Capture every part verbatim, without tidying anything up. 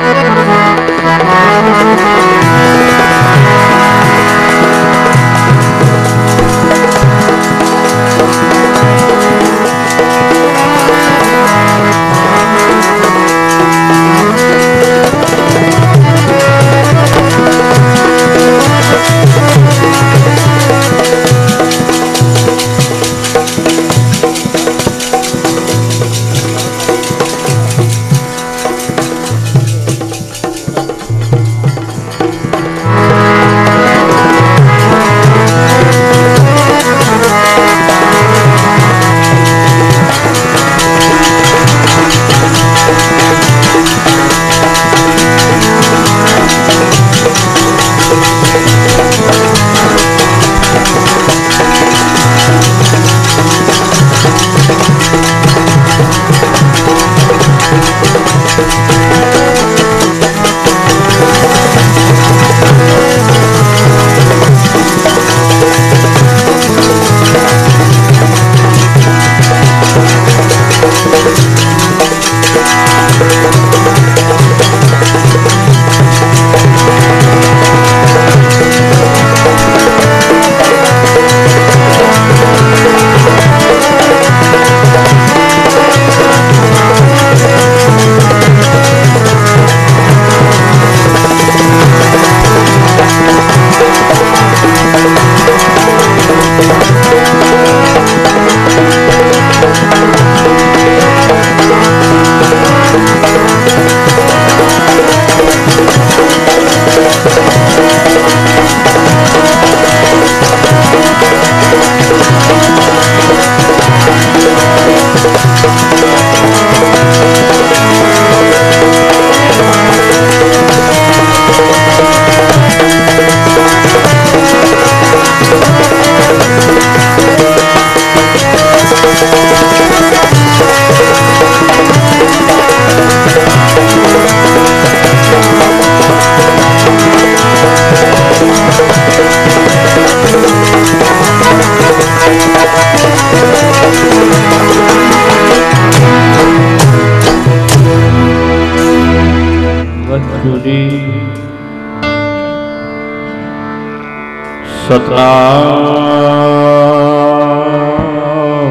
सतनाम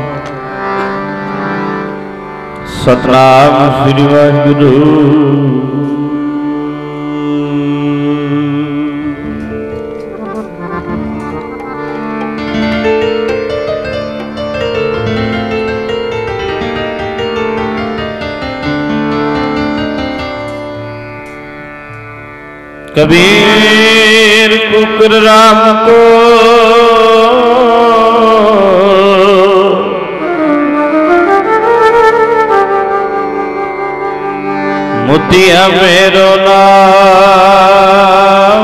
सतनाम श्री वाहिगुरु। कबीर कुकर राम को मोतिया मेरो नाम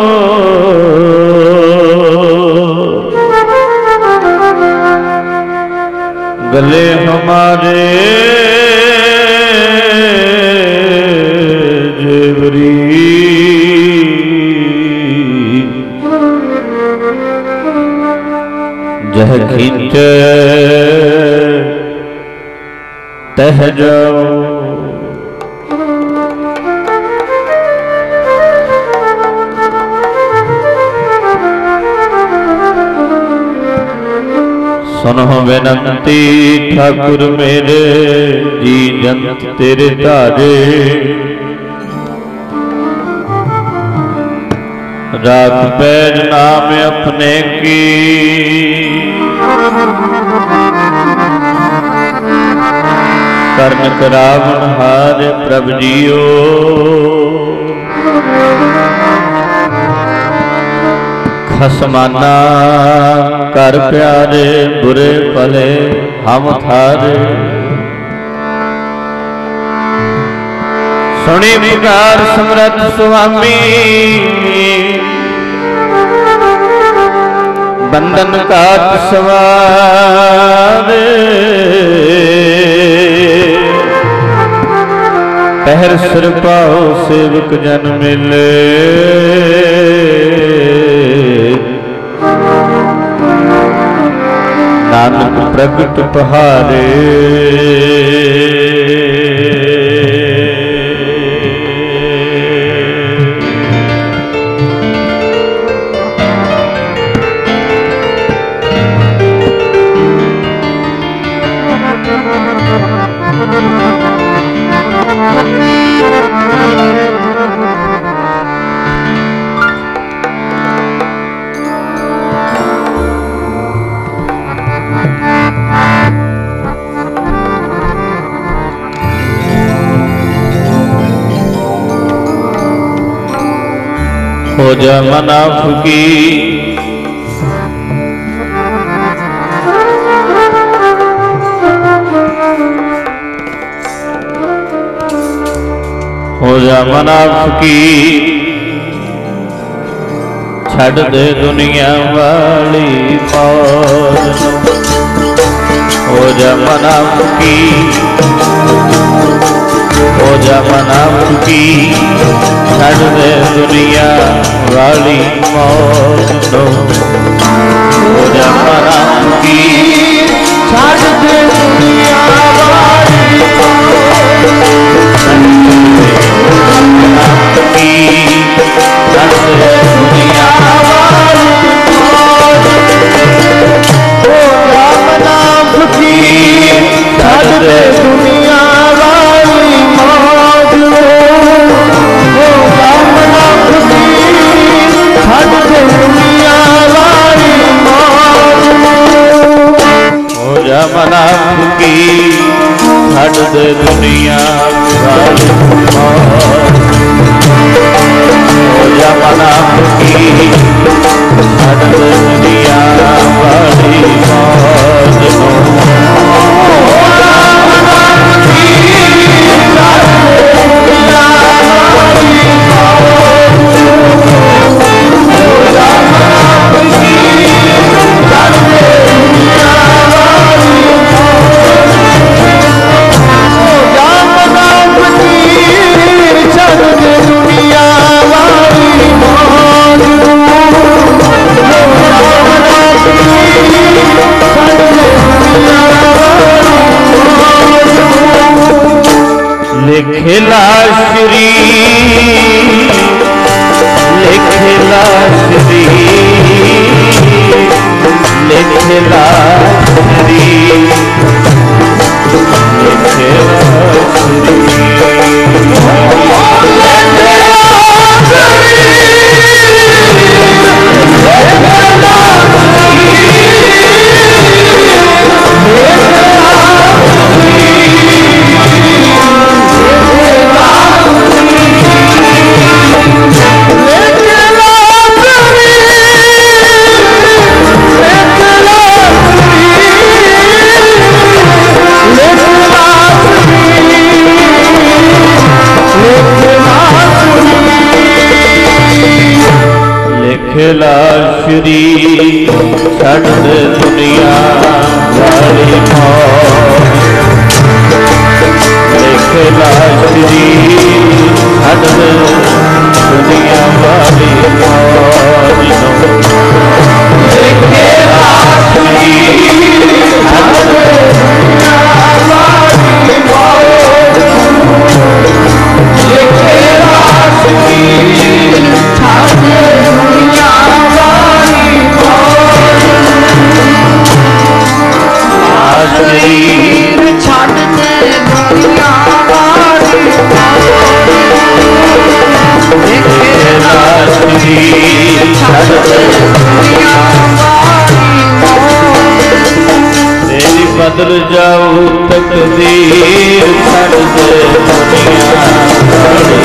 गले हमारे जेवरी जह खींचे तह जाओ। सुनो बेनंती ठाकुर मेरे जी जंत तेरे तारे रात पैर नाम अपने की कर्ण करावन हार प्रभ जियो। खसमाना कर प्यारे बुरे भले हम थारे सुनी पुकार समरथ स्वामी बंधन काट सवारे पहर सिर पाओ सेवक जन मिले नानक प्रगट पहारे। हो जा मुनाफिकी हो जा मुनाफिकी छड़ दे दुनिया वाली मौज हो जा मुनाफिकी हो जा मुनाफिकी छड़ दे दुनिया वाली मौज हो जा मुनाफिकी छड़ दे दुनिया वाली मुनाफिकी छड़ दे दुनिया वाली मौज हो जा मुनाफिकी छड़ दे दुनिया वाली मौज हो जा मुनाफिकी छड़ दे दुनिया वाली मौज हो जा मुनाफिकी छड़ दे दुनिया वाली मौज हो जा मुनाफिकी छड़ दे दुनिया वाली मौज हो जा मुनाफिकी छड़ दे दुनिया वाली मौज हो जा मुनाफिकी छड़ दे दुनिया वाली छड़ दे दुनिया वाली मौज लिखला श्री लिखला श्री लिखला श्री लिखला श्री छड़ दे दुनिया वाली मौज लिखला श्री छड़ दे दुनिया वाली मौज लिखला श्री छड़ दे दुनिया वाली मौज लिखला श्री छड़ दे दुनिया वाली मौज शरीर छड़ दे दुनिया वाली लिखला शरीर छड़ दे दुनिया वाली तेरी बदल जाऊं तकदीर छड़ दे दुनिया वाली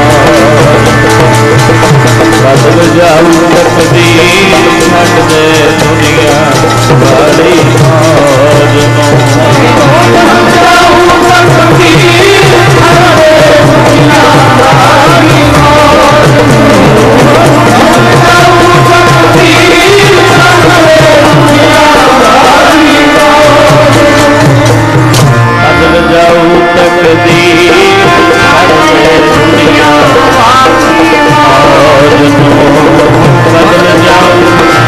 बदल जाऊं तकदीर छड़ दे दुनिया वाली मौज बदल जाऊं तकदीर छड़ दे दुनिया वाली मौज बदल जाऊं तकदीर छड़ दे दुनिया वाली मौज बदल जाऊं तकदीर छड़ दे दुनिया वाली मौज बदल जाऊं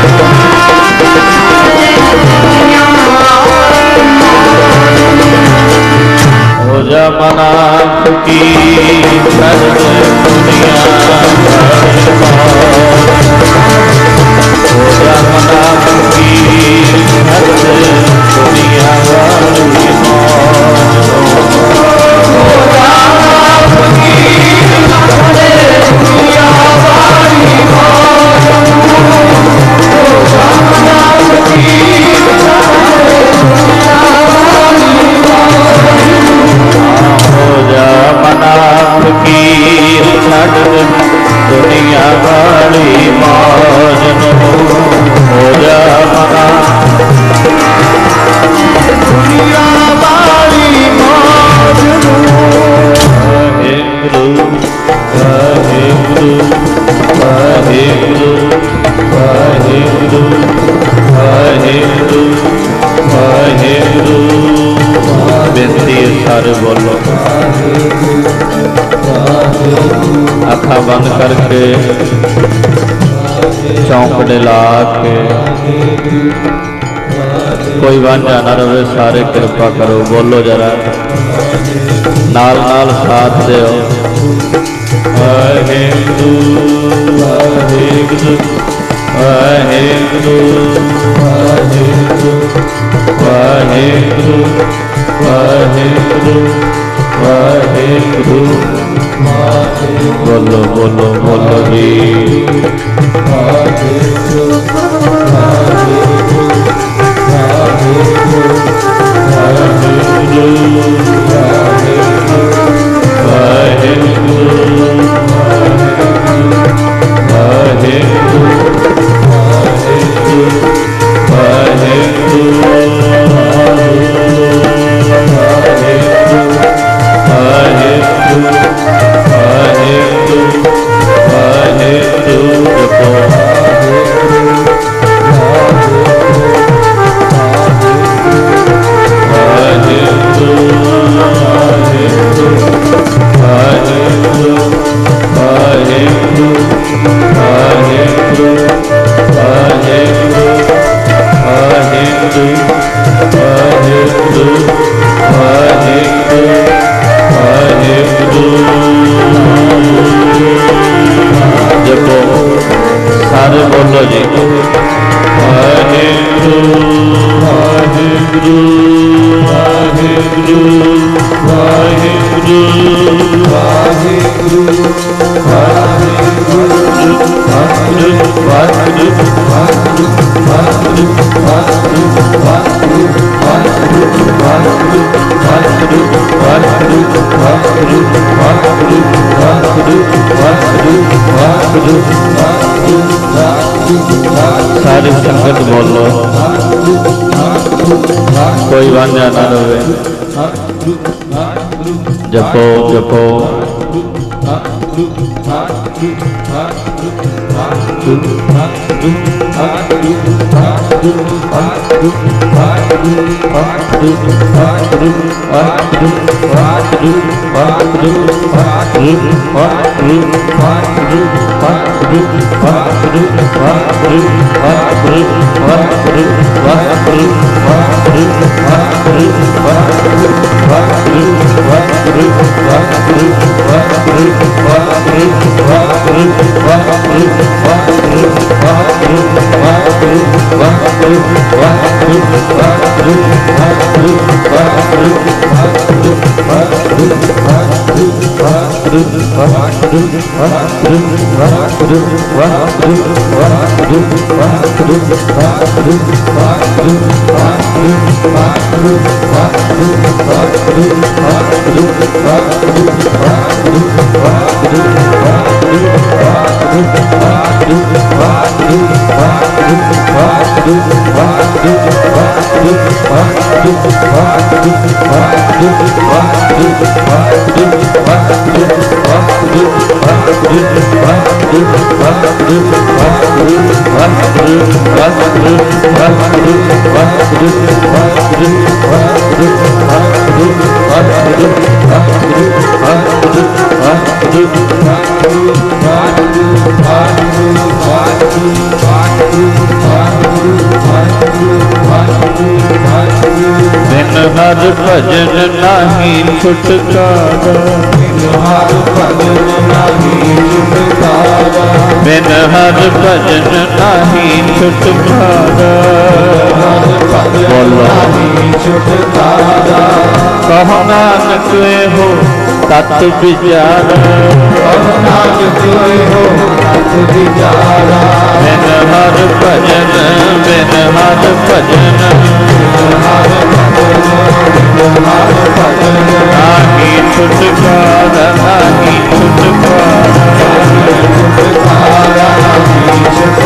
हो जा मुनाफिकी छड़ दे दुनिया वाली मौज हो जा मुनाफिकी छड़ दे दुनिया वाली मौज हो जा मुनाफिकी छड़ दे दुनिया वाली मौज हो जा मुनाफिकी छड़ दे दुनिया वाली मौज हो जा मुनाफिकी छड़ दे दुनिया वाली ਮੌਜ ਨੂੰ ਹੋ ਜਾ ਮਨਾ ਦੁਨੀਆ ਵਾਲੀ ਮੌਜ ਨੂੰ ਵਾਹਿਗੁਰੂ ਵਾਹਿਗੁਰੂ ਵਾਹਿਗੁਰੂ ਵਾਹਿਗੁਰੂ ਵਾਹਿਗੁਰੂ ਵਾਹਿਗੁਰੂ ਬੇਨਤੀ ਸਾਰੇ ਬੋਲੋ ਅੱਖਾਂ ਬੰਦ ਕਰਕੇ ਚੌਂਕੜੇ ਲਾ ਕੇ कोई वांझा ना रहे सारे कृपा करो बोलो जरा नाल नाल साथ दो वाहेगुरु वाहेगुरु वाहेगुरु वाहेगुरु वाहेगुरु वाहेगुरु वाहेगुरु बोलो बोलो बोलो जी वाहेगुरु वाहेगुरु वाहेगुरु वाहेगुरु वाहेगुरु वाहेगुरु सारी संगत बोलो कोई वांझा ना रहे जपो जपो हर भजन नाही छुटकारा हर भजन नाही छुटकारा बिन हर भजन नाही छुटकारा बोलो छुटकारा कहो नानक हो तत् विचारा कहो नानक हो तत् विचारा बिन हर भजन बिन हर भजन हर भजन नाही छुटकारा नाही छुटकारा छुटकारा नाही छुटकारा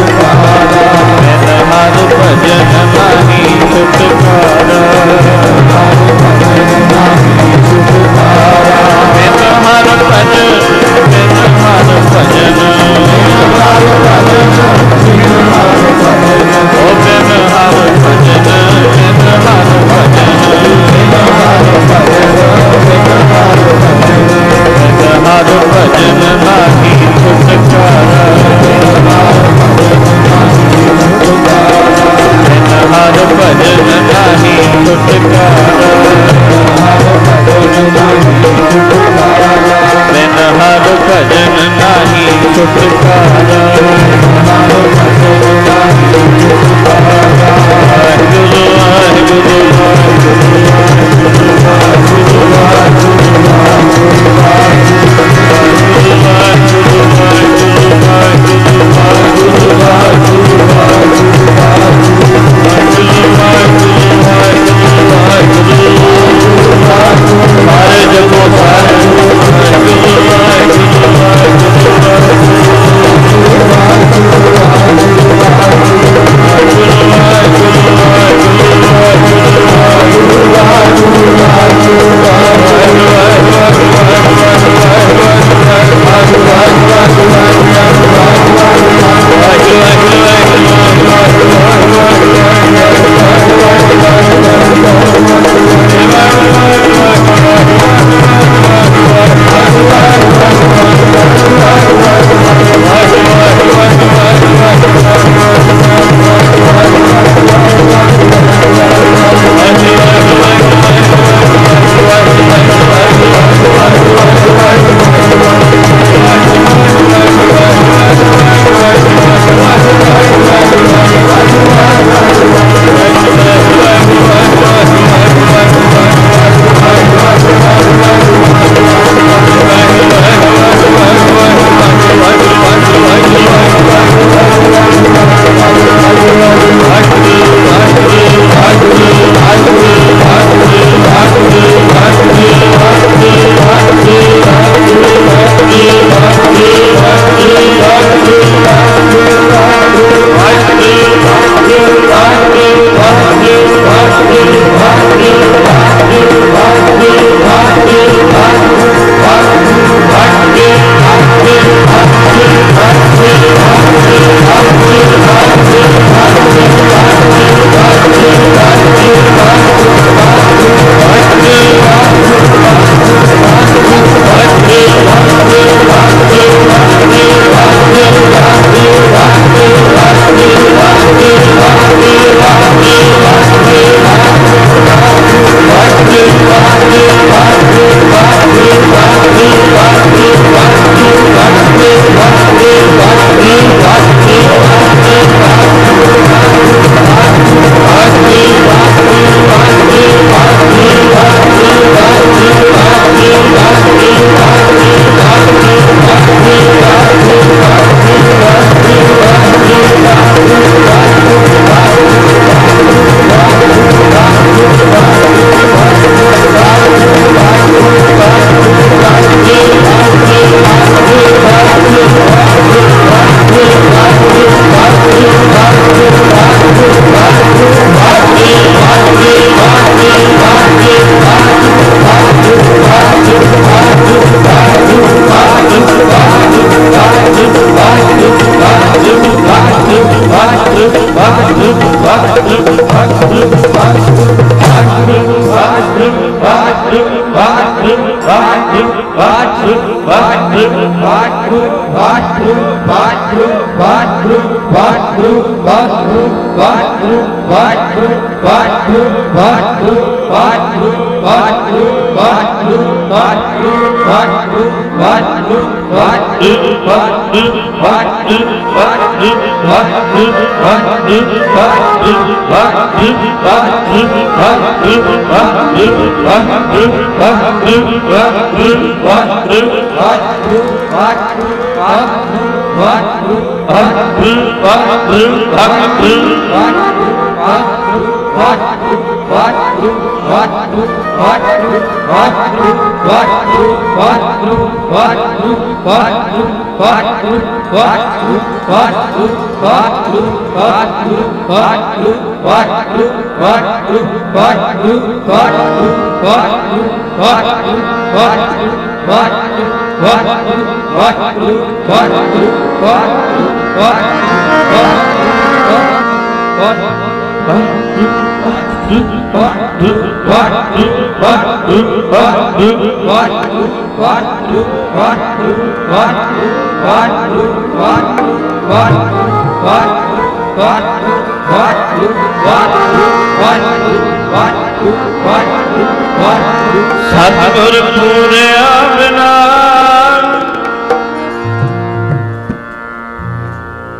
ਸਤਿਗੁਰ ਪੂਰਿਆ ਬਿਨਾ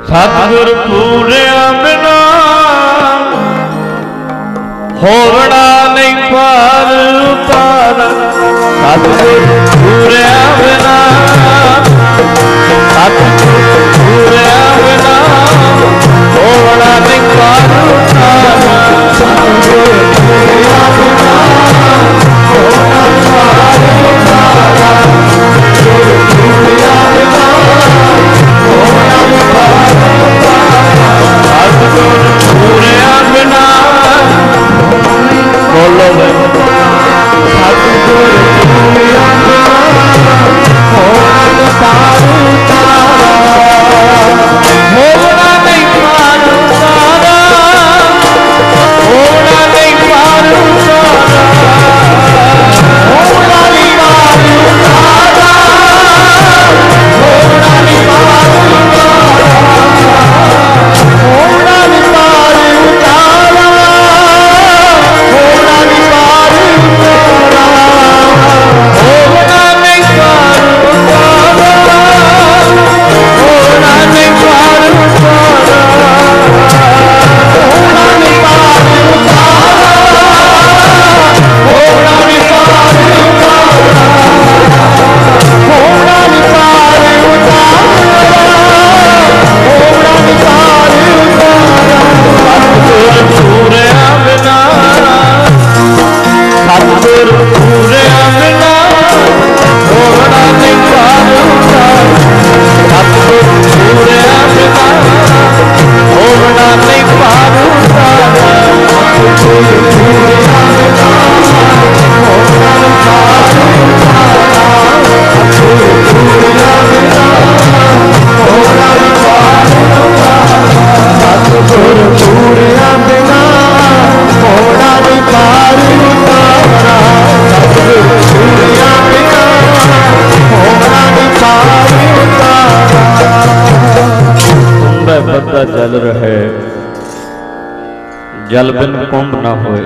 सतगुर पूरिया बिना होवना नहीं पार उतार। सतगुर पूरिया बिना सतगुर पूरिया बिना होवना नहीं पार उतार। सतगुर पूरिया बिना होवना नहीं पार उतार। सतगुर पूरिया बिना होवना नहीं पार उतार। सतगुर पूरिया बिना बोलो सतगुर पूरिया बिना होवना नहीं पार उतार। होवना नहीं पार उतारा, होवना नहीं पार उतारा, होवना नहीं पार उतारा, होवना नहीं पार उतारा, होवना नहीं पार उतारा, होवना नहीं पार उतारा, होवना नहीं पार उतारा, होवना नहीं पार उतारा, होवना नहीं पार उतारा, होवना नहीं पार उतारा, होवना नहीं पार उतारा, होवना नहीं पार उतारा। सतगुर पूरिया बिना होवना नहीं पार उतार। सतगुर पूरिया बिना होवना नहीं पार उतार। सतगुर पूरिया बिना होवना नहीं पार उतार। सतगुर पूरिया बिना होवना नहीं पार उतार। सतगुर पूरिया बिना होवना नहीं पार उतारा। सतगुर पूरिया बिना होवना नहीं पार उतारा। तुम्बे बद्दा जल रहे जल बिन कुंभ न होए।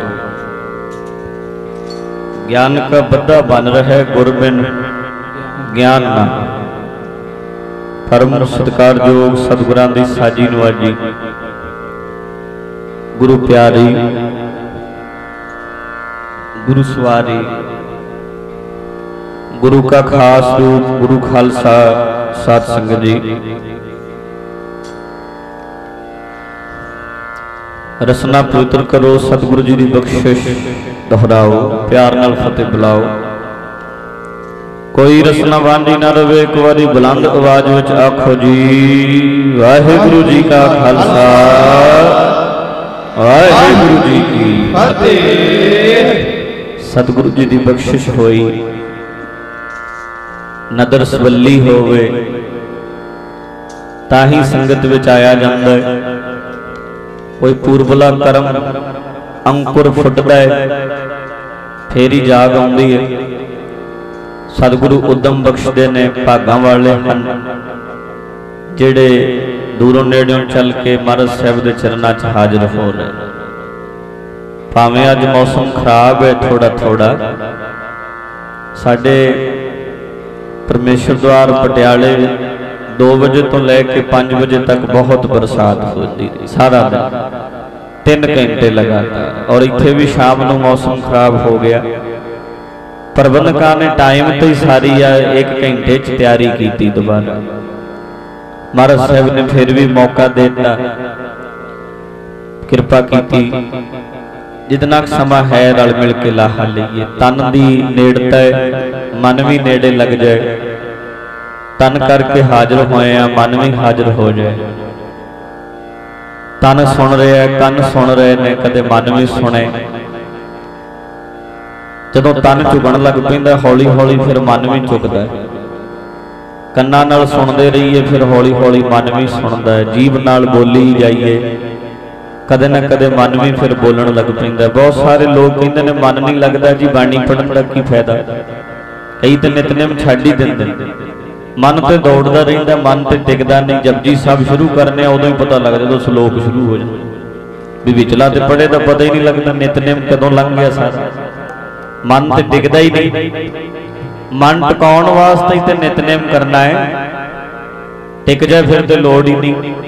ज्ञान का बद्दा बन रहे गुर बिन ज्ञान ना। परम सत्कारयोग सतगुरां दी साजी नवाजी गुरु प्यारी गुरु सवारी गुरु का खास रूप गुरु खालसा साध संगत जी, रसना पवित्र करो सतगुरु जी की बख्शिश दोहराओ प्यार नाल फतेह बुलाओ। कोई रसना वांझी ना रवे एक बारी बुलंद आवाज विच आखो जी वाहिगुरु जी का खालसा वाहिगुरु जी की फतेह। सतगुरु जी की बख्शिश होई नदर सवली होवे ताही संगत विच आया जांदा है। कोई पूर्वला कर्म अंकुर फुटदा है फेर ही जाग आउंदी है। सतगुरु उदम बख्शदे ने भागां वाले हन जिहड़े दूरों नेड़ों चल के महाराज साहब के चरनां च हाजिर हो रहे। भावें अज मौसम खराब है थोड़ा थोड़ा, साडे परमेश्वर द्वार पटियाले दो बजे तो लैके पांच बजे तक बहुत बरसात होती रही सारा दिन तीन घंटे लगातार। और इत्थे भी शाम को मौसम खराब हो गया। प्रबंधकां ने टाइम तो ही सारी एक घंटे च तैयारी की दोबारा। महाराज साहब ने फिर भी मौका देता कृपा की जितना समा है रल मिल के लाहा लीए। तन की नेड़ता है मन भी नेड़े लग जाए। तन करके हाजिर होए मन भी हाजिर हो जाए। तन सुन रहे कन सुन रहे ने कदे मन भी सुने। जदों तन झुकण लग पैंदा हौली हौली फिर मन भी झुकदा है। कन्नां नाल सुनदे रहिए फिर हौली हौली मन भी सुनदा है। जीभ नाल बोली जाइए कदे ना कदे मन भी फिर बोलण लग पैंदा। बहुत सारे लोग कहंदे ने मन नहीं लगता जी बाणी पढ़न दा की फायदा। कई तो नितनेम छड्ड ही दिंदे। मन तो दौड़दा रहिंदा मन तो टिकदा नहीं। जपजी साहब शुरू करने उदों ही पता लगदा जदों श्लोक शुरू हो जाए भी विचला तो पढ़े तो पता ही नहीं लगता नितनेम कदों लंघ गया सारा। मन तो टिकदा ही नहीं। मन टिकाउण वास्ते ही तो नितनेम करना है। टिक जाए फिर तो लोड़ ही नहीं।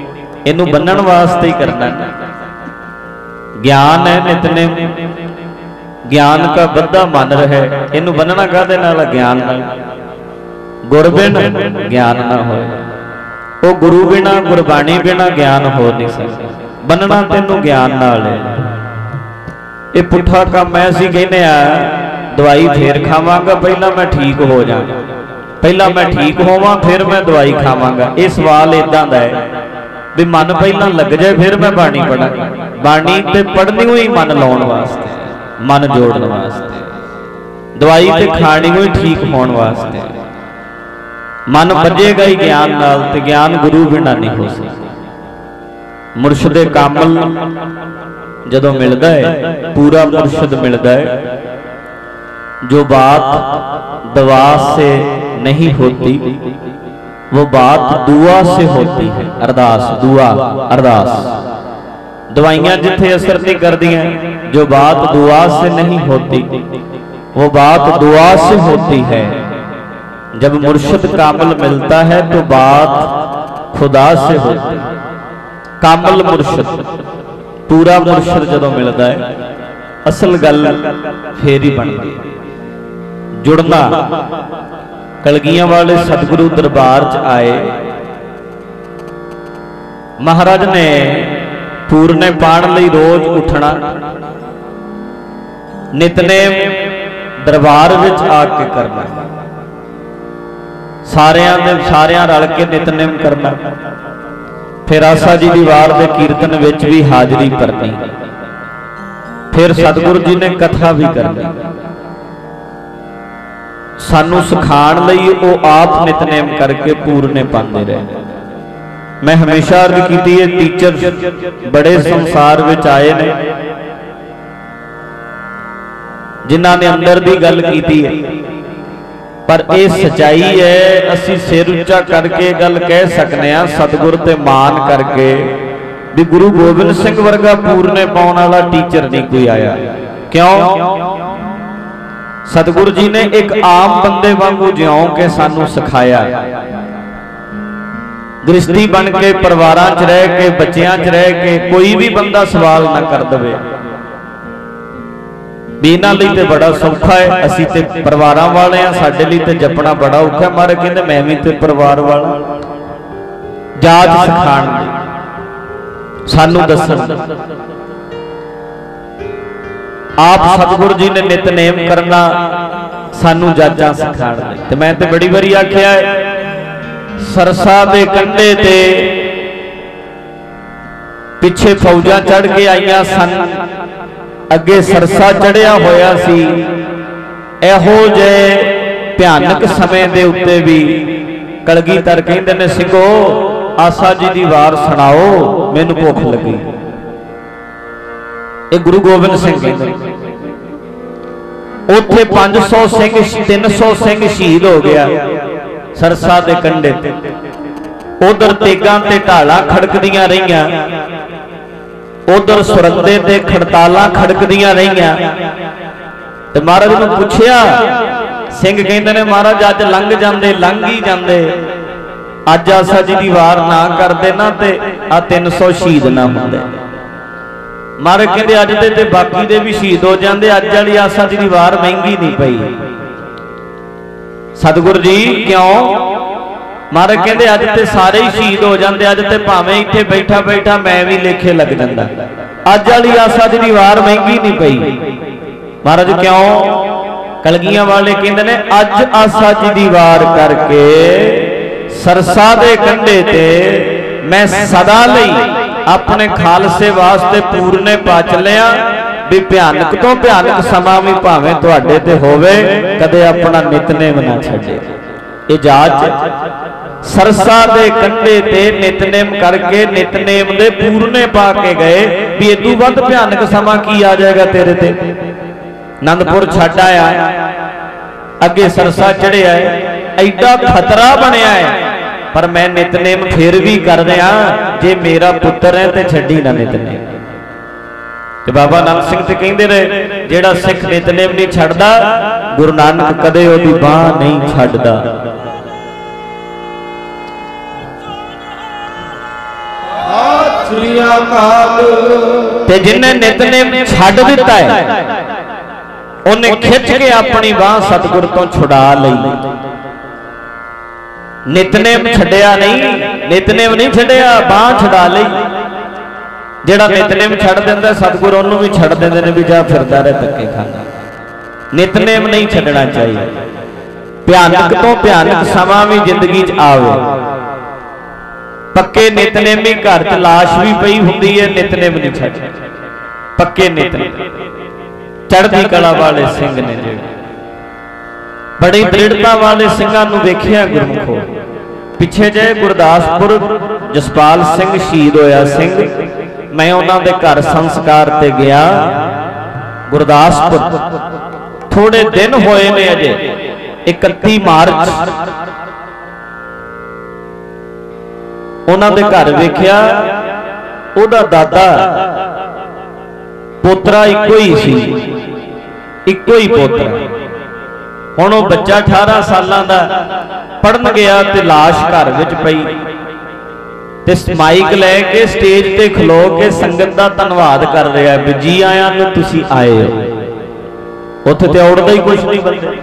इनू बन्नण वास्ते ही करना है। ज्ञान है नितनेम, ज्ञान का बद्धा मन रहे, इनू बन्नना काहदे नाल? ज्ञान नाल। गुर बिन ज्ञान ना होए, वो गुरु बिना गुरबाणी बिना ज्ञान हो नहीं सकता। बनना तेनू ज्ञान नाल है। ये पुठा काम है, असीं कहने आ दवाई फिर खावांगा, पहला मैं ठीक हो जाऊँ, पहला मैं ठीक होवां फिर मैं दवाई खावांगा। ये सवाल इदां दा है भी मन पहला लग जाए फिर मैं बाणी पढ़ा। बाणी ते पढ़नी हुई मन लाउण वास्ते, मन जोड़न वास्ते। दवाई ते खानी हुई ठीक होने वास्ते। मन बजेगा ही ज्ञान नाल, ते ज्ञान गुरु बिना नहीं हो सकता। मुर्शद कामल जदों मिलता है, पूरा मुर्शद मिलता है, जो बात दवा से नहीं होती वो बात दुआ से होती है। अरदास, दुआ, अरदास। दवाइयां जिथे असर नहीं करदियां, जो बात दुआ से नहीं होती वो बात दुआ से होती है। जब मुर्शद कामल मिलता है तो बात खुदा से होती है। कामल मुर्शद, पूरा मुर्शद जदों मिलता है, असल गल फेर ही बनती है। जुड़ना, कलगियां वाले सतगुरु दरबार च आए, महाराज ने पूरने पाण लई रोज उठना, नितनेम दरबार विच आके करना, सारियां ने सारियां रल के नितनेम करना, फिर आसा जी दी वार दे कीर्तन विच भी हाजरी भरनी, फिर सतगुरु जी ने कथा भी करनी। सानू सिखाण लई वो आप नितनेम करके पूरने पांदे रहे। मैं हमेशा अर्ज कीती है, टीचर बड़े संसार विच आए ने जिन्हां ने अंदर दी गल कीती है, पर यह सच्चाई है। असी सिर उच्चा करके गल कह सकते हैं, सतगुर ते मान करके भी गुरु गोबिंद सिंह वर्गा पूरने पाउण वाला टीचर नहीं कोई आया। क्यों? सतगुरु जी ने एक आम बंदे वांगू जिउं के सानू सिखाया। गृहस्थी बन के, परिवारां च रह के, बच्चियां च रह के कोई भी बंदा सवाल ना कर दवे भी इन्हां लई ते बड़ा सौखा है, असीं ते परिवारां वाले आ, साडे लई ते जपना बड़ा औखा। मारे कहंदे मैं भी ते परिवार वाला। जाच सिखाण सानू दस्सण, आप सतगुरु जी ने नितनेम करना सानू जाचां सिखाण। ते मैं ते बड़ी वारी आख्या है, सरसा दे कंढे ते पिछे फौजां चढ़ के आईयां सन, अगे सरसा चढ़िया होया सी। इहो जे भयानक समय दे उत्ते भी कलगीधर कहंदे ने, सिंघो आसा जी दी वार सुणाओ, मैनू भुख लगी। ये गुरु गोबिंद सिंह कहंदे। उत्थे पांच सौ सिंह, तीन सौ सिंह शहीद हो गया सरसा दे कंढे ते। उधर तेगां ते ढालां खड़कदियां रहियां, उधर सुरंदे ते खड़तालां खड़कदियां रहियां। ते महाराज नूं पुछया, सिंह कहंदे ने महाराज अज लंघ जांदे, लंघ ही जांदे, अज आसा जी दी वार ना करदे ना ते आ तीन सौ शहीद ना हुंदे। महाराज कहंदे अज दे ते बाकी दे भी शहीद हो जांदे, अज वाली आसा जी दी वार महंगी नहीं पई। सतगुरु जी क्यों? महाराज कहंदे अज ते सारे ही शहीद हो जांदे, अज ते भावें इत्थे बैठा बैठा मैं भी लेखे लग जांदा, अज वाली आसा जी दी वार महंगी नहीं पई। महाराज क्यों? कलगियां वाले कहंदे ने अज आसा जी दी वार करके सरसा दे कंढे ते मैं सदा लई अपने खालसे वास्ते पूरने पा चलिया भी भयानक तो भयानक समा भी भावें तुहाडे ते होवे, कदे अपना नितनेम ना छड्डे। ये जाच सरसा दे कंढे ते नितनेम करके नितनेम दे पूरने पा के गए भी इदू वध भयानक समा की आ जाएगा तेरे ते। आनंदपुर छड्ड आया, अगे सरसा चढ़िया है, एडा खतरा बनया है, पर मैं नितनेम फिर भी कर दिया, जे मेरा पुत्र है तो छड्डी ना नितनेम। ते बाबा नानक सिंह ते कहंदे रहे, जेड़ा सिख नितनेम नहीं छड्डदा, गुरु नानक कदे ओदी बांह नहीं छड्डदा। रखिया काल। ते जिन्हें नितनेम छड्ड दिता है उन्हें खिंच के अपनी बाह सतगुर तो छुड़ा लई। नितनेम छड्डिया नहीं, नितनेम नहीं छड्डिया, बाह छुड़ा लई। जिहड़ा नितनेम छड्ड दिंदा सतगुर उहनूं भी छड्ड दिंदे ने भी जा फिरदा रह धक्के खाना। नितनेम नहीं छड्डना चाहिए। भयानक तो भयानक समा भी जिंदगी च आवे, पक्के नितनेमी घर च लाश भी पई हुंदी है, नितनेम नहीं छड्डना। पक्के नितनेम चढ़दी कला वाले सिंह ने जिहड़े बड़ी दृढ़ता वाले सिंघां नूं वेखिया गुरमुखो। पिछे जे गुरदासपुर जसपाल सिंह शहीद होया सिंह, मैं उन्होंने घर संस्कार ते गया गुरदासपुर। थोड़े दिन होए ने अजे, इकती मार्च उन्होंने घर वेख्या उहदा दादा पोतरा इको ही सी, इको ही पोतरा। हुण वह बच्चा अठारह सालां दा पढ़न गया ते लाश घर विच पई ते माइक लैके स्टेज ते खलो के संगत का धन्नवाद कर रहा है भी जी आया नूं तुसीं आए हो। उत्थे ते औड़दा ही कुछ नहीं बंदे।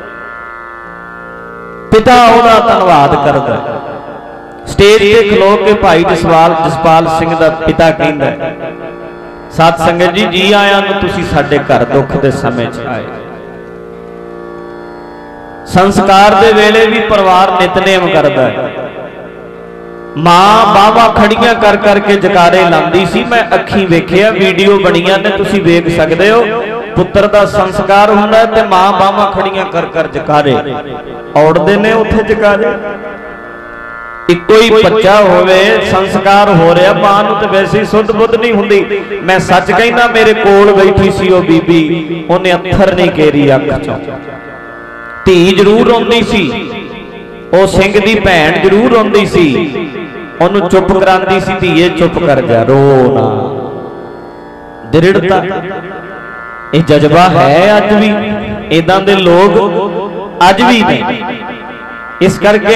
पिता उहदा धन्नवाद करदा, स्टेज ते खलो के भाई जसपाल जसपाल सिंह दा पिता कहंदा सत संगत जी जी आया नूं तुसीं साडे घर दुख दे समय च आए। संस्कार दे वेले भी परिवार नितनेम करदा है। मां बावा खड़ियां कर करके जकारे लांदी सी। मैं अखी वेखिया, वीडियो बणियां ने तुसीं वेख सकदे हो। पुत्र दा संस्कार हुंदा ते मां बावा खड़ियां कर कर जकारे औड़दे ने उत्थे जकारे। इको ही बच्चा होवे संस्कार हो रहा, मां नूं ते वैसे ही सुध बुध नहीं हुंदी। मैं सच कहना, मेरे कोल बैठी सी ओ बीबी, उहने अत्थर नहीं घेरी अख चों। धी जरूर रोंदी सी, ओ सिंह दी भैन जरूर रोंदी सी, ओनू चुप करांदी सी, धीए चुप कर जा, रो ना। दृढ़ता ये जज्बा है अज भी, इदां दे लोग अज भी ने। इस करके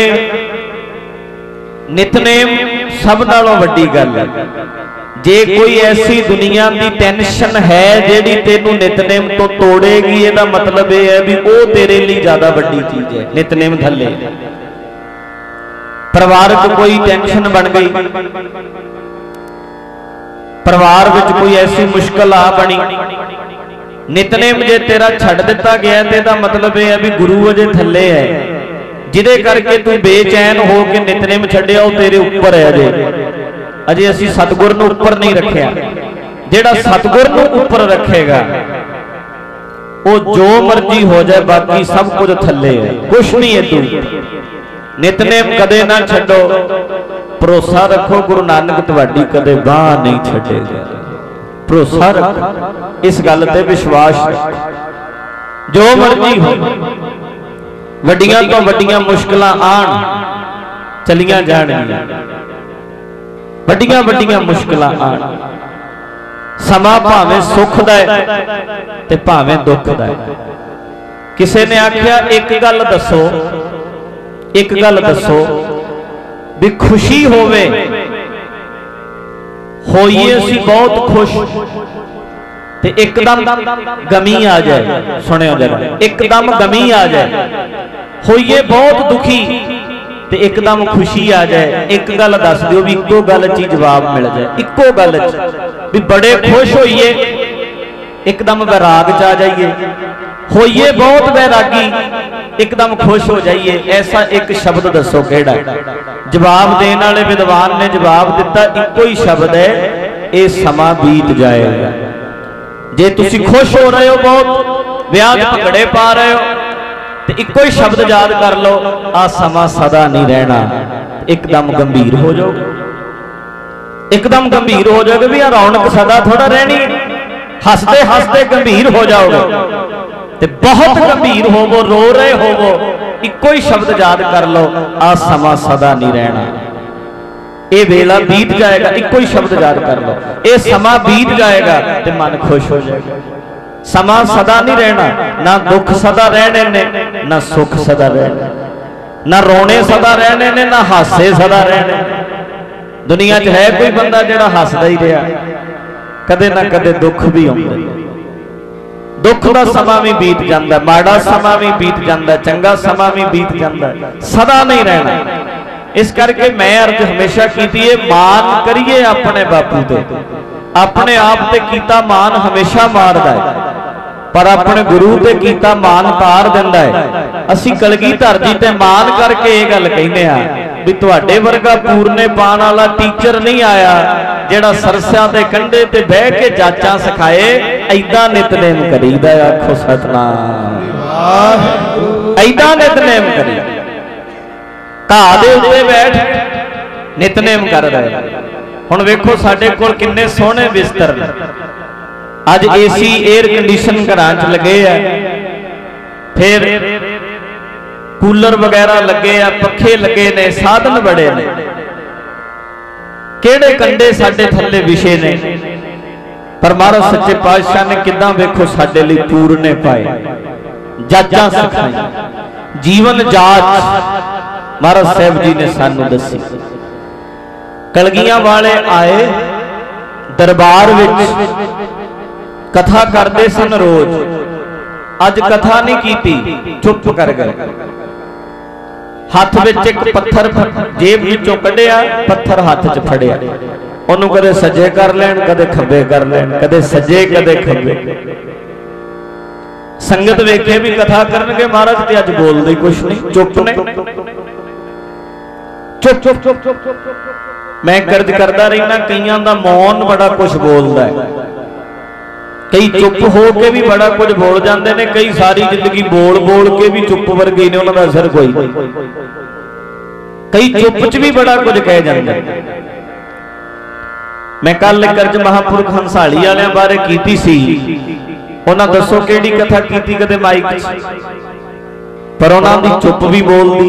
नितनेम सब नालों वड्डी गल है। जे कोई ऐसी दुनिया की टेंशन है जिहड़ी तेनू नितनेम तो तोड़ेगी, इहदा मतलब यह है भी वो तेरे लिए ज्यादा वड्डी चीज है। नितनेम थल्ले परिवारक कोई टेंशन बन गई, परिवार विच कोई ऐसी मुश्किल आ बनी, नितनेम जे तेरा छड्ड दिता गया तो इहदा मतलब यह है भी गुरु अजे थल्ले है, जिदे करके तू बेचैन हो के नितनेम छड्डिया, वो तेरे उपर है। अजे अजे असी सतगुर नूं उपर नहीं रखिया। जिहड़ा सतगुर नूं उपर रखेगा वो जो मर्जी हो जाए, बाकी सब कुछ थल्ले है, कुछ नहीं है। तू नितनेम कदे ना छड्डो, भरोसा रखो गुरु नानक तुहाडी कदे बाह नहीं छड्डेगा। भरोसा रखो, इस गल ते विश्वास रखो। जो मर्जी हो, वड्डियां तो वड्डियां मुश्किलां आण चलियां जाणगियां, वड्डियां वड्डियां मुश्किलां आण। समा भावें सुख दा है ते भावें दुख दा है। किसी ने आख्या एक गल दसो, एक गल दसो भी खुशी होवे, होइए सी बहुत खुश ते एकदम गमी आ जाए। सुनियो जरा, एकदम गमी आ जाए, होइए बहुत दुखी ते एकदम खुशी आ जाए। एक गल दस दिओ भी इको गल च जवाब मिल जाए। इको गल च भी बड़े खुश होइए, एकदम वैराग च आ जाइए, होइए बहुत वैरागी, एकदम खुश हो जाइए। ऐसा एक शब्द दसो केड़ा? जवाब देने वाले विद्वान ने जवाब दिता इको ही शब्द है, ये समा बीत जाएगा। जे तुसी खुश हो रहे हो बहुत, ब्याह भंगड़े पा रहे हो, तो इको ही शब्द याद कर लो, आ समा सदा नहीं रहना। एकदम गंभीर हो जाओ, एकदम गंभीर हो जाओगे भी आ रौनक सदा थोड़ा रहनी। हसते हसते गंभीर हो जाओगे, ते बहुत गंभीर होवो, रो रहे होवो, इको ही शब्द याद कर लो, आ समा सदा नहीं रहना। ये वेला बीत जाएगा, इको ही शब्द याद कर लो, ये समा बीत जाएगा ते मन खुश हो जाएगा। समा सदा नहीं रहना, ना दुख सदा रहने ने, ना सुख सदा रहने, ना रोने सदा रहने ने, ना हासे सदा रहने। दुनिया च है कोई बंदा जिहड़ा हसदा ही रहा? कदे ना कदे दुख भी आउंदा, दुख का समा भी बीत जाता, माड़ा समा भी बीत जाता, चंगा समा भी बीत जाता, सदा नहीं रहना। इस करके मैं अर्ज हमेशा की है, मान करिए अपने बापू ते, अपने आप ते कीता मान हमेशा मारदा है, पर अपने गुरु ते कीता मान तार दिंदा है। असी कलगीधर जी ते मान करके ये गल कहने आ भी तुहाडे वर्गा पूरने पाण वाला टीचर नहीं आया जिहड़ा सरसिਆਂ ਦੇ कंढे ते बह के जाचां सिखाए। ऐदां नितनेम करीदा, आखो सतनाम, ऐदां नितनेम करी, घाह दे उत्ते बैठ नितनेम कर रहे। हुण वेखो साडे कोल किन्ने सोहणे बिस्तर ने, अज एसी एयर कंडीशन घरां च लगे आ, फिर कूलर वगैरह लगे आ, पखे लगे ने, साधन बड़े ने, किहड़े कंडे साडे थल्ले विछे ने, पर महाराज सच्चे पातशाह ने किदां वेखो साडे लई पूरने पाए, जाचां सिखाई, जीवन जाच महाराज साहब जी ने सानू दसी। कलगियां वाले आए दरबार विच, कथा करते सन रोज, अज कथा नहीं की, चुप कर गए। हाथ विच एक पत्थर जेब विचों कढ़िया, पत्थर हाथ च फड़िया, ओनू कदे सज्जे कर लैन, कदे खब्बे कर लैन, कदे सज्जे कदे खब्बे। संगत वेखे भी कथा करनगे महाराज ते अज बोलदे कुछ नहीं, चुप ने, चुप चुप चुप चुप। मैं कर्ज करता रहना, कईयां दा मौन बड़ा कुछ बोलदा है, कई चुप हो के भी बड़ा कुछ बोल जाते हैं, कई सारी जिंदगी बोल बोल के भी चुप वर्गे ने, उन्होंने असर कोई नहीं। कई चुप च भी बड़ा कुछ कह जाते। मैं कल कर्ज महापुरख हंसाली वाले बारे की सी, उन्हें दसो केड़ी कथा की कदे माइक, पर उन्होंने दी चुप भी बोलती,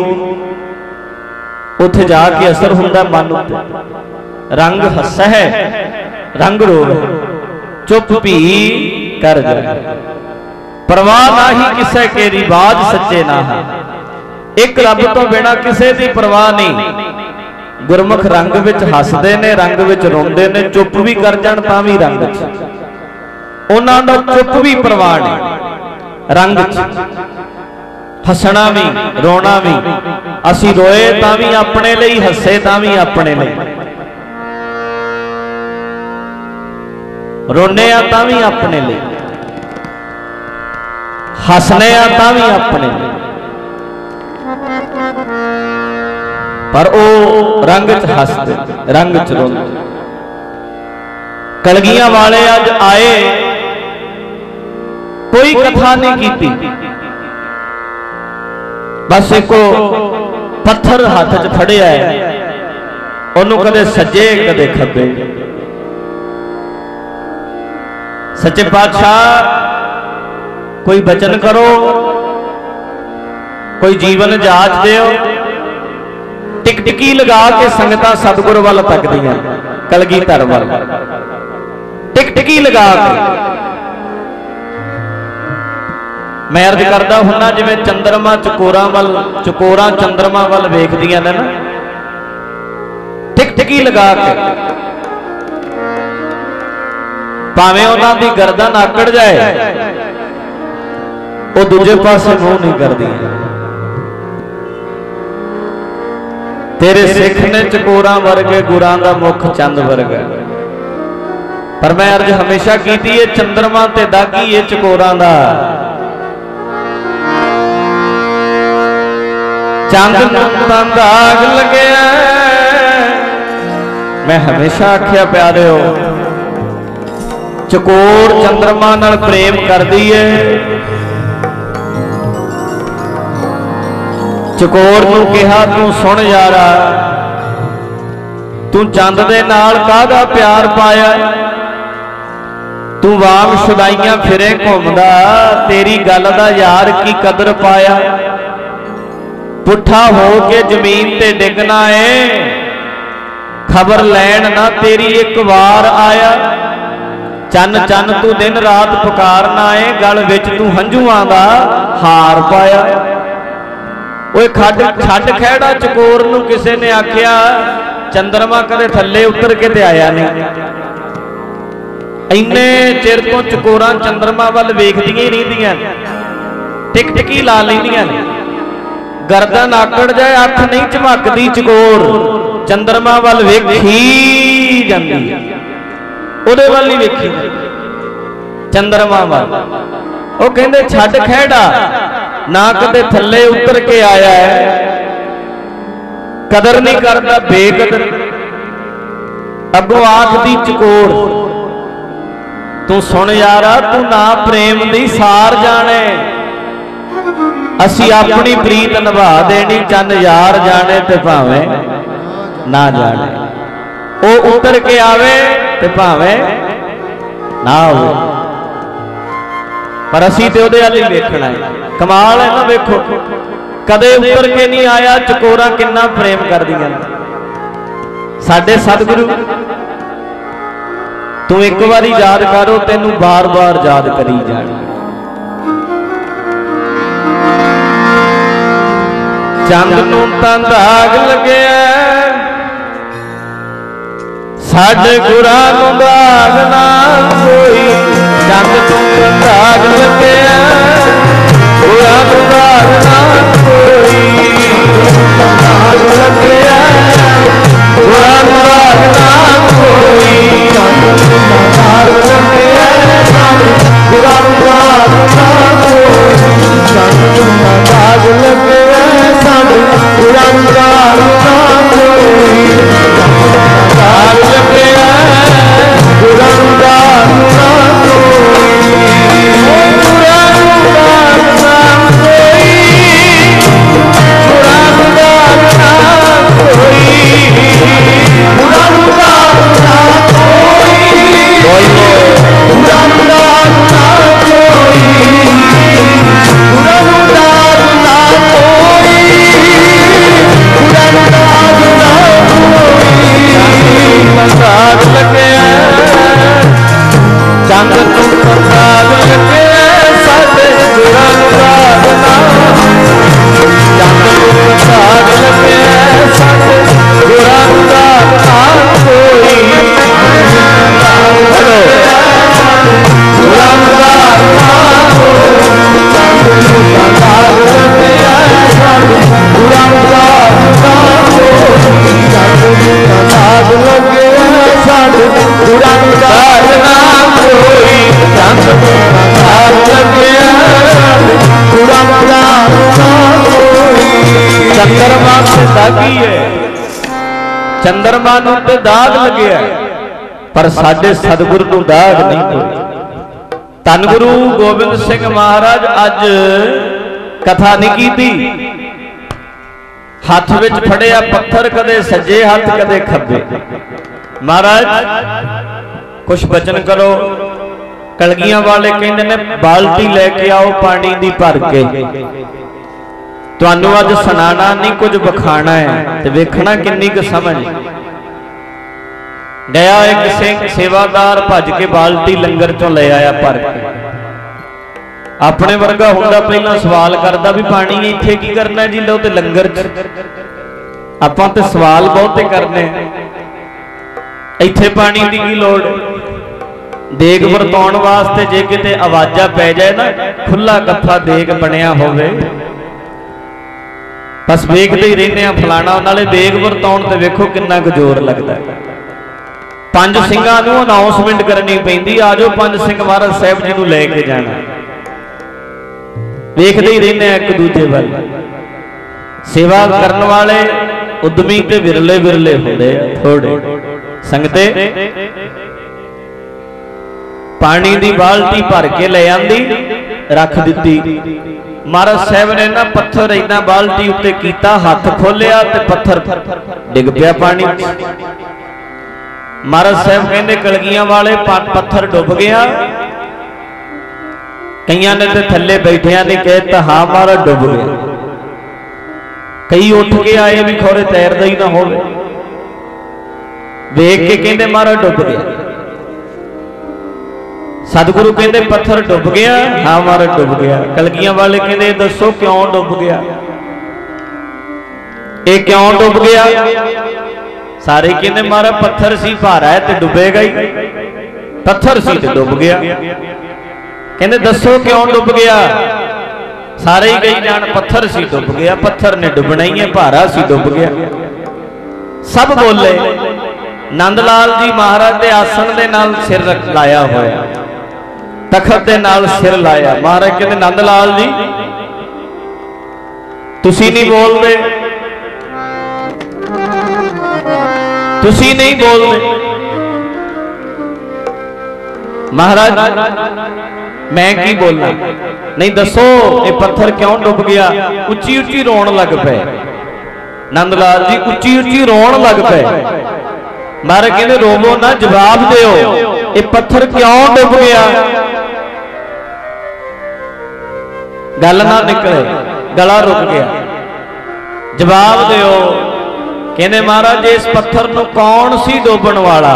उत्थे जाके असर हुंदा मन उत्ते। रंग हस्सा है, रंग रोवे, चुप भी कर जाए, परवाह ना ही किसे के रिवाज सच्चे ना है। एक रब तो बिना किसे दी परवाह नहीं। गुरमुख रंग विच हसदे ने, रंग विच रोंदे ने, चुप भी कर जाण तां भी रंग च, उन्हां दा चुप भी परवाह नहीं, रंग च हसना भी रोना भी। असी रोए तां भी अपने लिए, हसे तां भी अपने लिए, रोने आ तां भी अपने लिए, हसने आ तां भी अपने लिए, पर ओ रंग च हसदे, रंग च रोंदे। कलगियां वाले अज आए, कोई कथा नहीं की, बस एको पत्थर हाथ च फड़िया है, ओनू कदे सज्जे कदे खब्बे। सच्चे पातशाह कोई बचन करो, कोई जीवन जाच दिओ। टिकटिकी लगा के संगतां सतगुर वाल तकदियां, कलगीधर वाल टिकटिकी लगा के। मैं अर्ज करदा हुन्ना जिवें चंद्रमा चकोरां वाल, चकोरां चंद्रमा वाल वेखदियां ने ना, टिकटिकी लगा के, भावें उन्हां दी गर्दन आकड़ जाए, वो दूजे पासे मुंह नहीं करदी। तेरे सिख ने चकोरां वर्गे, गुरां दा मुख चंद वर्गा। पर मैं अर्ज हमेशा कीती है, चंद्रमा ते दागी ये चकोरां दा, चंद तां दाग लग्या। मैं हमेशा आख्या प्यारे हो, चकोर चंद्रमा नाल प्रेम करदी है, चकोर नूं कहा तू सुन यारा, तू चंद दे नाल काहदा प्यार पाया, तू वांग शुदाइयां फिरे घूमदा, तेरी गल दा यार की कदर पाया। पुठा हो के जमीन ते डिगना है, खबर लैन ना तेरी एक बार आया। चन चन तू दिन रात पुकारना है, गल विच तू हंझुआं दा हार पाया। ओए खड छड खैड़ा चकोर नूं किसे ने आख्या, चंद्रमा कदे थल्ले उतर के ते आया नहीं। इन्ने चिर तो चकोरां चंद्रमा वल वेखदियां ही रहिंदियां, टिक टिकी ला लैंदियां, गर्दन आकड़ जाए अख नहीं झमकदी, चकोर चंद्रमा वल वेखी जांदी, उहदे वल नहीं वेखी चंद्रमा वल। वो कहंदे छड्ड खैड़ा, ना कदे थल्ले उतर के आया है, कदर नहीं करता बेकदर। अगों आखदी चकोर तू सुन यारा, तू ना प्रेम दी सार जाने, असी अपनी प्रीत निभा देनी, चंद यार जाने ते भावें ना जाने। ओ उतर के आवे ते भावें ना आवे, पर असी ते उहदे वाल ही वेखना है। कमाल है ना, वेखो कदे उतर के नहीं आया, चकोरा किन्ना प्रेम करदियां साडे सतगुरु। तू एक बारी याद करो, तेनू बार बार याद करी जानी। चंद नूं तां दाग लग्या, साडे गुरां नूं दाग ना कोई। चंद नूं तां दाग लग्या, गुरां नूं दाग ना कोई। दाग लग्या, गुरां नूं दाग ना कोई। दाग लग्या, गुरां नूं दाग ना कोई। दाग लग्या, साडे गुरां नूं दाग ना कोई। दाग लग्या, गुरां नूं दाग ना कोई। गुरां नूं दाग ना कोई, गुरां नूं दाग ना कोई। गुरां नूं दाग ना कोई, गुरां नूं दाग ना कोई। गुरां नूं दाग ना कोई, गुरां नूं दाग ना कोई। दाग लग्या, चंद नूं दाग लग्या, साडे गुरां नूं दाग ना। चंद नूं दाग लग्या, साडे गुरां नूं दाग ना कोई। हेलो, गुरां नूं दाग ना कोई। चंद नूं दाग लग्या, साडे गुरां नूं दाग ना कोई। चंद नूं दाग लग्या, साडे गुरां नूं दाग ना कोई। चंद नूं दाग लग्या, गुरां नूं दाग ना कोई। चंद्रमा ते दागी है, चंद्रमा नूं ते दाग लग्या, पर साडे सतगुरु नूं दाग नहीं कोई। धन गुरु गोबिंद सिंह महाराज अज कथा नहीं की, हाथ विच फड़िया पत्थर, कदे सज्जे हाथ कदे खब्बे। महाराज कुछ बचन करो। कलगियां वाले कहंदे ने बाल्टी लेके आओ पानी दी भर के, तुहानू अज सुनाना नहीं कुछ विखाना है, ते वेखना किन्नी क समझ। गया एक सिंह सेवादार भज के बाल्टी लंगर चों ले आया भर के। अपने वर्गा हुंदा पहला सवाल करदा भी पानी इत्थे की करना जी, लो ते लंगर च। आपां ते सवाल बहुते करने, इत्थे पानी दी की लोड़। देग वरताउण वास्ते जे किते आवाजा पै जाए ना, खुला कत्था देग बनिया होवे, बस वेखदे ही रहने फलाना। नाले देग वरताउण ते वेखो किन्ना क जोर लगदा है। पंज सिंघां नूं अनाउंसमेंट करनी पैंदी, आ जाओ पंज सिंह महाराज साहब जी नूं लैके जाना। वेखदे ही रहने एक दूजे वल। सेवा करन वाले उद्यमी ते विरले विरले हुंदे आ, थोड़े संगते। पानी दी बाल्टी भर के ले आंदी, रख दिती। महाराज साहब ने ना पत्थर इन्ना बाल्टी उत्ते कीता, हाथ खोलिया ते पत्थर डिग पिया पानी। महाराज साहब कहंदे कलगियां वाले पत्थर डुब गया। कईयां ने ते थल्ले बैठिया ने कहता हाँ महाराज डुब गया। कई उठ के आए भी खौरे तैरदा ही ना होवे। देख के कहंदे महाराज डुब गया। सतगुरु कहंदे पत्थर डुब गया, हाँ महाराज डुब गया। कलगियां वाले कहंदे दसो क्यों डुब गया, ये क्यों डुब गया। सारे कहते महाराज पत्थर सी भारा है तो डुबेगा ही, पत्थर सी तो डुब गया। कहते दसो क्यों डुब गया? सारे ही कही जान पत्थर सी डुब गया, पत्थर ने डुबना ही है, भारा सी डुब गया। सब बोले। नंद लाल जी महाराज के आसन के नाल सिर रख लाया होया, तखत के नाल सिर लाया। महाराज कहते नंद लाल जी तुसी नहीं बोलते, तुसी नहीं बोलते। महाराज मैं की बोलना? नहीं दसो ये पत्थर क्यों डुब गया? उच्ची उच्ची रोन लग पे नंद लाल जी, उच्ची उच्ची रोन लग पे। महाराज कहते रोवो ना, जवाब दो ये पत्थर क्यों डुब गया? गल ना निकले, गला रुक गया। जवाब दो। कहने महाराज इस पत्थर नूं कौन सी डोबण वाला?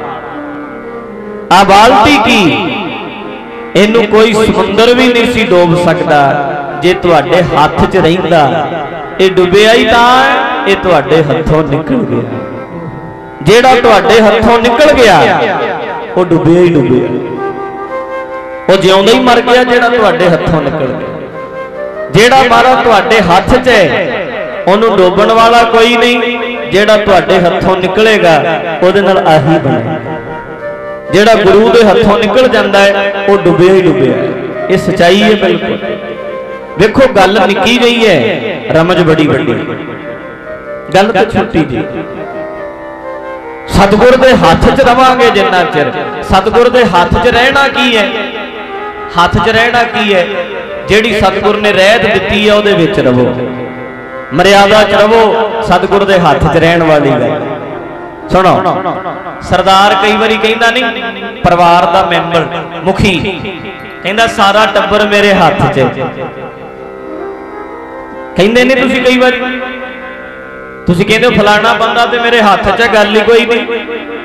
आ बाल्टी की, इनू कोई समुंदर भी नहीं सी डोब सकता जे तुहाडे हाथ च रहिंदा। ये डुबिया ही तां है, ये तुहाडे हथों निकल गया। जेड़ा तुहाडे हथों निकल गया वो डुबिया ही डुबिया, वो जिउंदा ही मर गया जेड़ा तुहाडे हथों निकल गया। जेड़ा मारा तुहाडे हाथ च है उन्होंने डोबण वाला कोई नहीं, जेड़ा तुहाडे हथों निकलेगा उहदे नाल आही बने। जेड़ा गुरु दे हथों निकल जाता है वो डुबिया ही डुबिया है। ये सच्चाई है बिल्कुल। देखो गल निक्की जी है, रमज बड़ी बड़ी, गल तो छोटी जी। सतगुर दे हाथ च रवांगे जिन्ना चिर, सतगुर दे हाथ च रहना की है? हाथ च रहना की है? जेड़ी सतगुर ने रहत दिती है उहदे विच रवो, मर्यादा च रवो, सतगुर दे हाथ च रहन वाली गल। सुनो, सरदार कई बारी कहंदा नहीं, परिवार दा मैंबर मुखी कहंदा सारा टब्बर मेरे हाथ च, कहंदे ने तुसीं कई बारी, तुसीं कहंदे हो फलाना बंदा ते मेरे हाथ च, गल ही कोई नहीं।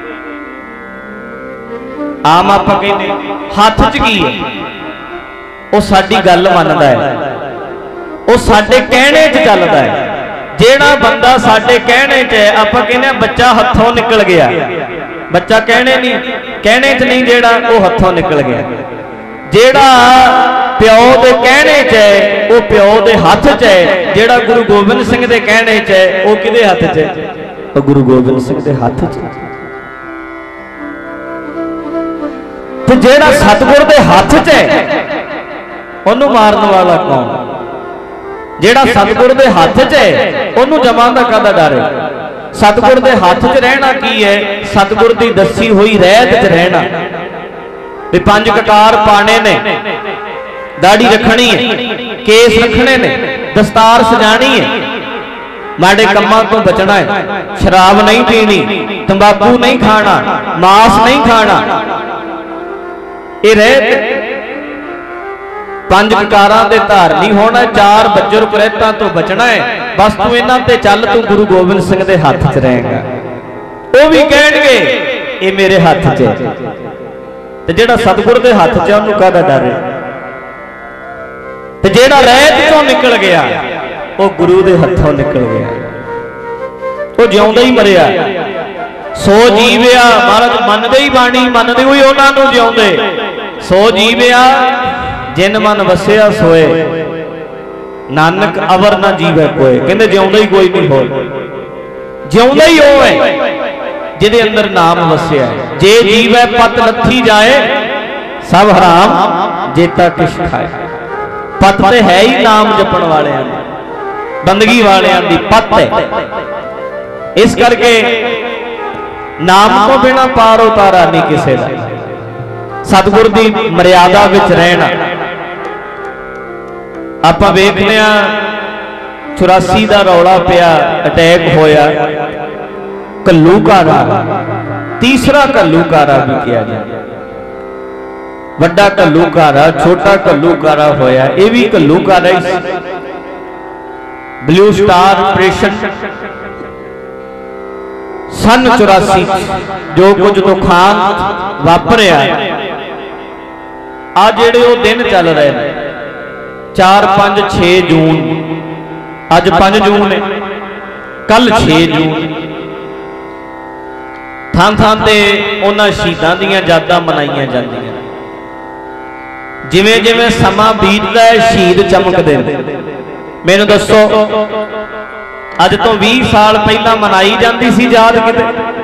आम आपां कहंदे हाथ च की है? वो साडी गल मनदा है, वो साडे कहने च चलदा है। जेड़ा बंदा साडे कहने च है, आपां कहने बच्चा हथों निकल गया, बच्चा कहने नहीं, कहने च नहीं, जेड़ा वो हथों निकल गया। जेड़ा प्यो दे कहने च है वो प्यो दे हाथ च है, जेड़ा गुरु गोबिंद सिंह दे कहने च है वो किदे हाथ च है? वो गुरु गोबिंद सिंह दे हाथ च है। ते जेड़ा सतगुर दे हाथ च है उन्होंने मारन वाला कौन? जेड़ा सतगुर दे हाथ च है उन्होंने जमां दा काहदा डर है? सतगुर दे हाथ च रहना की है? सतगुर दी दसी हुई रहत च रहना। भी पंज ककार पाने ने, दाढ़ी रखनी है, केस रखने ने, दस्तार सजानी है, माड़े कम्मां तो बचना है, शराब नहीं पीनी, तंबाकू नहीं खाना, मांस नहीं खाना। ये रहत पंज ककारां दे धारनी होना, चार बज्जर कुरैतां तो बचना है। बस तू इन्हां ते चल, तू गुरु गोबिंद सिंह दे हाथ च रहेगा। वो भी कहणगे ये मेरे हाथ च है। ते जेड़ा सतगुर दे हाथ च उहनूं काहदा डर है? ते जेड़ा रहत चों निकल गया वो गुरु दे हथों निकल गया, वो जिउंदा ही मरिया। सो जीविया, महाराज मनदे ही बाणी, मनदे हुई उहनां नूं जिउंदे। सो जीविया जिन मन वसिया सोए, नानक अवर ना जीवे कोई। कहंदे जिउंदा ही कोई नहीं हो, जिउंदा ही वो है जिहदे अंदर नाम वसिया है। जे जीवे पत लथी जाए सब हराम जेता किश खाए। पत ते है ही नाम जपण वालियां दी, बंदगी वालियां दी पत है। इस करके नाम तो बिना पार उतारा नहीं किसी का। सतगुर दी मर्यादा विच रहना। आपां वेखदे आ चौरासी का रौला पिया, अटैक होया, घल्लूकारा, तीसरा घल्लूकारा भी किया जाए, वड्डा घल्लूकारा, छोटा घल्लूकारा होया, ये भी घल्लूकारा ही। ब्लू स्टार ऑपरेशन सन चौरासी जो कुछ दुखान वापरिया, आ जेड़े वो दिन चल रहे हैं, चार पांच छे जून, अज पांच जून है, कल छे जून, थां थां ते उन्हां शहीदां दीयां यादां मनाईयां जांदियां। जिवें जिवें समा बीतदा है शहीद चमकदे ने। मैनूं दसो अज तो बीस साल पहला मनाई जाती सी याद किते?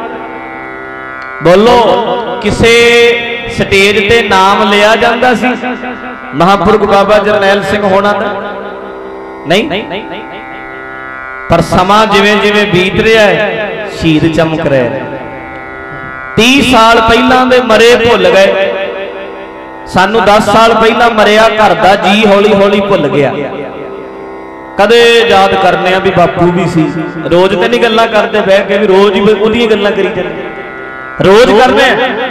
बोलो किसे स्टेज ते नाम लिया जाता सी महापुरख बाबा जरनैल सिंह होना दा? नहीं। पर समा जिवें जिवें बीत रहा है शहीद चमक रहे हैं। तीस साल पहला दे मरे भुल गए, सानू दस साल पहला मरिया घर दा जी हौली हौली भुल गया। कदे याद करने भी बापू भी सी, रोज तो नहीं गल्लां करते बह के भी रोज ही उहदियां गल्लां करी जांदे, रोज करने।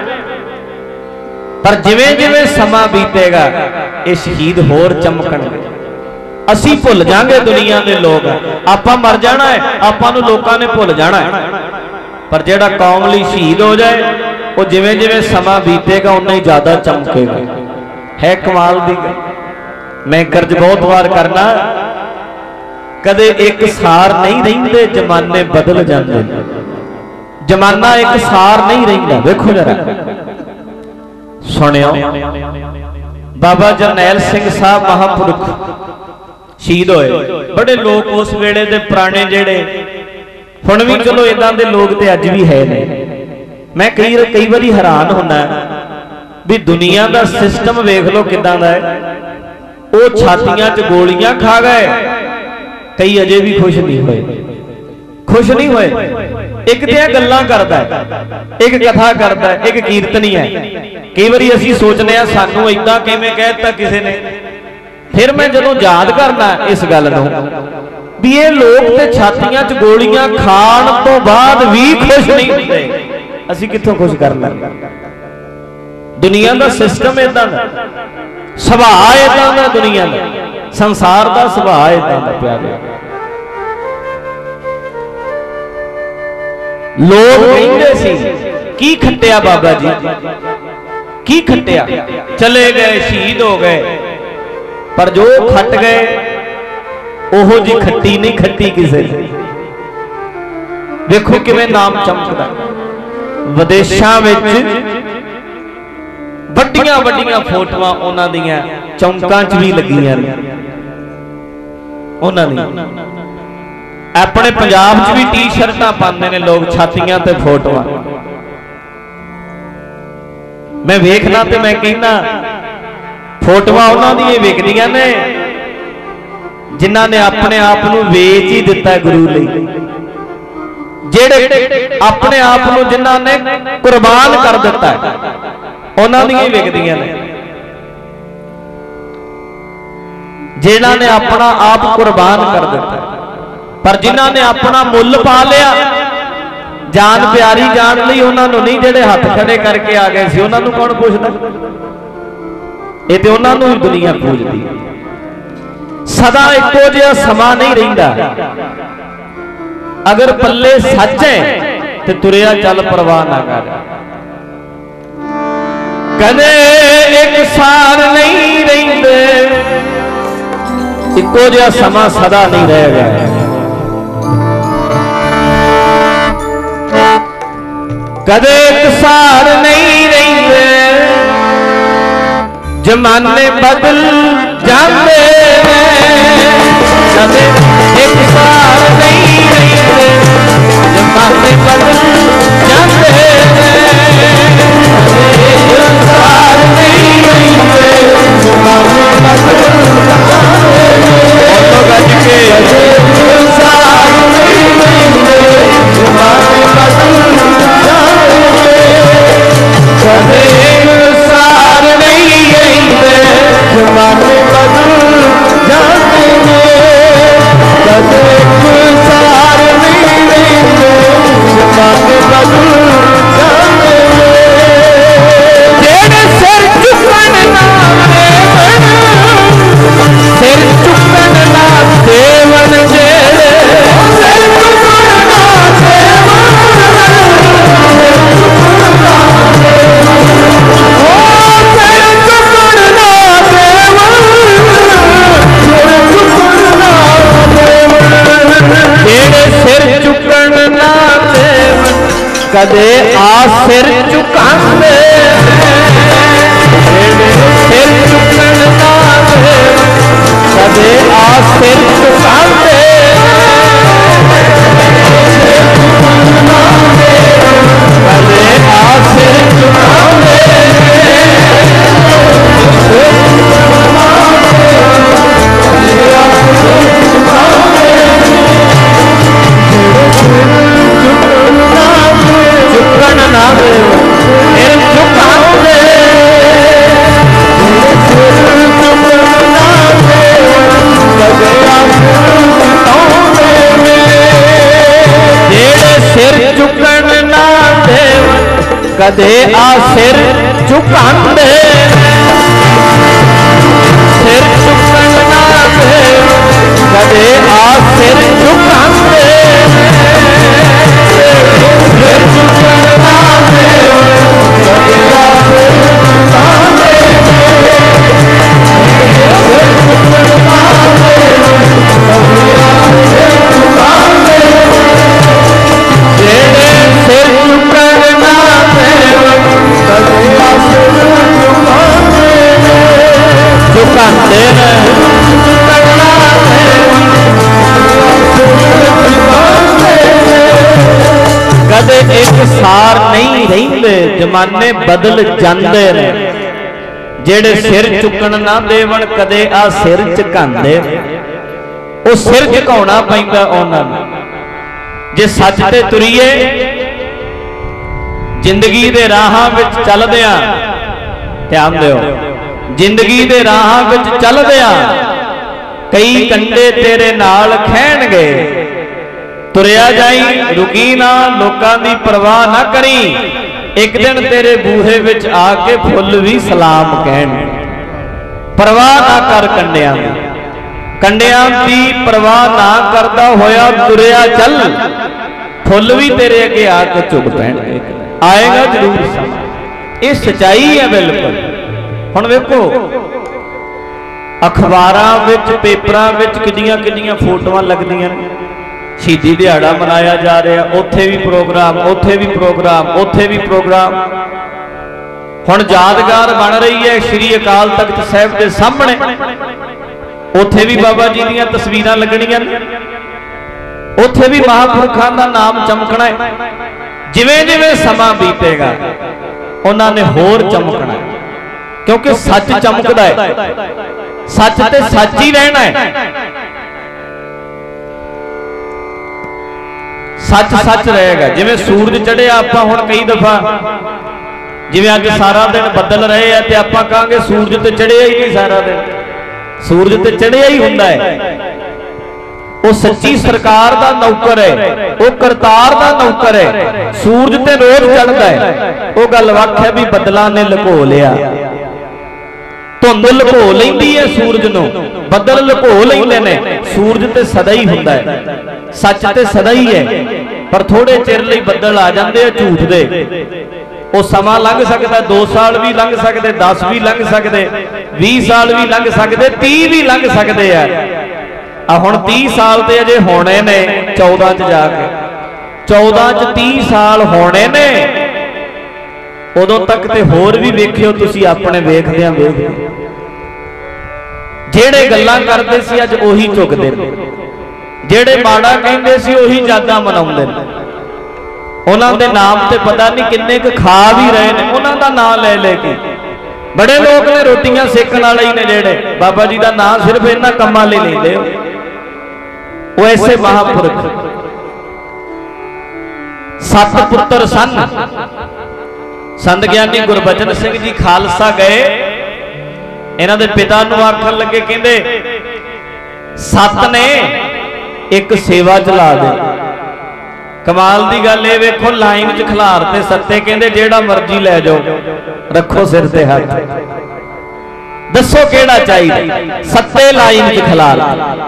पर जिवें जिवें समा बीतेगा ये शहीद होर चमकणगे। असी भुल जाएंगे दुनिया के लोग, आपां मर जाना है, आपां नूं लोकां ने भुल जाना है। पर जिहड़ा कौम लई शहीद हो जाए वो जिवें जिवें समा बीतेगा उन्ना ही ज्यादा चमकेगा। है कमाल दी गल। मैं कर्ज बहुत बार करना, कदे एक सार नहीं रहिंदे, जमाने बदल जाते। जमाना एक सार नहीं रहिंदा। देखो जरा सुनियो, बाबा जरनैल सिंह साहब महापुरुख शहीद होए। बड़े लोग उस वेले दे पुराने जेड़े हुण भी चलो इदां दे लोग ते अज भी है ने। मैं कई कई बारी हैरान होना भी दुनिया दा सिस्टम वेख लो किदां दा है। वो छातियां च गोलियां खा गए, कई अजे भी खुश नहीं हुए, खुश नहीं हुए। एक तो गल्लां करदा है, एक कथा करदा है, एक कीर्तनी है। कई बारी असीं सोचने आ सानू इदां किवें कह दित्ता किसी ने। फिर मैं जदों याद करना इस गल नूं भी ये लोग ते छातियां च गोलियां खाण तो बाद भी खुश नहीं होंदे, असीं कित्थों खुश करना? दुनिया दा सिस्टम इदां दा, सुभाअ इदां दा, दुनिया दा संसार दा सुभाअ इदां दा। प्यारे लोग कहंदे सी की खट्टिया बाबा जी, की खट्टिया, चले गए शहीद हो गए, पर जो खट गए ओहो जी खट्टी नहीं खट्टी किसे ने। देखो किवें नाम चमकदा। विदेशां विच वड्डियां वड्डियां फोटोआं उन्हां दीयां चौंकां च भी लगियां ने। उन्हां दी अपने पंजाब च भी टी शर्टां पांदे ने लोग, छातियां ते फोटोआं। मैं वेखना ते मैं कहना फोटोआं उन्हां दी विकदियां ने जिन्हां ने अपने आप नूं वेच ही दिता गुरु लई, जेड़े अपने आप नूं जिन्हां ने कुर्बान कर दिता है उन्हां दी विकदियां ने। जिन्हां ने अपना आप कुर्बान कर दिता, पर जिन्हां ने अपना मुल पा लिया, जान प्यारी जान लई, उन्हां नूं नहीं, जेड़े हथ खड़े करके आ गए सी उन्हां नूं कौन पुछदा? ये तो उन्हां नूं ही दुनिया पूजदी है। सदा एको जिहा समा नहीं रहिंदा। अगर पल्ले सच है तो तुरिया चल, परवाह ना कर। कदे एक सार नहीं रहिंदे, एको जिहा समा सदा नहीं रहेगा। कदे एक सार नहीं रहिंदे, जमाने बदल जाते कदे एक सार नहीं रहिंदे, जमाने बदल जाते एक सार नहीं रहिंदे, जमाने बदल जाते एक सार नहीं रहिंदे, जमाने बदल जाते कदे एक सार नहीं रहिंदे, जमाने बदल जाते हैं। कदे आ सिर झुकांदे सिर झुकण ना देवन कदे आ सिर झुकांदे कदे आ सिर झुकांदे झुकण ना सिर झुकांदे जेड़े सिर झुकण ना देवन कदे आ सिर झुकांदे सिर झुकण ना देवन कदे आ सिर झुकांदे सिर झुकण ना देवन कदे आ सिर झुकांदे सिर झुकण ना देवन कदे आ सिर झुकांदे जेड़े सिर झुकण ना देवन कदे आ सिर झुकांदे झुकांदे ने झुकण ना देवन कदे एक सार नहीं रहिंदे जमाने बदल जांदे ने जेड़े सिर चुकण ना देवन कदे आ सिर झुकांदे ओ सिर झुकाउणा पैंदा उन्हां नूं जे सच ते तुरीए जिंदगी दे राहां विच चलदिआं ध्यान दिओ जिंदगी दे राहां विच चलदिआं कई कंडे तेरे नाल खैणगे तुरिया जाई रुकी ना लोकां दी परवाह ना करी एक दिन तेरे बूहे विच आके फुल भी सलाम कहण परवाह ना कर कंडियां दी कंडियां दी परवाह ना करदा होया तुरिया चल फुल भी तेरे अगे आके झुक पैणगे आएगा जरूर समा ये सच्चाई है बिल्कुल हुण वेखो अखबारां विच पेपरां विच किड्डियां किड्डियां फोटोआं लगदियां ने शहीदी दिहाड़ा मनाया जा रहा उत्थे भी प्रोग्राम उत्थे भी प्रोग्राम उत्थे भी प्रोग्राम हुण यादगार बन रही है श्री अकाल तख्त साहिब के सामने उत्थे भी बाबा जी दीयां तस्वीरां लगणीआं उत्थे भी महापुरखां दा नाम चमकना है जिवें जिवें समा बीतेगा उन्होंने होर चमकना है क्योंकि सच चमकदा है सच ते सच ही रहना है सच सच रहेगा जिवें सूरज चढ़िया आपां हुण कई दफा जिवें अज सारा दिन बदल रहे हैं तो आपां कहांगे सूरज ते चढ़िया ही नहीं सारा दिन सूरज ते चढ़िया ही हुंदा है वो सच्ची सरकार दा नौकर है वो करतार दा नौकर है सूरज ते रोज चढ़दा है वो गल वख है भी बदलां ने लुको लिया धुंध लुको लैंदी है सूरज नूं बदल लुको लैंदे ने सूरज ते सदा ही हुंदा है सच ते सदा ही है पर थोड़े चिर लई बदल आ जांदे झूठ दे वो समा लंघ सकदा दो साल भी लंघ सकदे दस भी लंघ सकदे बीस साल भी लंघ सकदे तीह भी लंघ सकदे आ आ हुण तीह साल ते अजे होने ने चौदह च जाके चौदह च तीह साल होने ने उदों तक ते होर भी वेखियो तुसीं अपने वेखदियां वेखदे जेड़े गल्लां करदे सी अज ओही झुकदे ने जेड़े माड़ा कहिंदे सी ओही जादा मनाउंदे ने उन्हां दे नाम ते पता नहीं किन्ने क खा भी रहे ने उन्हां दा नाम ले ले के बड़े लोग ने रोटियां सेकण वाले ही ने जेड़े बाबा जी दा नाम सिर्फ इन्हां कम्मां लई लैंदे वो ऐसे महापुरख सत पुत्र सन संत ज्ञानी गुरबचन सिंह जी खालसा गए इन्हां दे पिता नूं आखण लगे कहंदे सत ने एक सेवा चला दे कमाल दी गल ये वेखो लाइन च खिलार ते सत्ते कहंदे जेड़ा मर्जी लै जाओ रखो सिर ते हाथ दसो केड़ा चाहिए सत्ते लाइन च खिलार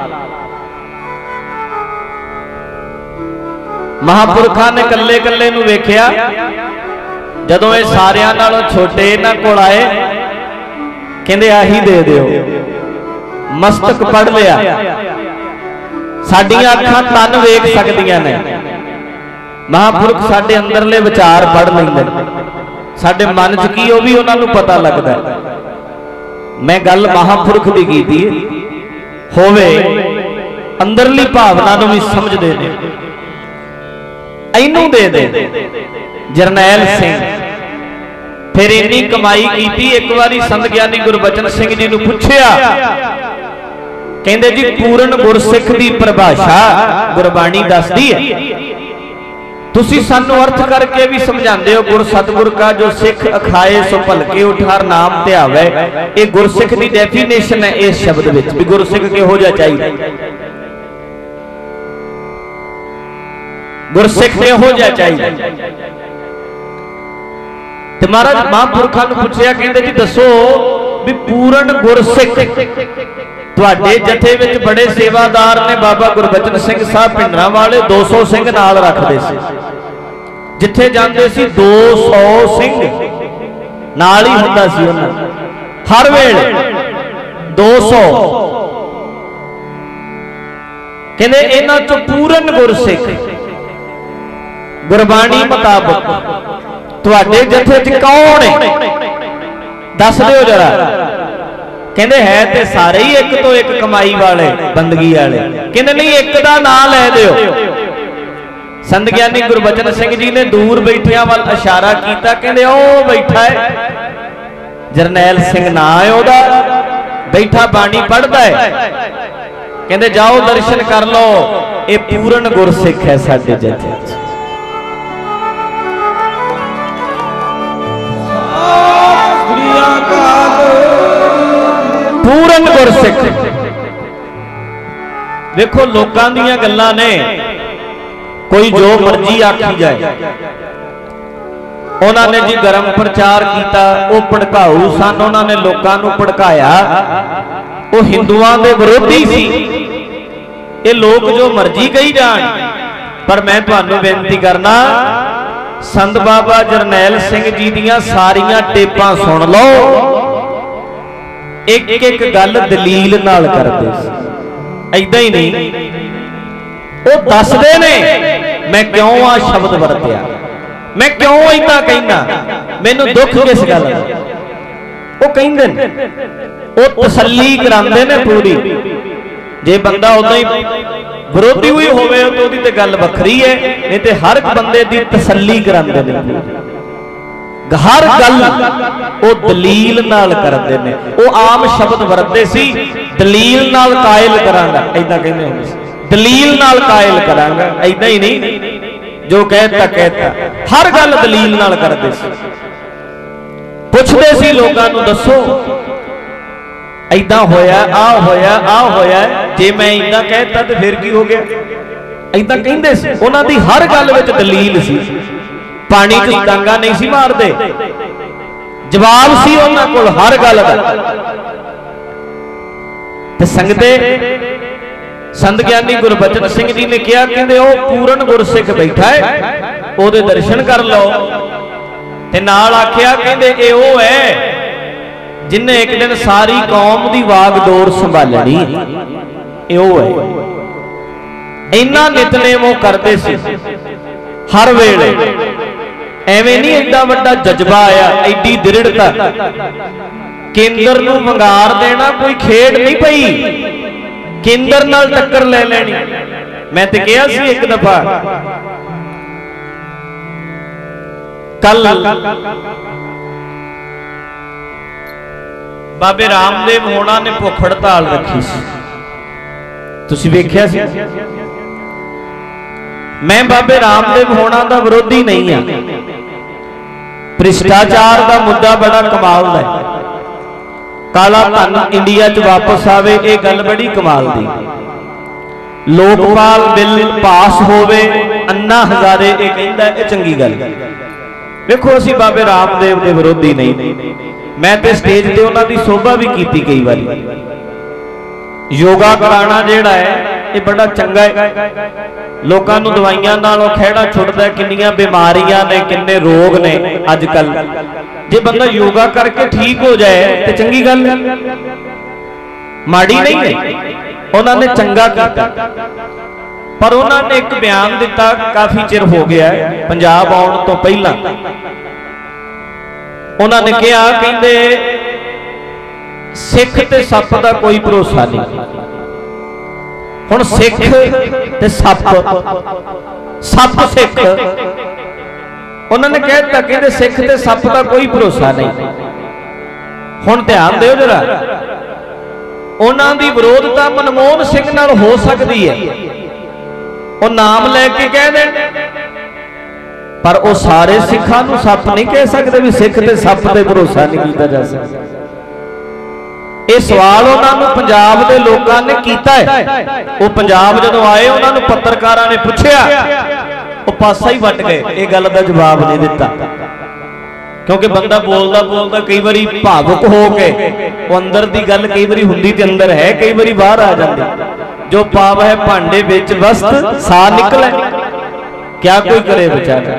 महापुरखा ने कल्ले कल्ले नूं वेखिया जदों ये सारियां नालों छोटे इन्हां कोल आए कहंदे आही दे दिओ मस्तक पढ़ लिया साडियां अखां तन वेख सकदियां ने महापुरख साडे अंदरले विचार पढ़ लैंदे, साडे मन च की भी उन्हां नूं पता लगदा। मैं गल महापुरख दी कीती होवे, अंदरली भावना नूं भी समझदे ने। इनू दे दे जरनैल सिंह फिर इन्नी कमाई की। एक बारी संत ज्ञानी गुरबचन सिंह जी नूं पुछया, कहंदे जी पूर्ण गुरसिख दी परिभाषा गुरबाणी दसदी है, तुसी सानू अर्थ करके भी समझाते हो। गुर सतगुर का जो सिख अखाए सो भलके उठार नाम ध्यावे, ये गुरसिख दी डेफिनेशन है इस शब्द विच भी गुरसिख किहो जिहा चाहिए, गुरसिख किहो जिहा चाहिए। ते महाराज महापुरखां नूं पुछया, कहंदे जी दसो भी पूर्ण गुरसिख तुहाडे जथे विच बड़े सेवादार ने बाबा गुरबचन सिंह साहब भिंडरां वाले दो सौ सिंह नाल रखदे सी, जिथे जांदे सी दो सौ सिंह नाल ही हुंदा सी उन्हां हर वेले दो सौ। कहंदे इन्हां चों पूर्ण गुरसिख गुरबाणी मुताबक तुहाडे जथे च कौन है दस दिओ जरा। कहंदे है ते सारे ही एक तो एक कमाई वाले बंदगी वाले। कहंदे नहीं एक दा नाम लै दिओ। संत ज्ञानी गुरबचन सिंह जी ने दूर बैठियां वाल इशारा किया, कहंदे ओ बैठा है जरनैल सिंह ना है ओदा, बैठा बाणी पढ़दा है। कहंदे जाओ दर्शन कर लो, ये पूर्ण गुरसिख है साडे जथे। पूर्ण गुरसिख देखो लोकां दीयां गल्लां ने, कोई जो मर्जी आखी जाए। उन्होंने जी गरम प्रचार किया, वो भड़काऊ सन, उन्होंने लोगों को भड़काया, वो हिंदुआं दे विरोधी सी। ये लोग जो मर्जी कही जान, पर मैं तुहानू बेनती करना संत बाबा जरनैल सिंह जी दियां सारियां टेपां सुन लो, एक एक गल दलील नाल करदे सी, ऐदां ही नहीं। वो दसदे ने मैं क्यों आ शब्द वरतिया, मैं क्यों ऐदां कहना, मैनू दुख किस गल दा। वो कहिंदे ने, वो तसल्ली करांदे ने पूरी। जे बंदा उदां ही विरोधी हुई होवे तो ओदी ते गल वखरी है, नहीं ते हर बंदे दी तसल्ली करांदे ने। हर गल वो दलील नाल करदे ने। वो आम शब्द वरतदे सी, दलील नाल कायल करांगा, ऐदां कहंदे हुंदे सी, दलील नाल कायल करांगा, ऐदां ही नहीं जो कहता कहता, हर गल दलील नाल करदे सी। पुछदे सी लोकां नूं, दसो ऐदां होया, आ होया, आ होया, जे मैं ऐदां कहता तो फिर की हो गया, ऐदां कहंदे सी। उन्हां दी हर गल विच दलील सी, पानी च डांगा नहीं सी मारदे, जवाब सी उन्हां कोल हर गल दा। ते संगते संत ज्ञानी गुरबचन सिंह जी ने कहा, कहंदे ओ पूर्ण गुरसिख बैठा है, ओदे दर्शन कर लो। ते नाल आखिया, कहंदे ए ओ है जिन्हें एक दिन सारी कौम दी वागडोर संभालनी, ए ओ है। इन्ना नितनेम वो करदे सी हर वेले, एवें नहीं एडा वड्डा जज्बा आया, एडी दृढ़ता। केंद्र नूं वंगार देना कोई खेड नहीं पई, केंद्र नाल टक्कर ले लेनी। मैं ते कहा सी एक दफा, कल बाबे रामदेव होना ने भुख हड़ताल रखी सी, तुसीं वेख्या सी। मैं बाबे रामदेव होना दा विरोधी नहीं हाँ, भ्रिष्टाचार का मुद्दा बड़ा कमाल है। काला धन इंडिया च वापस आवे, ये गल बड़ी कमाल दी। लोकपाल बिल पास होवे, अन्ना हजारे ये कहंदा है, चंगी गल। देखो असीं बाबे रामदेव के विरोधी नहीं, मैं तो स्टेज ते उन्हां दी शोभा भी कीती कई बारी। योगा कराना जिहड़ा है ये बड़ा चंगा है, लोगों को दवाइयां नालों खैड़ा छुटदा, किन्नियां बीमारियां ने, किन्ने रोग ने अजकल। जे बंदा योगा करके ठीक हो जाए तो चंगी गल है, माड़ी नहीं है। उन्होंने चंगा किया, पर उन्होंने एक बयान दिता काफ़ी चिर हो गया पंजाब आउण तो पहला। उन्होंने कहा कहते सिख ते सप का कोई भरोसा नहीं। हुण सिख ते सप सप सिख उन्होंने कह दिता कहते सिख ते सप का कोई भरोसा नहीं। हुण ध्यान दिओ जरा, उन्हां दी विरोधता मनमोहन सिंह नाल हो सकती है, वो नाम लैके कह दें, पर वो सारे सिखां नूं सप नहीं कह सकते भी सिख ते सप ते भरोसा नहीं किया जा सकता। ये सवाल उन्होंने पंजाब के लोगों ने किया है। वो पंजाब जदों आए उन्होंने पत्रकारां ने पूछया, वो पासा ही वट गए, ये गल का जवाब नहीं दिता। क्योंकि बंदा बोलता बोलता कई बारी भावुक हो के वो अंदर की गल कई बारी हुंदी ते अंदर है, कई बारी बाहर आ जाती। जो पाव है भांडे विच वस्त सा निकले, क्या कोई करे बेचारा।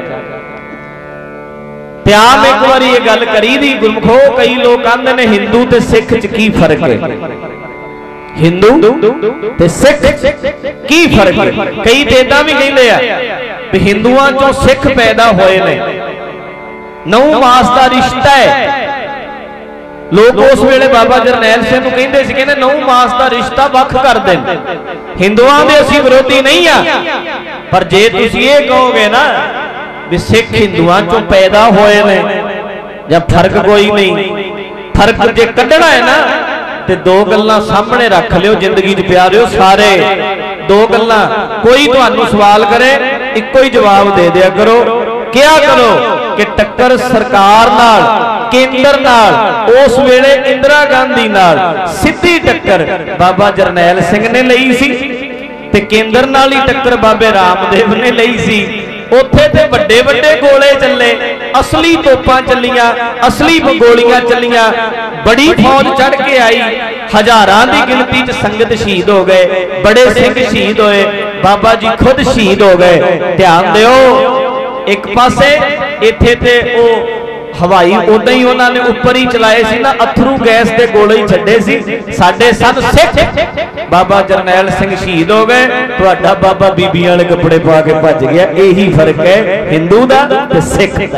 त्याम एक बार ये गल करी दी गुरमुखो, कई लोग कहते हैं हिंदू ते सिख च की फर्क है, हिंदू ते सिख की फर्क है। कई तो इदा भी कहते हैं भी हिंदुओं चों सिख पैदा होए ने, नौ मास का रिश्ता है। लोग उस वेले बाबा जरनैल सिंह नूं कहंदे सी, कहंदे नौ मास का रिश्ता वख कर दें, हिंदुओं के असीं विरोधी नहीं आ, पर जे तुसीं ये कहोगे ना भी सिख हिंदुओं चों पैदा होए ने या फर्क कोई नहीं, फर्क जे कढ़ना है ना तो दो गल्लां सामने रख लियो जिंदगी च प्यारिओ सारे। दो गल्लां, कोई तुहानूं सवाल करे इक्को ही जवाब दे दिया करो, क्या करो कि टक्कर सरकार नाल केंद्र नाल उस वेले इंदिरा गांधी नाल सीधी टक्कर बाबा जरनैल सिंह ने लई सी ते केंद्र नाल ही टक्कर बाबे रामदेव ने लई सी। उत्थे ते वड्डे वड्डे गोले चले, असली तोपां चलियां, असली गोलियां चलियां, बड़ी फौज चढ़ के आई, हजारां दी गिनती च संगत शहीद हो गए, बड़े सिंह शहीद होए, बाबा जी खुद शहीद हो गए। ध्यान दिओ, एक पासे इत्थे ते ओ हवाई उदा ही उन्होंने उपर ही चलाए सी ना, अथरू गैस के गोले ही छड्डे सी। साडे सन सिख बाबा जरनैल सिंह शहीद हो गए, तुहाडा बाबा बीबियां वाले कपड़े पा के भज गया। यही फर्क है हिंदू दा ते सिख दा।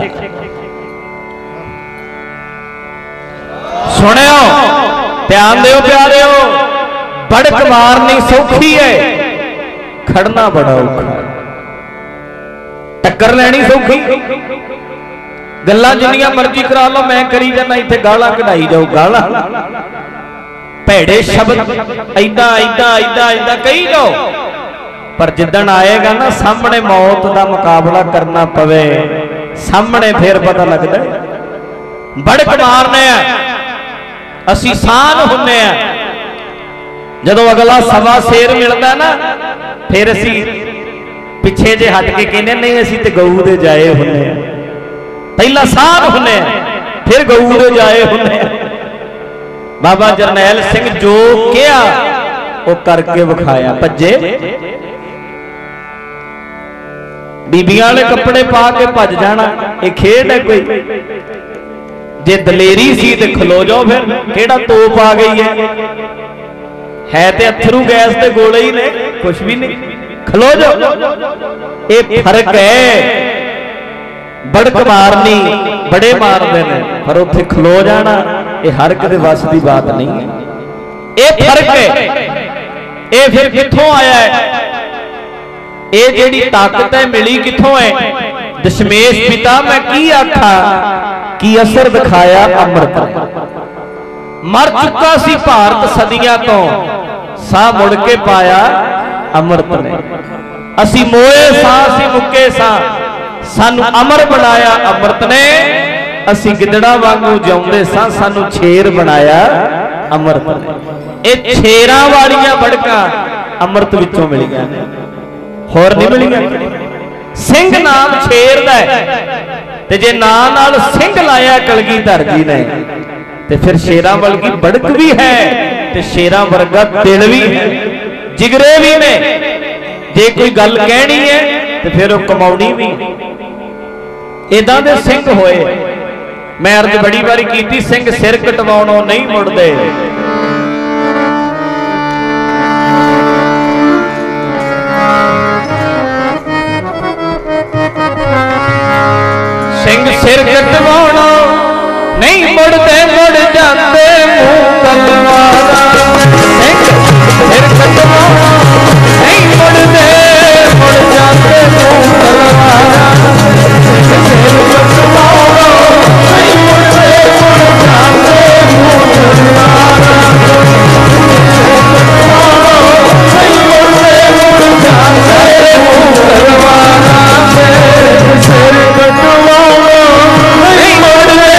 सुनियो, ध्यान दिओ प्यारिओ, बड़क मारनी सौखी है, खड़ना बड़ा औखा। टक्कर लैनी सौखी, गल्लां जिन्नियां मर्जी करा लो, मैं करी जाना इत्थे गालां कढाई जाओ, गालां भैड़े शब्द ऐदा ऐदा ऐदा ऐदा कही जाओ, पर जिद्दण आएगा ना सामने मौत का मुकाबला करना पवे, सामने फिर पता लगता है। बड़क मारने असी सान हुन्ने आ, जदों अगला सवा शेर मिलता ना फिर असी पिछे जे हट के कहने नहीं असी ते गऊ दे जाए हुन्ने, पहला सान हुन्ने फिर गऊ दे जाए हुन्ने। बाबा जरनैल सिंह जो किया वो करके विखाया, भजे बीबियां वाले कपड़े पा के भज जाना, ये खेड है कोई? जे दलेरी सी ते खलो जाओ, फिर केड़ा तोप आ गई है, है ते अथरू गैस ते गोले ही ने, कुछ भी नहीं, खलो जाओ। ये फर्क है। बड़क मारनी बड़े मारते हैं, पर उत्थे खलो जाना ये हर किसी वस की बात नहीं है। ये फर्क है। ये फिर कित्थों आया है? ये जेड़ी ताकत है मिली कित्थों है? दशमेश पिता मैं की आखा की असर दिखाया अमृत ने। मर चुका सी भारत सदियां तो, सा मुड़ के पाया अमृत ने। असी मोए सा असी मुक्के सा, सानू अमर बनाया अमृत ने। असी गिदड़ा वांगू जिउंदे सा, सानू छेर बनाया अमृत ने। ये छेरां वालियां बड़कां अमृत विचों मिलियां ने, होर नहीं मिलियां। सिंह नाम छेर दा है, ते जे नाम नाल सिंह लाया कलगीधर जी ने, ते फिर शेरां वर्गी बड़क भी है, ते शेरां वर्गा दिल भी है, जिगरे भी ने। जे कोई गल कहनी है तो फिर वो कमाउनी भी। इदां दे सिंह होए। मैं अर्ज बड़ी बारी कीती, सिंह सिर कटवाउणों नहीं मुड़दे। ਸਿੰਘ ਸਿਰ ਕਟਵਾਉਣਾ नहीं मुड़ते मुड़ जाते मुँह तलवारा सिंह सिर कटवाना नहीं मुड़ते मुड़ जाते मुँह तलवारा सिर कटवाना नहीं मुड़ते मुड़ जाते मुँह तलवारा नहीं मुड़ते मुड़ जाते मुँह तलवारा सिर कटवाना नहीं मुड़ते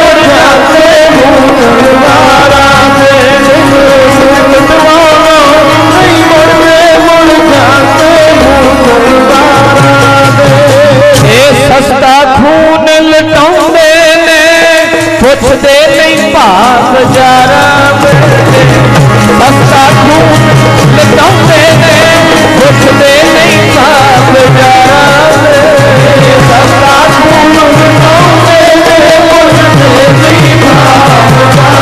सस्ता खून लटाउंदे ने पुछदे नहीं भाग जारा सस्ता खून लटाउंदे ने पुछदे नहीं भाग जारा सस्ता खून लटाउंदे ने पुछदे नहीं भाग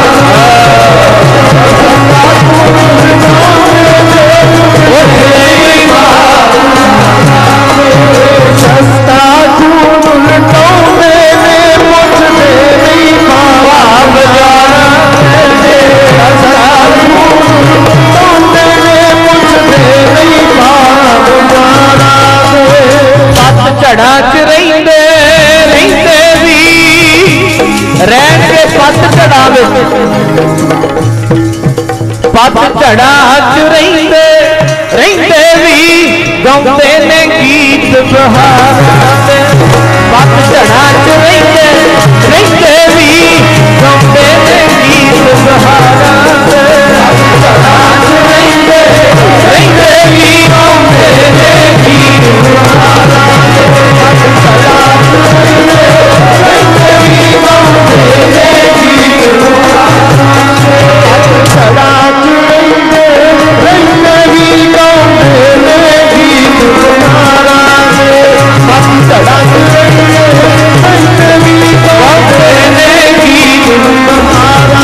सस्ता खून लटाउंदे ने पुछदे नहीं भाग जारा सस्ता खून लटाउंदे ने पुछदे नहीं भाग जारा पत झड़ा च रहिंदे रहिंदे भी रहन के पत झड़ा विच पत झड़ा च रहिंदे रहिंदे भी गाउंदे ने गीत बहारा पत झड़ा च रहिंदे रहिंदे भी गाउंदे ने गीत बहारा पत झड़ा च रहिंदे रहिंदे भी गाउंदे ने गीत बहारा पत झड़ा च रहिंदे रहिंदे भी गाउंदे ने गीत बहारा पत झड़ा च रहिंदे रहिंदे भी गाउंदे ने गीत बहारा पत झड़ा च रहिंदे रहिंदे भी गाउंदे ने गीत बहारा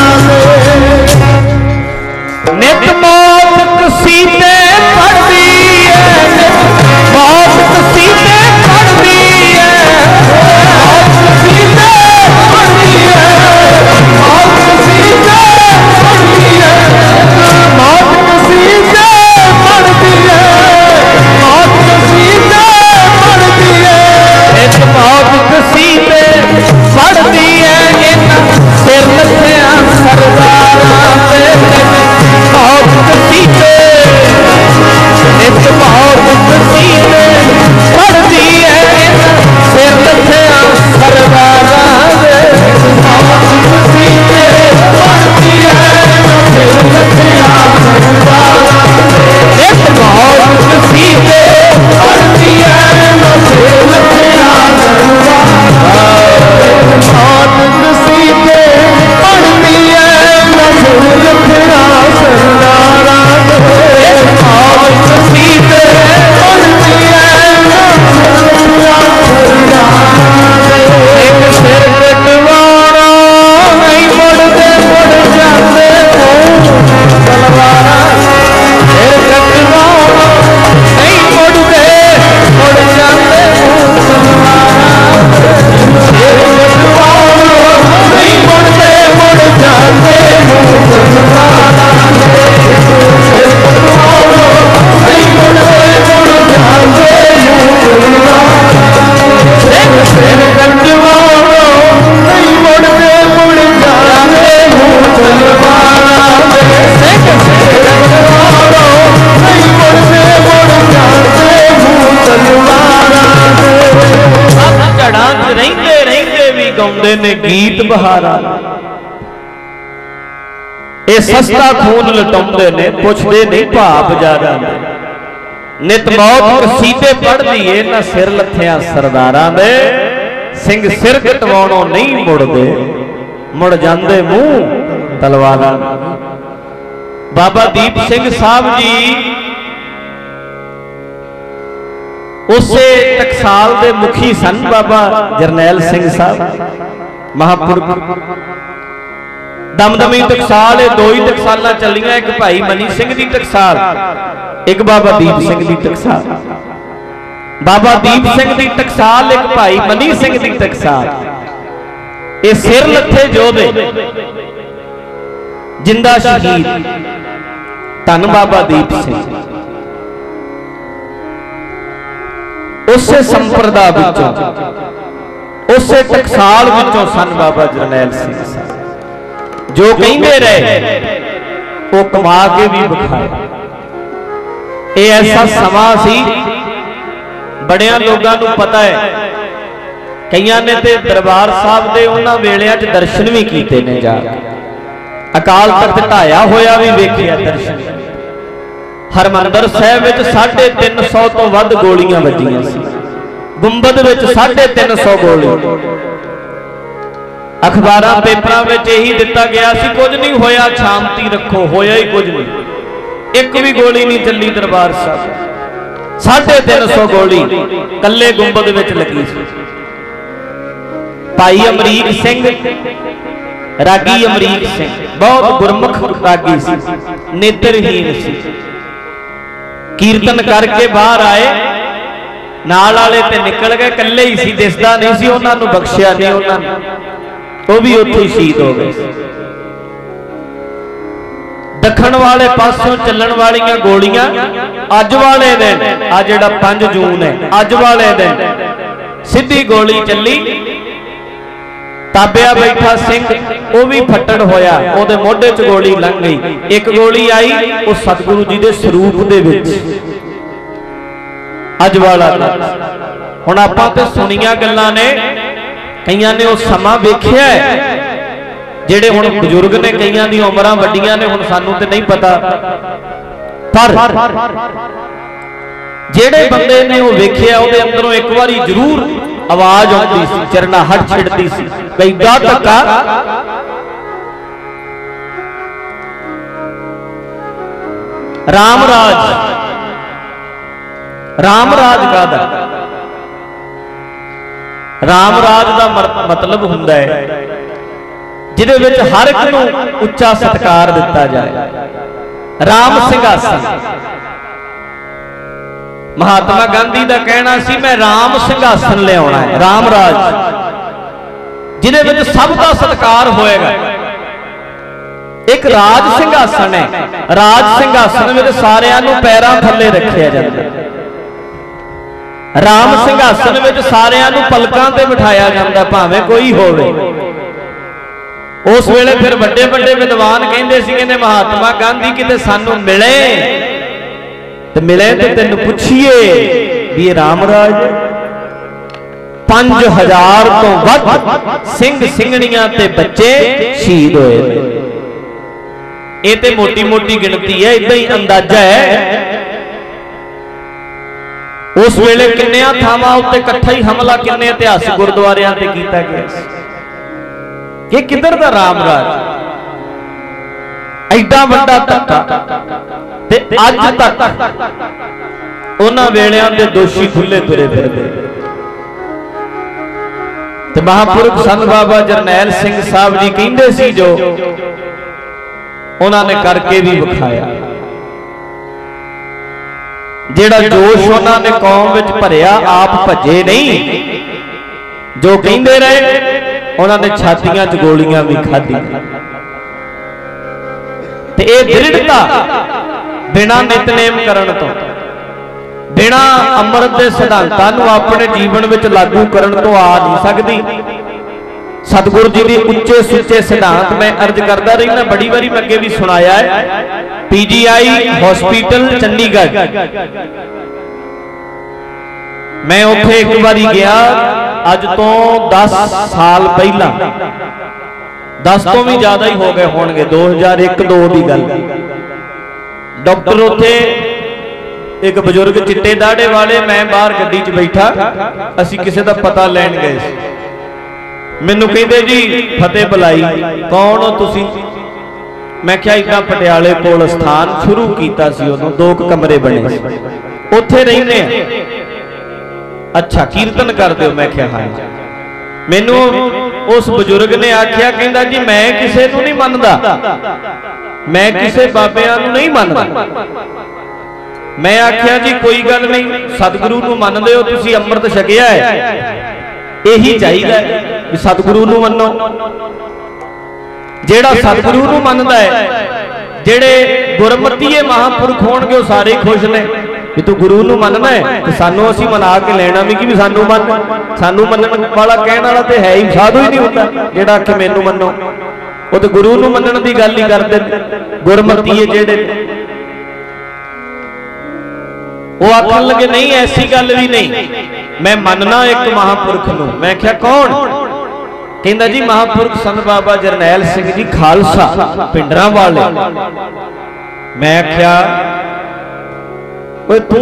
नित मौत कसीदे पढ़दी है मौत कसीदे पढ़दी है मौत कसीदे पढ़दी है मौत कसीदे पढ़दी है मौत कसीदे पढ़दी है मौत कसीदे पढ़दी है नित मौत कसीदे पढ़दी है इन सिर लथिया सरदारां ते मौत कसीदे नित मौत कसीदे पढ़दी है इन सिर लथिया सरदारां ते मौत कसीदे पढ़दी है इन सिर लथिया सरदारां ते नित मौत कसीदे पढ़दी है इन सिर लथिया सरदारां मौत कसीदे पढ़दी है इन सिर लथिया सरदारां ते मौत कसीदे पढ़दी है इन सिर लथिया सरदारां ते एक सिर कटवाना नहीं मुड़दे मुड़ जाते मुँह तलवारा सिर कटवाना नहीं मुड़दे मुड़ जाते मुँह तलवारा सिर कटवाना नहीं मुड़दे मुड़ जाते मुँह तलवारा सिर कटवाना नहीं मुड़दे मुड़ जाते मुँह तलवारा सिर कटवाना नहीं मुड़दे मुड़ जाते मुँह तलवारा सिर कटवाना नहीं मुड़दे मुड़ जाते मुँह तलवारा पत झड़ा च रहिंदे रहिंदे भी गाउंदे ने गीत बहारा ਇਹ ਸਸਤਾ ਖੂਨ ਲਟਾਉਂਦੇ ਨੇ ਪੁੱਛਦੇ ਨਹੀਂ ਭਾਪ ਜਾਰਾ ਨਿਤ ਮੌਤ ਕਸੀਦੇ ਪੜ੍ਹਦੀ ਏ ਨਾ ਸਿਰ ਲੱਥਿਆਂ ਸਰਦਾਰਾਂ ਦੇ ਸਿੰਘ ਸਿਰ ਕਟਵਾਉਣੋਂ ਨਹੀਂ ਮੁੜਦੇ ਮੁੜ ਜਾਂਦੇ ਮੂੰਹ ਤਲਵਾਰਾਂ ਬਾਬਾ ਦੀਪ ਸਿੰਘ ਸਾਹਿਬ ਜੀ ਉਸੇ ਟਕਸਾਲ ਦੇ ਮੁਖੀ ਸਨ ਬਾਬਾ ਜਰਨੈਲ ਸਿੰਘ ਸਾਹਿਬ ਮਹਾਂਪੁਰਖ दमदमी टकसाल है, दो ही टकसाल चलियां, एक भाई मनी सिंह की टकसाल, एक बाबा दीप सिंह की टकसाल। बाबा दीप सिंह दी टकसाल, एक भाई मनी सिंह दी टकसाल, ये सिर लथे जोधे जिंदा शहीद धन बाबा दीप सिंह। उसे संप्रदा विचों, उसे टकसाल विचों सन बाबा जरनैल सिंह साहब। जो कहते रहे वो कमा के भी विखाया। ये ऐसा समा सी, बड़िया लोगों को पता है, कई ने तो दरबार साहब के उन्होंने वेलियां च दर्शन भी किए ने, जा अकाल तख्त ढाया होया भी वेखिया दर्शन। हरमंदर साहिब विच साढ़े तीन सौ तो वध गोलियां वजियां सी, गुंबद विच साढ़े तीन सौ गोली। अखबारां पेपरां विच यही दिता गया सी, कुछ नहीं होया, शांति रखो, होया ही कुछ नहीं, एक भी गोली नहीं चली दरबार साहब। साढ़े तीन सौ गोली कल्ले गुंबद विच लगी सी। भाई अमरीक सिंह, रागी अमरीक सिंह बहुत गुरमुख रागी सी, नेत्रहीन सी। कीर्तन करके बाहर आए, नाल वाले ते निकल गए, कल्ले ही सी, दिसदा नहीं सी, उन्हां नूं बख्शिया नहीं, उन्हां वो भी उत्थे ही शहीद हो गए। दखण वाले पासों चलण वालियां गोलियां अज वाले दिन, आ जिहड़ा पांच जून है, अज वाले दिन सीधी गोली चली, ताबिया बैठा सिंह वो भी फट्टड़ होया, उहदे मोढे च गोली लंघ गई। एक गोली आई वो सतगुरु जी दे स्वरूप दे विच। अज वाला हुण आपां ते सुनिया गल्लां ने, कईयां ने वो समा वेखिया है, जेड़े हुण बजुर्ग ने, कईयां दी उमरां वड्डियां ने, हुण सानू ते नहीं पता, पर जेड़े बंदे ने वो वेखिया, उहदे अंदरों एक बारी जरूर आवाज आती सी, चरनाहट छिड़ती सी, कई दा धक्का रामराज, रामराज कादा रामराज का मतलब हुंदा है जिहदे विच हर एक नूं उच्चा सत्कार दिता जाए। राम सिंघासन, महात्मा गांधी का कहना सी, मैं राम सिंघासन लियाउणा है, रामराज जिहदे विच सब का सत्कार होएगा। एक राज सिंघासन है, राज सिंघासन विच सारियां नूं पैरां थल्ले रखिया जांदा है। राम सिंघासन विच सारियां नूं पलकां ते बिठाया जांदा, भावें कोई होवे। उस वेले फिर बड़े बड़े विद्वान कहंदे सी, कहंदे महात्मा गांधी किते सानू मिले ते मिले ते तैनूं पुछीए भी रामराज। पांच हजार तो वध सिंह सिंघणियां ते बच्चे शहीद होए। ये ते मोटी मोटी गिनती है, इदां ही अंदाजा है। उस वेले किन्नियां थावां उत्ते इकट्ठा ही हमला किन्ने इतिहासिक गुरुद्वारियां ते कीता गया। ये किधर दा रामराज, एडा वड्डा धक्का, ते अज तक उन्हां वेलियां दे दोषी खुले तुरे फिरदे। ते महापुरुष सन बाबा जरनैल सिंह साहब जी कहंदे सी, जो उन्होंने करके भी विखाया। जेड़ा जोश उन्होंने कौम विच भरिया, आप भजे नहीं, जो कहंदे रहे उन्होंने छातियां च गोलियां भी खाधी। ते ये दृढ़ता बिना नितनेम करन तो, बिना अमृत के सिद्धांतां नूं अपने जीवन विच लागू करन तो आ नहीं सकती। सतगुरु जी के उच्चे सुच्चे सिद्धांत मैं अर्ज करता रही, बड़ी बारी मैं अगे भी सुनाया है। पीजीआई हॉस्पिटल चंडीगढ़, मैं उत्थे एक बारी गया, अज तो दस साल पहला, दस तो भी ज्यादा ही हो गए होंगे, दो हजार एक दो की गल। डॉक्टर उत्थे एक बजुर्ग चिट्टे दाढ़े वाले, मैं बाहर गड्डी च बैठा, असी किसी का पता लैन गए। मैनू कहते जी फतेह बुलाई, कौन हो तुसी? मैं क्या इदा पटियाले कोल स्थान शुरू किया सी, उदों दो कमरे बने, उत्थे रहने। अच्छा कीर्तन कर दो? मैं क्या हाँ। मैनू उस बजुर्ग ने आख्या, कहंदा जी मैं किसे नूं नहीं मनदा, मैं किसे बाबियां नूं नहीं मनदा, मैं आख्या जी कोई गल नहीं, सतगुरु नूं मनदे हो तुसीं, अमृत छकिया है, यही चाहिए कि सतगुरु नूं मनो। जेड़ा सतगुरु नूं मनदा है, जेड़े गुरमतीए महापुरख होणगे, सारे खुश ने भी तू गुरु नूं मनना है, तो सानू असीं मना के लेना भी कि सानू मन, सानू मनण वाला कहण वाला तो है ही साधु ही नहीं होता। जेड़ा आखे मैनू मनो, वो तो गुरु नूं मनण दी गल ही करदे ने। गुरमतीए जेड़े वो आखन लगे नहीं ऐसी गल भी नहीं, मैं मनना एक महापुरख नूं। मैं क्या कौन? कहंदा जी महापुरख संत बाबा जरनैल सिंह जी खालसा पिंडरां वाले। मैं क्या तू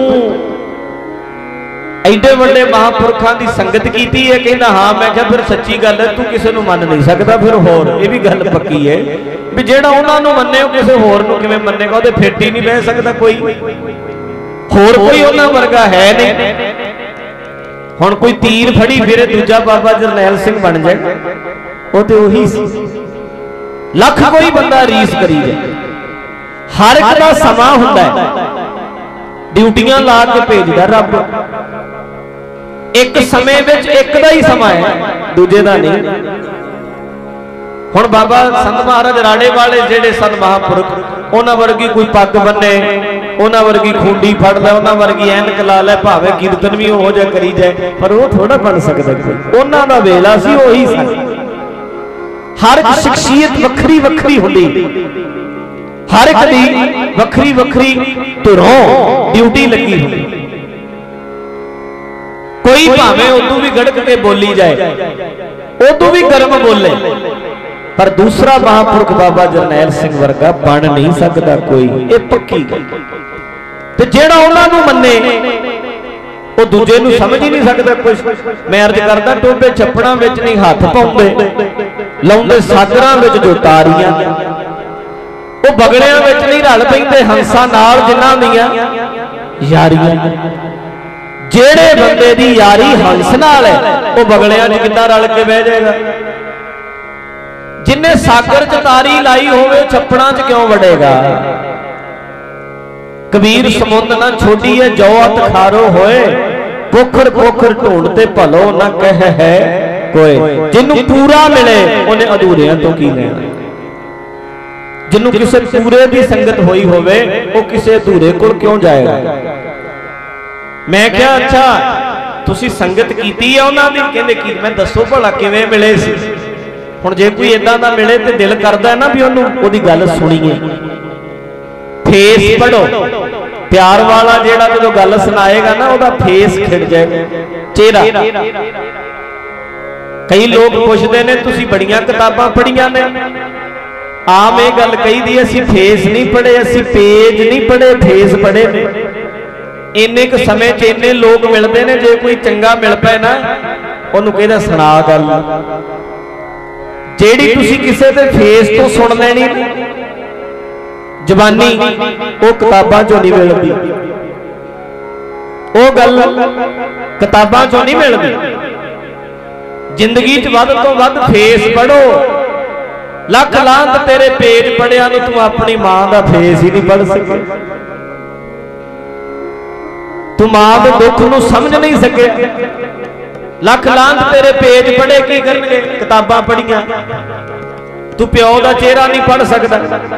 एडे वड्डे महापुरखों की संगत कीती है? कहंदा हाँ। मैं क्या फिर सच्ची गल है, तू किसी नूं मन नहीं सकता। फिर होर ये भी गल पक्की है भी जेड़ा उन्हां नूं मन्ने किसी होर नूं किवें मन्नेगा? उहदे फिट ही नहीं बह सकदा कोई, होर कोई उन्हां वर्गा है नहीं। हुण कोई तीर फड़ी फिरे दूजा बाबा जरनैल सिंह बन जाए, वो तो उही सी। लख कोई बंदा रीस करी जाए, हर एक दा समा हुंदा है, ड्यूटियां ला के भेजदा रब। एक समय विच एक दा ही समा है, दूजे दा नहीं। हुण बाबा संत महाराज राड़े वाले जेड़े सन महापुरख, उन्हां वर्गी कोई पग बन्ने, उन्हां वर्गी खूंडी फड़ लै, उन्हां वर्गी ऐनक ला लै, भावे कीर्तन भी हो जा करी जाए, पर वो थोड़ा बन सकदा कोई। उन्हां दा वेला सी ओही सी। हर एक शख्सियत वखरी वखरी हुंदी, हर एक दी वखरी वखरी धुरों ड्यूटी लगी हुंदी। कोई भावे उदू भी गड़क के बोली जाए, उदू भी गर्म बोले, पर दूसरा महापुरख बाबा जरनैल सिंह वर्गा बन नहीं सकता कोई। ये पक्की गल। ते जेड़ा उन्हां नूं मन्ने वो दूजे नूं समझ ही नहीं सकता कुछ। मैं अर्ज करदा टोबे छप्पड़ां विच नहीं हाथ पाउंदे, लाउंदे सागरां विच जो तारियां, वो बगड़ियां विच नहीं रल पैंदे हंसां नाल जिन्हां दियां यारियां। जेड़े बंदे दी यारी हंस नाल है, वो बगड़ियां च किद्दां रल के बह जाएगा? जिन्हें सागर च तारी लाई होवे छप्पड़ां च क्यों वड़ेगा? कबीर समुंद ना छोड़ी है जो अत खारो होए, पोखर पोखर ढूंढते भलो ना कह है कोई। जिन्नू पूरा मिले उन्हें अधूरियां तो की लेना। जिन्नू किसी पूरे की संगत होई होवे वो किसी अधूरे कोल क्यों जाएगा? मैं क्या अच्छा तुसी संगत कीती है उन्हां दी? कहंदे की मैं दसो भला किवें मिले सी? हुण जे कोई इदां दा मिले तो दिल करदा है ना भी ओनू ओदी गल सुणीए। फेस पढ़ो, प्यार वाला जेड़ा जो गल सुनाएगा ना ओदा फेस खिड़ जाएगा, चेहरा। कई लोग पुछदे ने तुसी बड़ियां किताबां पढ़ियां ने, आम ये गल कही दी असीं फेस नहीं पढ़े, असीं पेज नहीं पढ़े, फेस पढ़े ने। इन्ने क समय च इन्ने लोग मिलते हैं, जे कोई चंगा मिल पाए ना उन्होंने कहदा सुना गल। जेड़ी तुसी किसी के फेस तो सुन लैनी जबानी, वो किताबां चों नहीं मिलती, वो गल किताबां चों नहीं मिलती। जिंदगी च वध तो वध फेस पढ़ो। लख लांत तेरे पेज पढ़िया तू अपनी मां का फेस ही नहीं पढ़ सके, तू मां के दुख नूं समझ नहीं सके। लख लांत तेरे पेज पढ़े की करनगे? किताबां पढ़ियां, तू प्यो का चेहरा नहीं पढ़ सकता,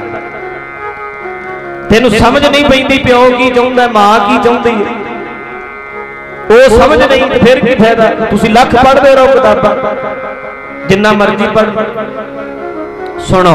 तेनू समझ नहीं पैंदी प्यो की चाहुंदा, मां की चाहुंदी है, वो समझ नहीं। तो फिर की फायदा? तुसी लख पढ़दे रहो किताबां, जिन्ना मर्जी पढ़। सुनो,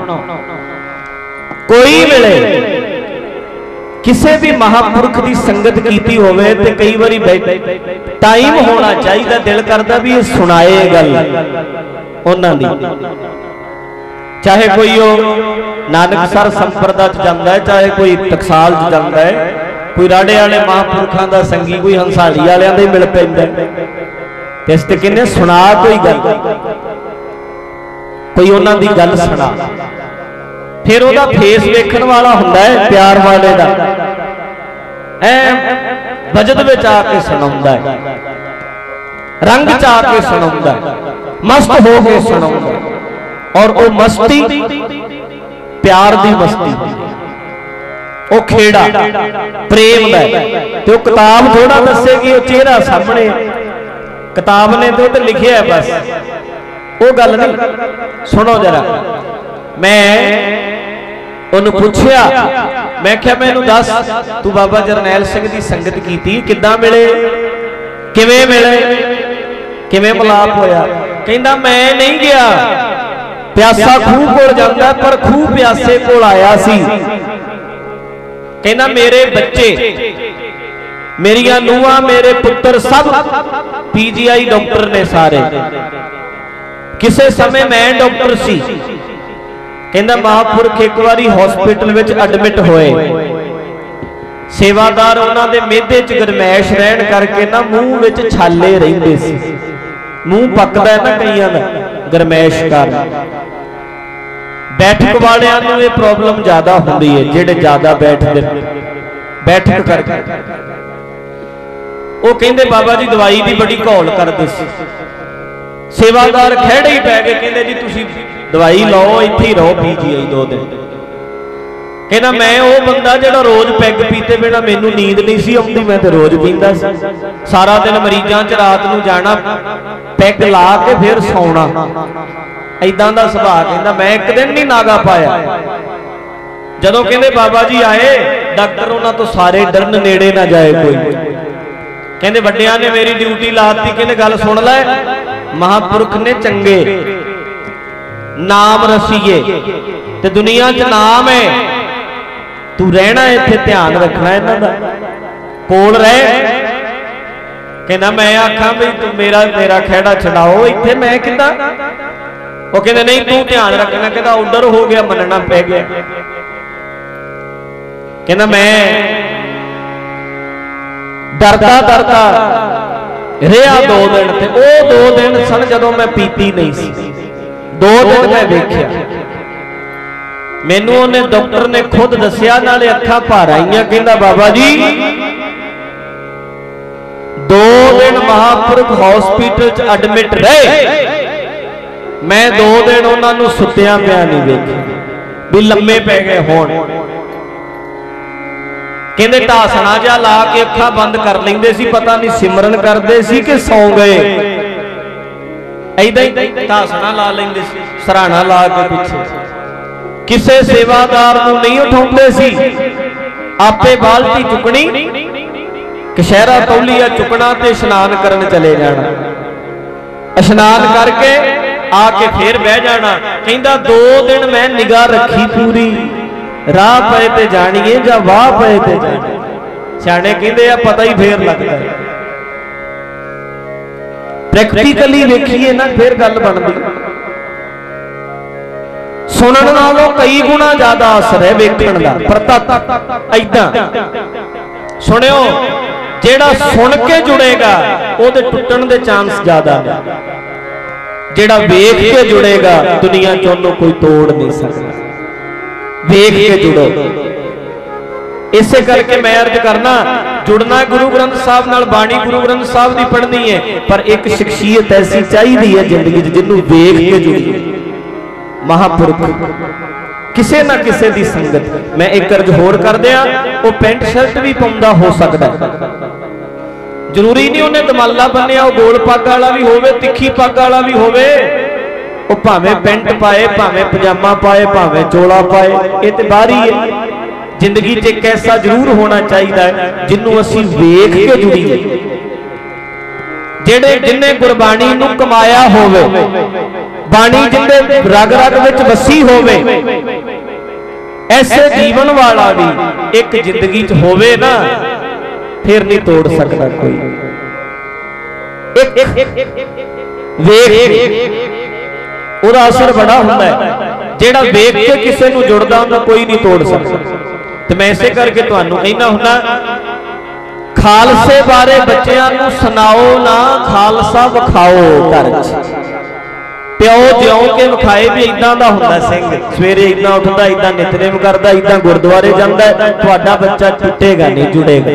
कोई मिले किसी भी महापुरख की संगत कीती होवे ते कई बारी टाइम होना चाहिए, दिल करता भी ये सुनाए गल उन्हां दी। चाहे कोई हो नानकसर संप्रदा च जांदा है, चाहे कोई टकसाल च जांदा है, कोई राड़े वाले महापुरखों का संगी कोई हंसाली वालियां दा ही मिल पैंदा है। ते इस ते कहने सुना कोई गल, कोई उन्हां दी गल सुना। फिर ओदा फेस वेखण वाला हुंदा है, प्यार वाले दा ऐ वजद विच आके सुणाउंदा है, रंग च आके सुणाउंदा है, मस्त हो के सुणाउंदा है। और वो मस्ती प्यार दी मस्ती, वो खेड़ा प्रेम का तो किताब थोड़ा दसेगी, वो चेहरा सामने किताब ने तो उधर लिखिया है बस, वो गल नहीं। सुनो जरा, मैं उन्होंने पूछया, मैं क्या मैनू दस तू बाबा जरनैल सिंह की संगत की किद्दां मिले, किवें मिले, किवें मिलाप होया? कहंदा मैं नहीं गया, प्यासा खूह कोल जांदा पर खूह प्यासे कोल आया सी। कहना मेरे बच्चे, मेरिया नूहां, मेरे पुत्र सब पीजीआई डॉक्टर ने सारे, किसे समय मैं डॉक्टर सी। कहना महापुरख एक बारी हॉस्पिटल विच एडमिट होए, सेवादार उन्हां दे मेदे च गरमैश रहन करके ना मूँह विच छाले रहिंदे सी, मूँह पकदा है ना कईयां दा गरमैश कारण। बैठक वालियां नूं ये प्रॉब्लम ज्यादा होंदी है, जिहड़े ज्यादा बैठदे बैठक करके। वो कहंदे बाबा जी दवाई की बड़ी घोल करदे सी, सेवादार खड़े ही पै गए, कहंदे जी तुसीं दवाई लो, इत्थे ही रहो पीजीआई दो दिन। कहना मैं वो बंदा जिहड़ा रोज पैग पीते बिना मैनूं नींद नहीं सी आउंदी, मैं तो रोज पींदा सी, सारा दिन मरीजां च रात नूं जाना, पैग ला के फिर सौना, इदां दा सुभाਅ। कहंदा मैं एक दिन नहीं नागा पाया। जदों कहंदे बाबा जी आए, डॉक्टर उन्हां तो सारे डरन, नेड़े ना जाए कोई। कहंदे वड्डियां ने मेरी ड्यूटी लाती, कहंदे गल सुन लै, महापुरख ने चंगे नाम रसीए ते दुनिया च नाम है, तू रहना इत्थे, ध्यान रखना इन्हां दा, कोल रह। कहंदा मैं आखां भी तू मेरा मेरा खैड़ा छड़ाओ इत्थे, मैं किदां? वो कहते नहीं तू ध्यान रखना। कहता उधर हो गया, मनना पै गया। कहना मैं डरदा डरदा रहा दो दिन, ते ओ दो दिन सन जदों मैं पीती नहीं सी। दो दिन मैं देखिया, मैनू उन्हें डॉक्टर ने खुद दसिया, नाले अखां भर आईयां। कहंदा बाबा जी दो दिन महापुरख हॉस्पिटल च एडमिट रहे, मैं दो दिन उन्होंने सुत्या पिया नहीं देखा, भी लम्मे पै गए होण। कहंदे ढासना जा ला के अखां बंद कर लेंदे सी, पता नहीं सिमरन करते सी कि सौ गए, ऐदां ही ढासना ला लेंदे सी, सराहना ला के पिछे। किसे सेवादार नूं नहीं उठाउंदे सी, आपे बाल्टी चुकनी, कशहरा तौलिया चुकना ते इशनान करन चले जाना, इशनान करके आके फिर बह जाना। कहंदा दो दिन मैं निगाह रखी पूरी, राह पे ते जानिए जां वाह पे ते जानिए। सियाणे कहंदे आ पता ही फिर लगदा है, प्रैक्टिकली वेखीए ना फिर गल बनदी। सुनन नालों कई गुना ज्यादा असर है वेखण दा, प्रतੱਖ ऐदां सुनियो, जेड़ा सुन के जुड़ेगा ओदे टुटण दे चांस ज्यादा ने, जेड़ा वेख के जुड़ेगा दुनिया च ओनू कोई तोड़ नहीं सकता। वेख के जुड़ो, इसे करके मैं अर्ज करना, जुड़ना गुरु ग्रंथ साहब नाल, बाणी गुरु ग्रंथ साहब की पढ़नी है, पर एक शख्सियत ऐसी चाहिए है जिंदगी जिन्नू वेख के जुड़िए। महापुरख किसे ना किसे दी संगत। मैं एक अर्ज होर कर दिया, वो पेंट शर्ट भी पाउंदा हो सकता है, जरूरी नहीं उन्हें दमाला बनिया, वो गोल पग वाला भी होवे, तिखी पग वाला भी होवे, वो भावें पेंट पाए, भावें पजामा पाए, भावें चोला पाए, ये तो बाहर ही है। जिंदगी च एक ऐसा जरूर होना चाहिए जिन्हों असी वेख के जुड़ीए, जेड़े जिन्हें गुरबाणी नूं कमाया होवे, बाणी जिन्हें रग रग विच वसी होवे, ऐसे जीवन वाला भी एक जिंदगी च होवे ना, फिर नहीं तोड़ सकता कोई। एक वेख उहदा असर बड़ा हुंदा है, जेड़ा वेख के किसी नूं जुड़दा हुंदा कोई नहीं तोड़ सकता। तो मैं इसे करके तुहानूं कहना हुंदा, खालसे बारे बच्चिआं नूं सुनाओ ना, खालसा विखाओ घर च। प्यो ज्यों के विखाए भी इदां दा हुंदा सिंह, सवेरे इदां उठदा, इदां नितनेम करदा, इदां गुरुद्वारे जांदा, तुहाडा बच्चा टुटेगा नहीं, जुड़ेगा।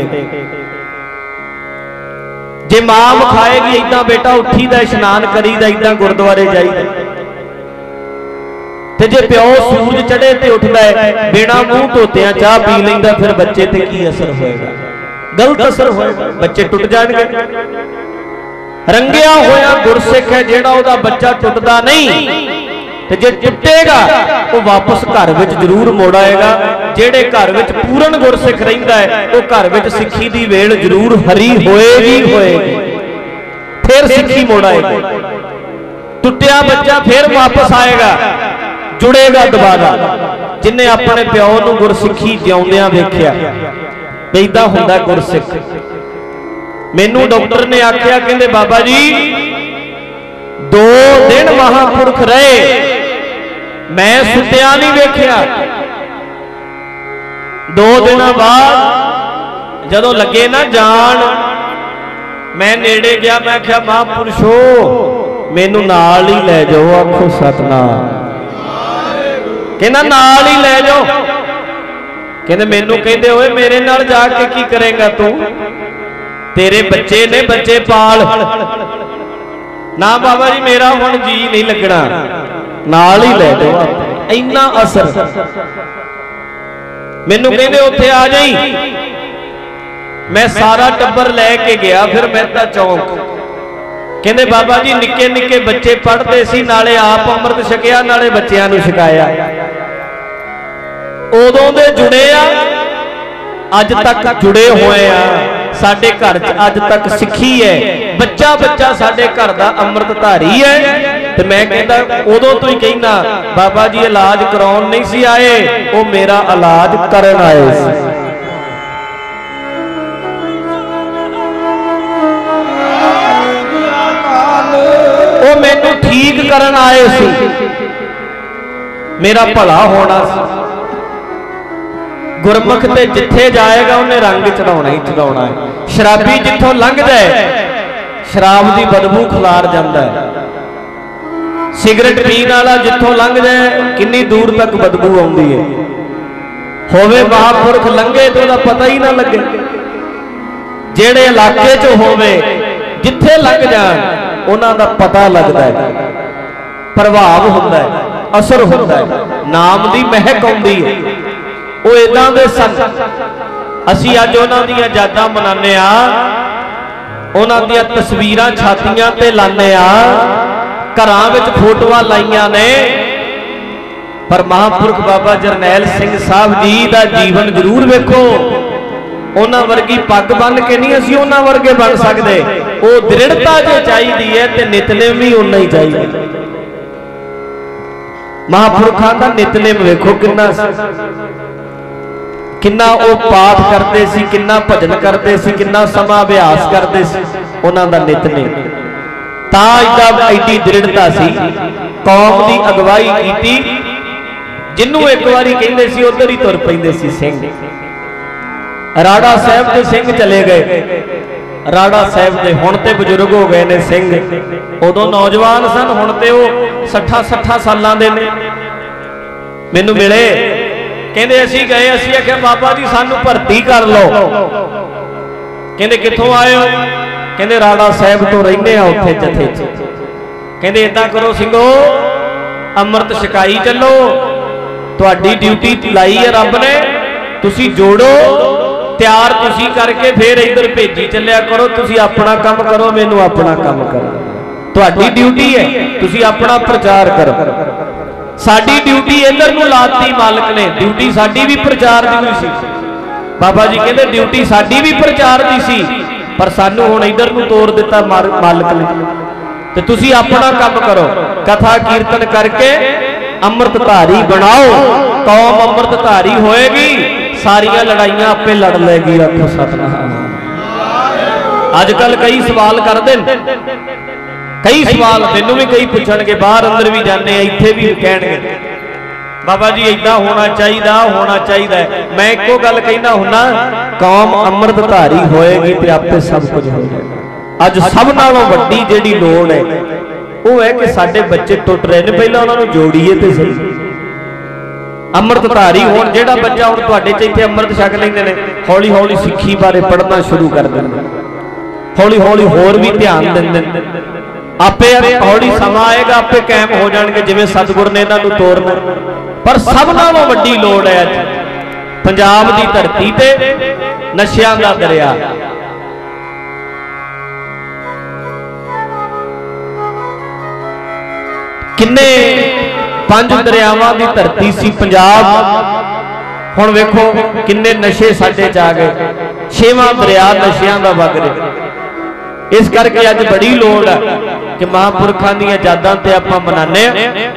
जे मां विखाएगी इदां बेटा उठीदा, इशनान करीदा, इदां गुरुद्वारे जाईदा, ਤੇ ਜੇ ਪਿਓ ਸੂਰਜ ਚੜੇ ਤੇ ਉੱਠਦਾ ਹੈ ਬਿਨਾ ਮੂੰਹ ਧੋਤਿਆਂ ਚਾਹ ਪੀ ਲੈਂਦਾ, ਫਿਰ ਬੱਚੇ ਤੇ ਕੀ ਅਸਰ ਹੋਏਗਾ? ਗਲਤ ਅਸਰ ਹੋਏਗਾ, ਬੱਚੇ ਟੁੱਟ ਜਾਣਗੇ। ਰੰਗਿਆ ਹੋਇਆ ਗੁਰਸਿੱਖ ਹੈ ਜਿਹੜਾ, ਉਹਦਾ ਬੱਚਾ ਟੁੱਟਦਾ ਨਹੀਂ, ਤੇ ਜੇ ਟੁੱਟੇਗਾ ਉਹ ਵਾਪਸ ਘਰ ਵਿੱਚ ਜ਼ਰੂਰ ਮੋੜ ਆਏਗਾ। ਜਿਹੜੇ ਘਰ ਵਿੱਚ ਪੂਰਨ ਗੁਰਸਿੱਖ ਰਹਿੰਦਾ ਹੈ ਉਹ ਘਰ ਵਿੱਚ ਸਿੱਖੀ ਦੀ ਵੇਲ ਜ਼ਰੂਰ ਹਰੀ ਹੋਏਗੀ ਹੋਏਗੀ ਫਿਰ ਸਿੱਖੀ ਮੋੜ ਆਏਗੀ। ਟੁੱਟਿਆ ਬੱਚਾ ਫਿਰ ਵਾਪਸ ਆਏਗਾ, ਜੁੜੇਗਾ ਦੁਬਾਰਾ। ਜਿਨੇ ਆਪਣੇ ਪਿਓ ਨੂੰ ਗੁਰਸਿੱਖੀ ਜਿਉਂਦਿਆਂ ਵੇਖਿਆ, ਏਦਾਂ ਹੁੰਦਾ ਗੁਰਸਿੱਖ। ਮੈਨੂੰ ਡਾਕਟਰ ਨੇ ਆਖਿਆ, ਕਹਿੰਦੇ ਬਾਬਾ ਜੀ ਦੋ ਦਿਨ ਮਹਾਂਪੁਰਖ ਰਹੇ, ਮੈਂ ਸੁੱਤਿਆ ਨਹੀਂ ਵੇਖਿਆ। ਦੋ ਦਿਨਾਂ ਬਾਅਦ ਜਦੋਂ ਲੱਗੇ ਨਾ ਜਾਣ, ਮੈਂ ਨੇੜੇ ਗਿਆ, ਮੈਂ ਆਖਿਆ ਮਹਾਂਪੁਰਸ਼ੋ ਮੈਨੂੰ ਨਾਲ ਹੀ ਲੈ ਜਾਓ। ਆਖੋ ਸਤਨਾਮ। ਕਹਿੰਦਾ ਨਾਲ ਹੀ ਲੈ ਜਾਓ। ਕਹਿੰਦੇ ਮੈਨੂੰ ਕਹਿੰਦੇ ਓਏ ਮੇਰੇ ਨਾਲ ਜਾ ਕੇ ਕੀ ਕਰੇਗਾ ਤੂੰ? ਤੇਰੇ ਬੱਚੇ ਨੇ, ਬੱਚੇ ਪਾਲ। ਨਾ ਬਾਬਾ ਜੀ ਮੇਰਾ ਹੁਣ ਜੀ ਨਹੀਂ ਲੱਗਣਾ, ਨਾਲ ਹੀ ਲੈ ਜਾਓ। ਇੰਨਾ ਅਸਰ। ਮੈਨੂੰ ਕਹਿੰਦੇ ਉੱਥੇ ਆ ਜਾਈ। ਮੈਂ ਸਾਰਾ ਟੱਬਰ ਲੈ ਕੇ ਗਿਆ ਫਿਰ ਮਹਿਤਾ ਚੌਂਕ। ਕਹਿੰਦੇ ਬਾਬਾ ਜੀ ਨਿੱਕੇ ਨਿੱਕੇ ਬੱਚੇ ਪੜ੍ਹਦੇ ਸੀ, ਨਾਲੇ ਆਪ ਅੰਮ੍ਰਿਤ ਛਕਿਆ ਨਾਲੇ ਬੱਚਿਆਂ ਨੂੰ ਛਕਾਇਆ। ਉਦੋਂ ਦੇ ਜੁੜੇ ਆ, ਅੱਜ ਤੱਕ ਜੁੜੇ ਹੋਏ ਆ। ਸਾਡੇ ਘਰ 'ਚ ਅੱਜ ਤੱਕ ਸਿੱਖੀ ਹੈ, ਬੱਚਾ ਬੱਚਾ ਸਾਡੇ ਘਰ ਦਾ ਅੰਮ੍ਰਿਤ ਧਾਰੀ ਹੈ। ਤੇ ਮੈਂ ਕਹਿੰਦਾ ਉਦੋਂ ਤੋਂ ਹੀ ਕਹਿੰਦਾ ਬਾਬਾ ਜੀ ਇਲਾਜ ਕਰਾਉਣ ਨਹੀਂ ਸੀ ਆਏ, ਉਹ ਮੇਰਾ ਇਲਾਜ ਕਰਨ ਆਏ ਸੀ। ਉਹ ਮੈਨੂੰ ਠੀਕ ਕਰਨ ਆਏ ਸੀ, ਮੇਰਾ ਭਲਾ ਹੋਣਾ ਸੀ। ਗੁਰਮੁਖ ਤੇ ਜਿੱਥੇ ਜਾਏਗਾ ਉਹਨੇ ਰੰਗ ਚੜਾਉਣਾ ਹੀ ਚੜਾਉਣਾ ਹੈ। ਸ਼ਰਾਬੀ ਜਿੱਥੋਂ ਲੰਘ ਜਾਏ ਸ਼ਰਾਬ ਦੀ ਬਦਬੂ ਖਿਲਾਰ ਜਾਂਦਾ ਹੈ। ਸਿਗਰਟ ਪੀਣ ਵਾਲਾ ਜਿੱਥੋਂ ਲੰਘ ਜਾਏ ਕਿੰਨੀ ਦੂਰ ਤੱਕ ਬਦਬੂ ਆਉਂਦੀ ਹੈ। ਹੋਵੇ ਮਹਾਂਪੁਰਖ ਲੰਘੇ ਤੇ ਉਹਦਾ ਪਤਾ ਹੀ ਨਾ ਲੱਗੇ। ਜਿਹੜੇ ਇਲਾਕੇ 'ਚ ਹੋਵੇ ਜਿੱਥੇ ਲੰਘ ਜਾਣ ਉਹਨਾਂ ਦਾ ਪਤਾ ਲੱਗਦਾ ਹੈ, ਪ੍ਰਭਾਵ ਹੁੰਦਾ ਹੈ, ਅਸਰ ਹੁੰਦਾ ਹੈ, ਨਾਮ ਦੀ ਮਹਿਕ ਆਉਂਦੀ ਹੈ। ਉਹ ਇਦਾਂ ਦੇ ਸਨ। ਅਸੀਂ ਅੱਜ ਉਹਨਾਂ ਦੀਆਂ ਯਾਦਾਂ ਮਨਾਉਂਦੇ ਆ, ਉਹਨਾਂ ਦੀਆਂ ਤਸਵੀਰਾਂ ਛਾਤੀਆਂ ਤੇ ਲਾਉਂਦੇ ਆ, ਘਰਾਂ ਵਿੱਚ ਫੋਟੋਆਂ ਲਾਈਆਂ ਨੇ, ਪਰ ਮਹਾਂਪੁਰਖ ਬਾਬਾ ਜਰਨੈਲ ਸਿੰਘ ਸਾਹਿਬ ਜੀ ਦਾ ਜੀਵਨ ਜ਼ਰੂਰ ਵੇਖੋ। ਉਹਨਾਂ ਵਰਗੀ ਪੱਗ ਬੰਨ ਕੇ ਨਹੀਂ ਅਸੀਂ ਉਹਨਾਂ ਵਰਗੇ ਬਣ ਸਕਦੇ। ਉਹ ਦ੍ਰਿੜਤਾ ਜੇ ਚਾਹੀਦੀ ਹੈ ਤੇ ਨਿਤਨੇਮ ਵੀ ਉਨਾ ਹੀ ਚਾਹੀਦਾ। ਮਹਾਂਪੁਰਖਾਂ ਦਾ ਨਿਤਨੇਮ ਵੇਖੋ ਕਿੰਨਾ ਕਿੰਨਾ ਉਹ ਪਾਠ ਕਰਦੇ ਸੀ, ਕਿੰਨਾ ਭਜਨ ਕਰਦੇ ਸੀ, ਕਿੰਨਾ ਸਮਾਂ ਅਭਿਆਸ ਕਰਦੇ ਸੀ ਉਹਨਾਂ ਦਾ ਨਿਤਨੇਮ। ਤਾਂ ਇਦਾਂ ਐਡੀ ਦ੍ਰਿੜਤਾ ਸੀ। ਕੌਮ ਦੀ ਅਗਵਾਈ ਕੀਤੀ, ਜਿਹਨੂੰ ਇੱਕ ਵਾਰੀ ਕਹਿੰਦੇ ਸੀ ਉਧਰ ਹੀ ਤੁਰ ਪੈਂਦੇ ਸੀ ਸਿੰਘ। ਰਾੜਾ ਸਾਹਿਬ ਦੇ ਸਿੰਘ ਚਲੇ ਗਏ। ਰਾੜਾ ਸਾਹਿਬ ਦੇ ਹੁਣ ਤੇ ਬਜ਼ੁਰਗ ਹੋ ਗਏ ਨੇ ਸਿੰਘ, ਉਦੋਂ ਨੌਜਵਾਨ ਸਨ, ਹੁਣ ਤੇ ਉਹ ਸੱਠਾਂ ਸੱਠਾਂ ਸਾਲਾਂ ਦੇ ਨੇ। ਮੈਨੂੰ ਮਿਲੇ, ਕਹਿੰਦੇ ਅਸੀਂ ਗਏ, ਅਸੀਂ ਆਖਿਆ ਬਾਬਾ ਜੀ ਸਾਨੂੰ ਭਰਤੀ ਕਰ ਲਓ। ਕਹਿੰਦੇ ਕਿੱਥੋਂ ਆਏ ਹੋ? ਕਹਿੰਦੇ ਰਾੜਾ ਸਾਹਿਬ ਤੋਂ ਰਹਿੰਦੇ ਆ ਉੱਥੇ ਜਥੇ 'ਚ। ਕਹਿੰਦੇ ਇਦਾਂ ਕਰੋ ਸਿੰਘੋ, ਅੰਮ੍ਰਿਤ ਛਕਾਈ ਚੱਲੋ, ਤੁਹਾਡੀ ਡਿਊਟੀ ਲਾਈ ਹੈ ਰੱਬ ਨੇ, ਤੁਸੀਂ ਜੋੜੋ, ਤਿਆਰ ਤੁਸੀਂ ਕਰਕੇ ਫੇਰ ਇੱਧਰ ਭੇਜੀ ਚੱਲਿਆ ਕਰੋ। ਤੁਸੀਂ ਆਪਣਾ ਕੰਮ ਕਰੋ, ਮੈਨੂੰ ਆਪਣਾ ਕੰਮ ਕਰੋ। ਤੁਹਾਡੀ ਡਿਊਟੀ ਹੈ, ਤੁਸੀਂ ਆਪਣਾ ਪ੍ਰਚਾਰ ਕਰੋ। ਸਾਡੀ ਡਿਊਟੀ ਇੱਧਰ ਨੂੰ ਲਾਤੀ ਮਾਲਕ ਨੇ, ਡਿਊਟੀ ਸਾਡੀ ਵੀ ਪ੍ਰਚਾਰ ਦੀ ਹੋਈ ਸੀ। ਬਾਬਾ ਜੀ ਕਹਿੰਦੇ ਡਿਊਟੀ ਸਾਡੀ ਵੀ ਪ੍ਰਚਾਰ ਦੀ ਸੀ, ਪਰ ਸਾਨੂੰ ਹੁਣ ਇੱਧਰ ਨੂੰ ਤੋਰ ਦਿੱਤਾ ਮਾਲਕ ਨੇ, ਤੇ ਤੁਸੀਂ ਆਪਣਾ ਕੰਮ ਕਰੋ। ਕਥਾ ਕੀਰਤਨ ਕਰਕੇ ਅੰਮ੍ਰਿਤ ਧਾਰੀ ਬਣਾਓ, ਕੌਮ ਅੰਮ੍ਰਿਤ ਧਾਰੀ ਹੋਏਗੀ, ਸਾਰੀਆਂ ਲੜਾਈਆਂ ਆਪੇ ਲੜ ਲੈਗੀ। ਆਖੋ ਸਤਨਾਮ। ਅੱਜ ਕੱਲ ਕਈ ਸਵਾਲ ਕਰਦੇ ਨੇ, ਕਈ ਸਵਾਲ ਮੈਨੂੰ ਵੀ ਕਈ ਪੁੱਛਣਗੇ, ਬਾਹਰ ਅੰਦਰ ਵੀ ਜਾਂਦੇ ਆ, ਇੱਥੇ ਵੀ ਕਹਿਣਗੇ ਬਾਬਾ ਜੀ ਏਦਾਂ ਹੋਣਾ ਚਾਹੀਦਾ, ਹੋਣਾ ਚਾਹੀਦਾ। ਮੈਂ ਇੱਕੋ ਗੱਲ ਕਹਿੰਦਾ ਹੁੰਨਾ, ਕੌਮ ਅੰਮ੍ਰਿਤ ਧਾਰੀ ਹੋਏਗੀ ਤੇ ਆਪੇ ਸਭ ਕੁਝ ਹੋ ਜਾਏਗਾ। ਅੱਜ ਸਭ ਨਾਲੋਂ ਵੱਡੀ ਜਿਹੜੀ ਲੋੜ ਹੈ ਉਹ ਹੈ ਕਿ ਸਾਡੇ ਬੱਚੇ ਟੁੱਟ ਰਹੇ ਨੇ, ਪਹਿਲਾਂ ਉਹਨਾਂ ਨੂੰ ਜੋੜੀਏ ਤੇ ਸਹੀ, ਅੰਮ੍ਰਿਤ ਧਾਰੀ ਹੋਣ। ਜਿਹੜਾ ਬੱਚਾ ਹੁਣ ਤੁਹਾਡੇ 'ਚ ਇੱਥੇ ਅੰਮ੍ਰਿਤ ਛਕ ਲੈਂਦੇ ਨੇ, ਹੌਲੀ ਹੌਲੀ ਸਿੱਖੀ ਬਾਰੇ ਪੜ੍ਹਨਾ ਸ਼ੁਰੂ ਕਰ ਦਿੰਦੇ, ਹੌਲੀ ਹੌਲੀ ਹੋਰ ਵੀ ਧਿਆਨ ਦਿੰਦੇ ਨੇ। आपे हौली समा आएगा, आपे कायम हो जाएंगे जिवें सतगुर ने इन्हां नूं तोरना। पर सब नालों वड्डी लोड़ है अज पंजाब दी धरती ते नशियां दा दरिया। किन्ने पंज दरियावां दी धरती सी पंजाब, हुण वेखो किन्ने नशे साडे च आ गए। छेवां दरिया नशियां दा वग रिहा। इस करके अज बड़ी लोड़ है कि महापुरखां दीयां यादां ते आपां मनाने,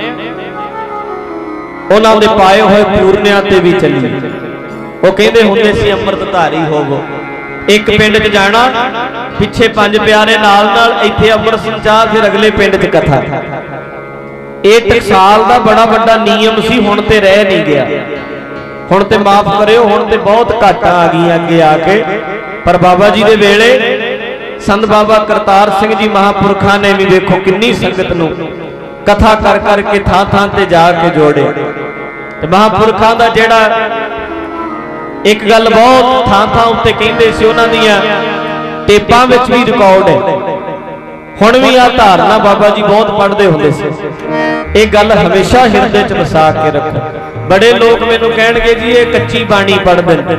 उन्हां दे पाए होए पूरनियां ते भी चलीए। वो कहंदे हुंदे सी अमृतधारी होवो। एक पिंड च जाना, पिछे पंज प्यारे नाल नाल, इत्थे अमृत संचार, फिर अगले पिंड च कथा। ये टकसाल का बड़ा बड़ा नियम सी, हुण ते रह नहीं गया। हुण ते माफ करियो, हुण ते बहुत घाटा आ गई अगे आके। पर बाबा जी दे वेले संत बाबा करतार सिंह जी महापुरखा ने भी देखो किन्नी संगत नूं कथा कर करके थां थां ते जाके जोड़े। ते महापुरखा दा जेड़ा एक गल बहुत थां थां उत्ते कहिंदे सी, उन्हां दीयां टेपां विच भी रिकॉर्ड है। हुण भी आ धारना बाबा जी बहुत पढ़दे हुंदे सी। ये गल हमेशा हिरदे च वसा के रखो। बड़े लोग मैनूं कहणगे जी ये कच्ची बाणी पढ़दे ने।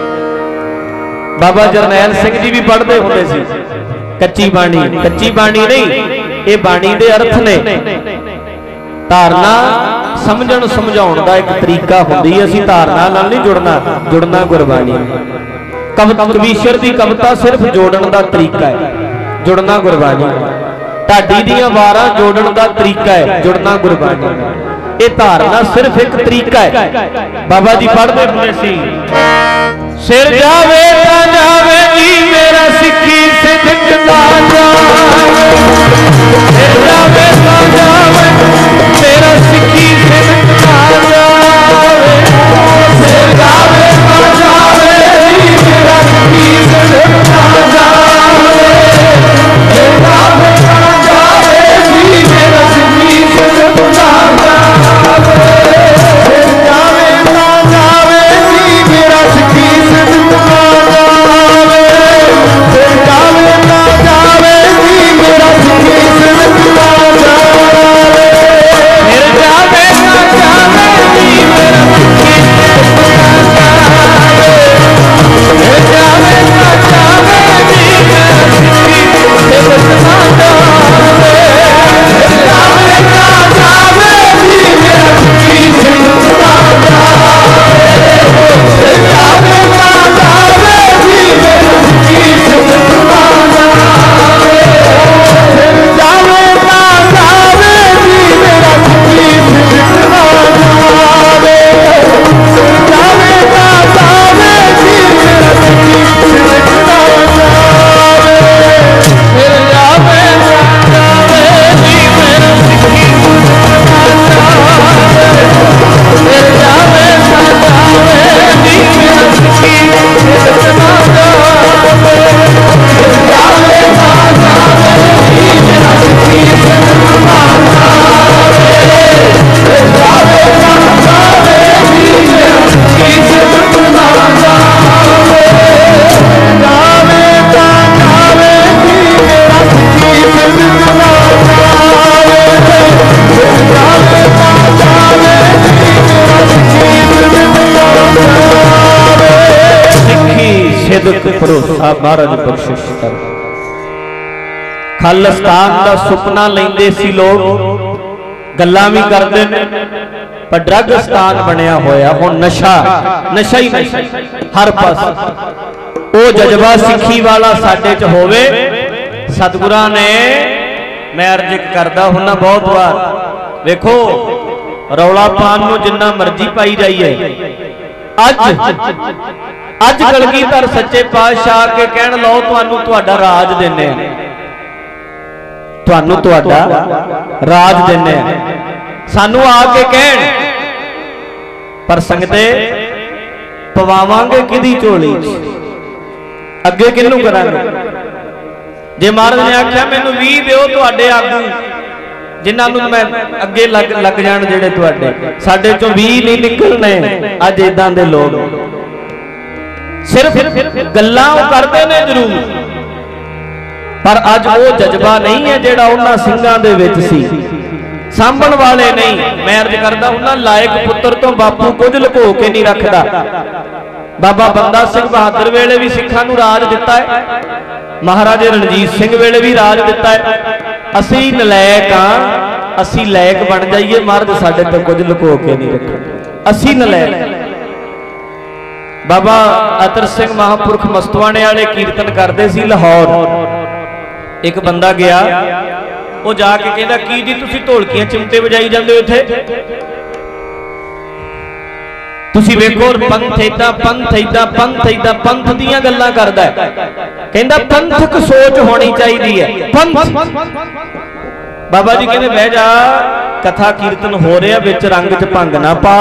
बाबा जरनैल सिंह जी भी पढ़दे हुंदे सी कच्ची बाणी। कच्ची बाणी नहीं, ये बाणी दे अर्थ ने। धारना समझण समझाउण दा एक तरीका हुंदी है। असीं धारना नाल नहीं जुड़ना, जुड़ना गुरबाणी। कविता कवीश्वर दी कविता सिर्फ जोड़न दा तरीका है, जुड़ना गुरबाणी। ढाडी दियां वारां जोड़न दा तरीका है, जुड़ना गुरबाणी। ये धारना सिर्फ एक तरीका है। बाबा जी पढ़दे हुंदे सी, सिर जावे तां जावे जी मेरा सिक्खी सिद्ध ना जावे। सिर जावे तां जावे मेरा सिक्खी सिद्ध ना जावे। सिर जावे तां जावे जी मेरा सिक्खी सिद्ध ना जावे। सिर जावे तां जावे जी मेरा सिक्खी सिद्ध ना जावे। सिर जावे तां जावे जी मेरा सिक्खी सिद्ध ना जावे। सिर जावे तां जावे जी मेरा सिक्खी सिद्ध ना जावे। सिर जावे तां जावे जी मेरा सिक्खी सिद्ध ना जावे। सिर जावे तां जावे जी मेरा सिक्खी सिद्ध ना जावे। सिर जावे तां जावे जी मेरा सिक्खी सिद्ध ना जावे। सिर जावे तां जावे जी मेरा सिक्खी सिद्ध ना जावे। सिर जावे तां जावे जी मेरा सिक्खी सिद्ध ना जावे। सिर जावे तां जावे जी मेरा सिक्खी सिद्ध ना जावे। सिर जावे तां जावे जी मेरा सिक्खी सिद्ध ना जावे। सिर जावे तां जावे जी मेरा सिक्खी सिद्ध ना जावे। सिर जावे तां जावे जी मेरा सिक्खी सिद्ध ना जावे। सिर जावे तां जावे जी मेरा सिक्खी सिद्ध ना जावे। जावे तां जावे जी मेरा सिक्खी सिद्ध ना जावे। सिर जावे तां जावे जी मेरा सिक्खी सिद्ध ना जावे। सिੱਖੀ ਸਿਦਕ ਭਰੋਸਾ ਮਹਾਰਾਜ ਬਖਸ਼ਿਸ਼ ਕਰ। ਖਾਲਿਸਤਾਨ ਦਾ ਸੁਪਨਾ ਲੈਂਦੇ ਸੀ ਲੋਕ, ਗੱਲਾਂ ਵੀ ਕਰਦੇ ਨੇ, ਪਰ ਡਰੱਗਸਤਾਨ ਬਣਿਆ ਹੋਇਆ। ਹੁਣ ਨਸ਼ਾ ਨਸ਼ਾ ਹੀ ਨਸ਼ਾ ਹਰ ਪਾਸੇ। ਉਹ ਜਜ਼ਬਾ ਸਿੱਖੀ ਵਾਲਾ ਸਾਡੇ ਚ ਹੋਵੇ। ਸਤਿਗੁਰਾਂ ਨੇ, ਮੈਂ ਅਰਜ਼ ਕਰਦਾ ਹੁੰਨਾ ਬਹੁਤ ਵਾਰ, ਵੇਖੋ ਰੌਲਾ ਪਾਣ ਨੂੰ ਜਿੰਨਾ ਮਰਜ਼ੀ ਪਾਈ ਜਾਈਏ, ਅੱਜ ਅੱਜ ਕਲਗੀਧਰ ਸੱਚੇ ਪਾਤਸ਼ਾਹ ਕੇ ਕਹਿਣ ਲਓ ਤੁਹਾਨੂੰ ਤੁਹਾਡਾ ਰਾਜ ਦਿੰਨੇ ਆ, ਤੁਹਾਨੂੰ ਤੁਹਾਡਾ ਰਾਜ ਦਿੰਨੇ ਆ, ਸਾਨੂੰ ਆ ਕੇ ਕਹਿਣ। ਪਰ ਸੰਗਤੇ ਪਵਾਵਾਂਗੇ ਕਿਹਦੀ ਝੋਲੀ ਚ, ਅੱਗੇ ਕਿਹਨੂੰ ਕਰਾਂਗੇ? ਜੇ ਮਹਾਰਾਜ ਨੇ ਆਖਿਆ ਮੈਨੂੰ ਵੀਹ ਦਿਓ ਤੁਹਾਡੇ ਆਗੂ ਜਿਨ੍ਹਾਂ ਨੂੰ ਮੈਂ ਅੱਗੇ ਲੱਗ ਲੱਗ ਜਾਣ, ਜਿਹੜੇ ਤੁਹਾਡੇ, ਸਾਡੇ ਚੋਂ ਵੀਹ ਨਹੀਂ ਨਿਕਲਣੇ। ਅੱਜ ਇਦਾਂ ਦੇ ਲੋਕ ਸਿਰਫ ਗੱਲਾਂ ਉਹ ਕਰਦੇ ਨੇ ਜ਼ਰੂਰ, पर अज वो जज्बा नहीं है जिहड़ा उन्हां ਸਿੰਘਾਂ ਦੇ ਵਿੱਚ ਸੀ। ਸਾਂਭਣ वाले नहीं। मैं अर्ज करदा उन्हां लायक पुत्र तो बापू कुछ लुको के नहीं रखदा। बाबा बंदा सिंह बहादुर वेले भी सिखां नूं राज दिता है, महाराजे रणजीत सिंह वेले भी राज दिता है। असी नलैक हाँ, असी लैक बन जाइए महाराज साडे तो कुछ लुको के नहीं रखा। असी नलैक। बाबा अतर सिंह महापुरख मस्तवाने वाले कीर्तन करते सी लाहौर। एक बंदा गया, वो जाके कहता की जी तुसी ढोलकियां चिमटे बजाई जाते हो इत्थे, तुसी वेखो पंथ इदा पंथ इदा पंथ इदा पंथ दीयां गल्लां करदा है। कहंदा पंथक सोच होनी चाहिए है पंथ। बाबा जी कहते बह जा, कथा कीर्तन हो रहा विच रंग च भंग ना पा।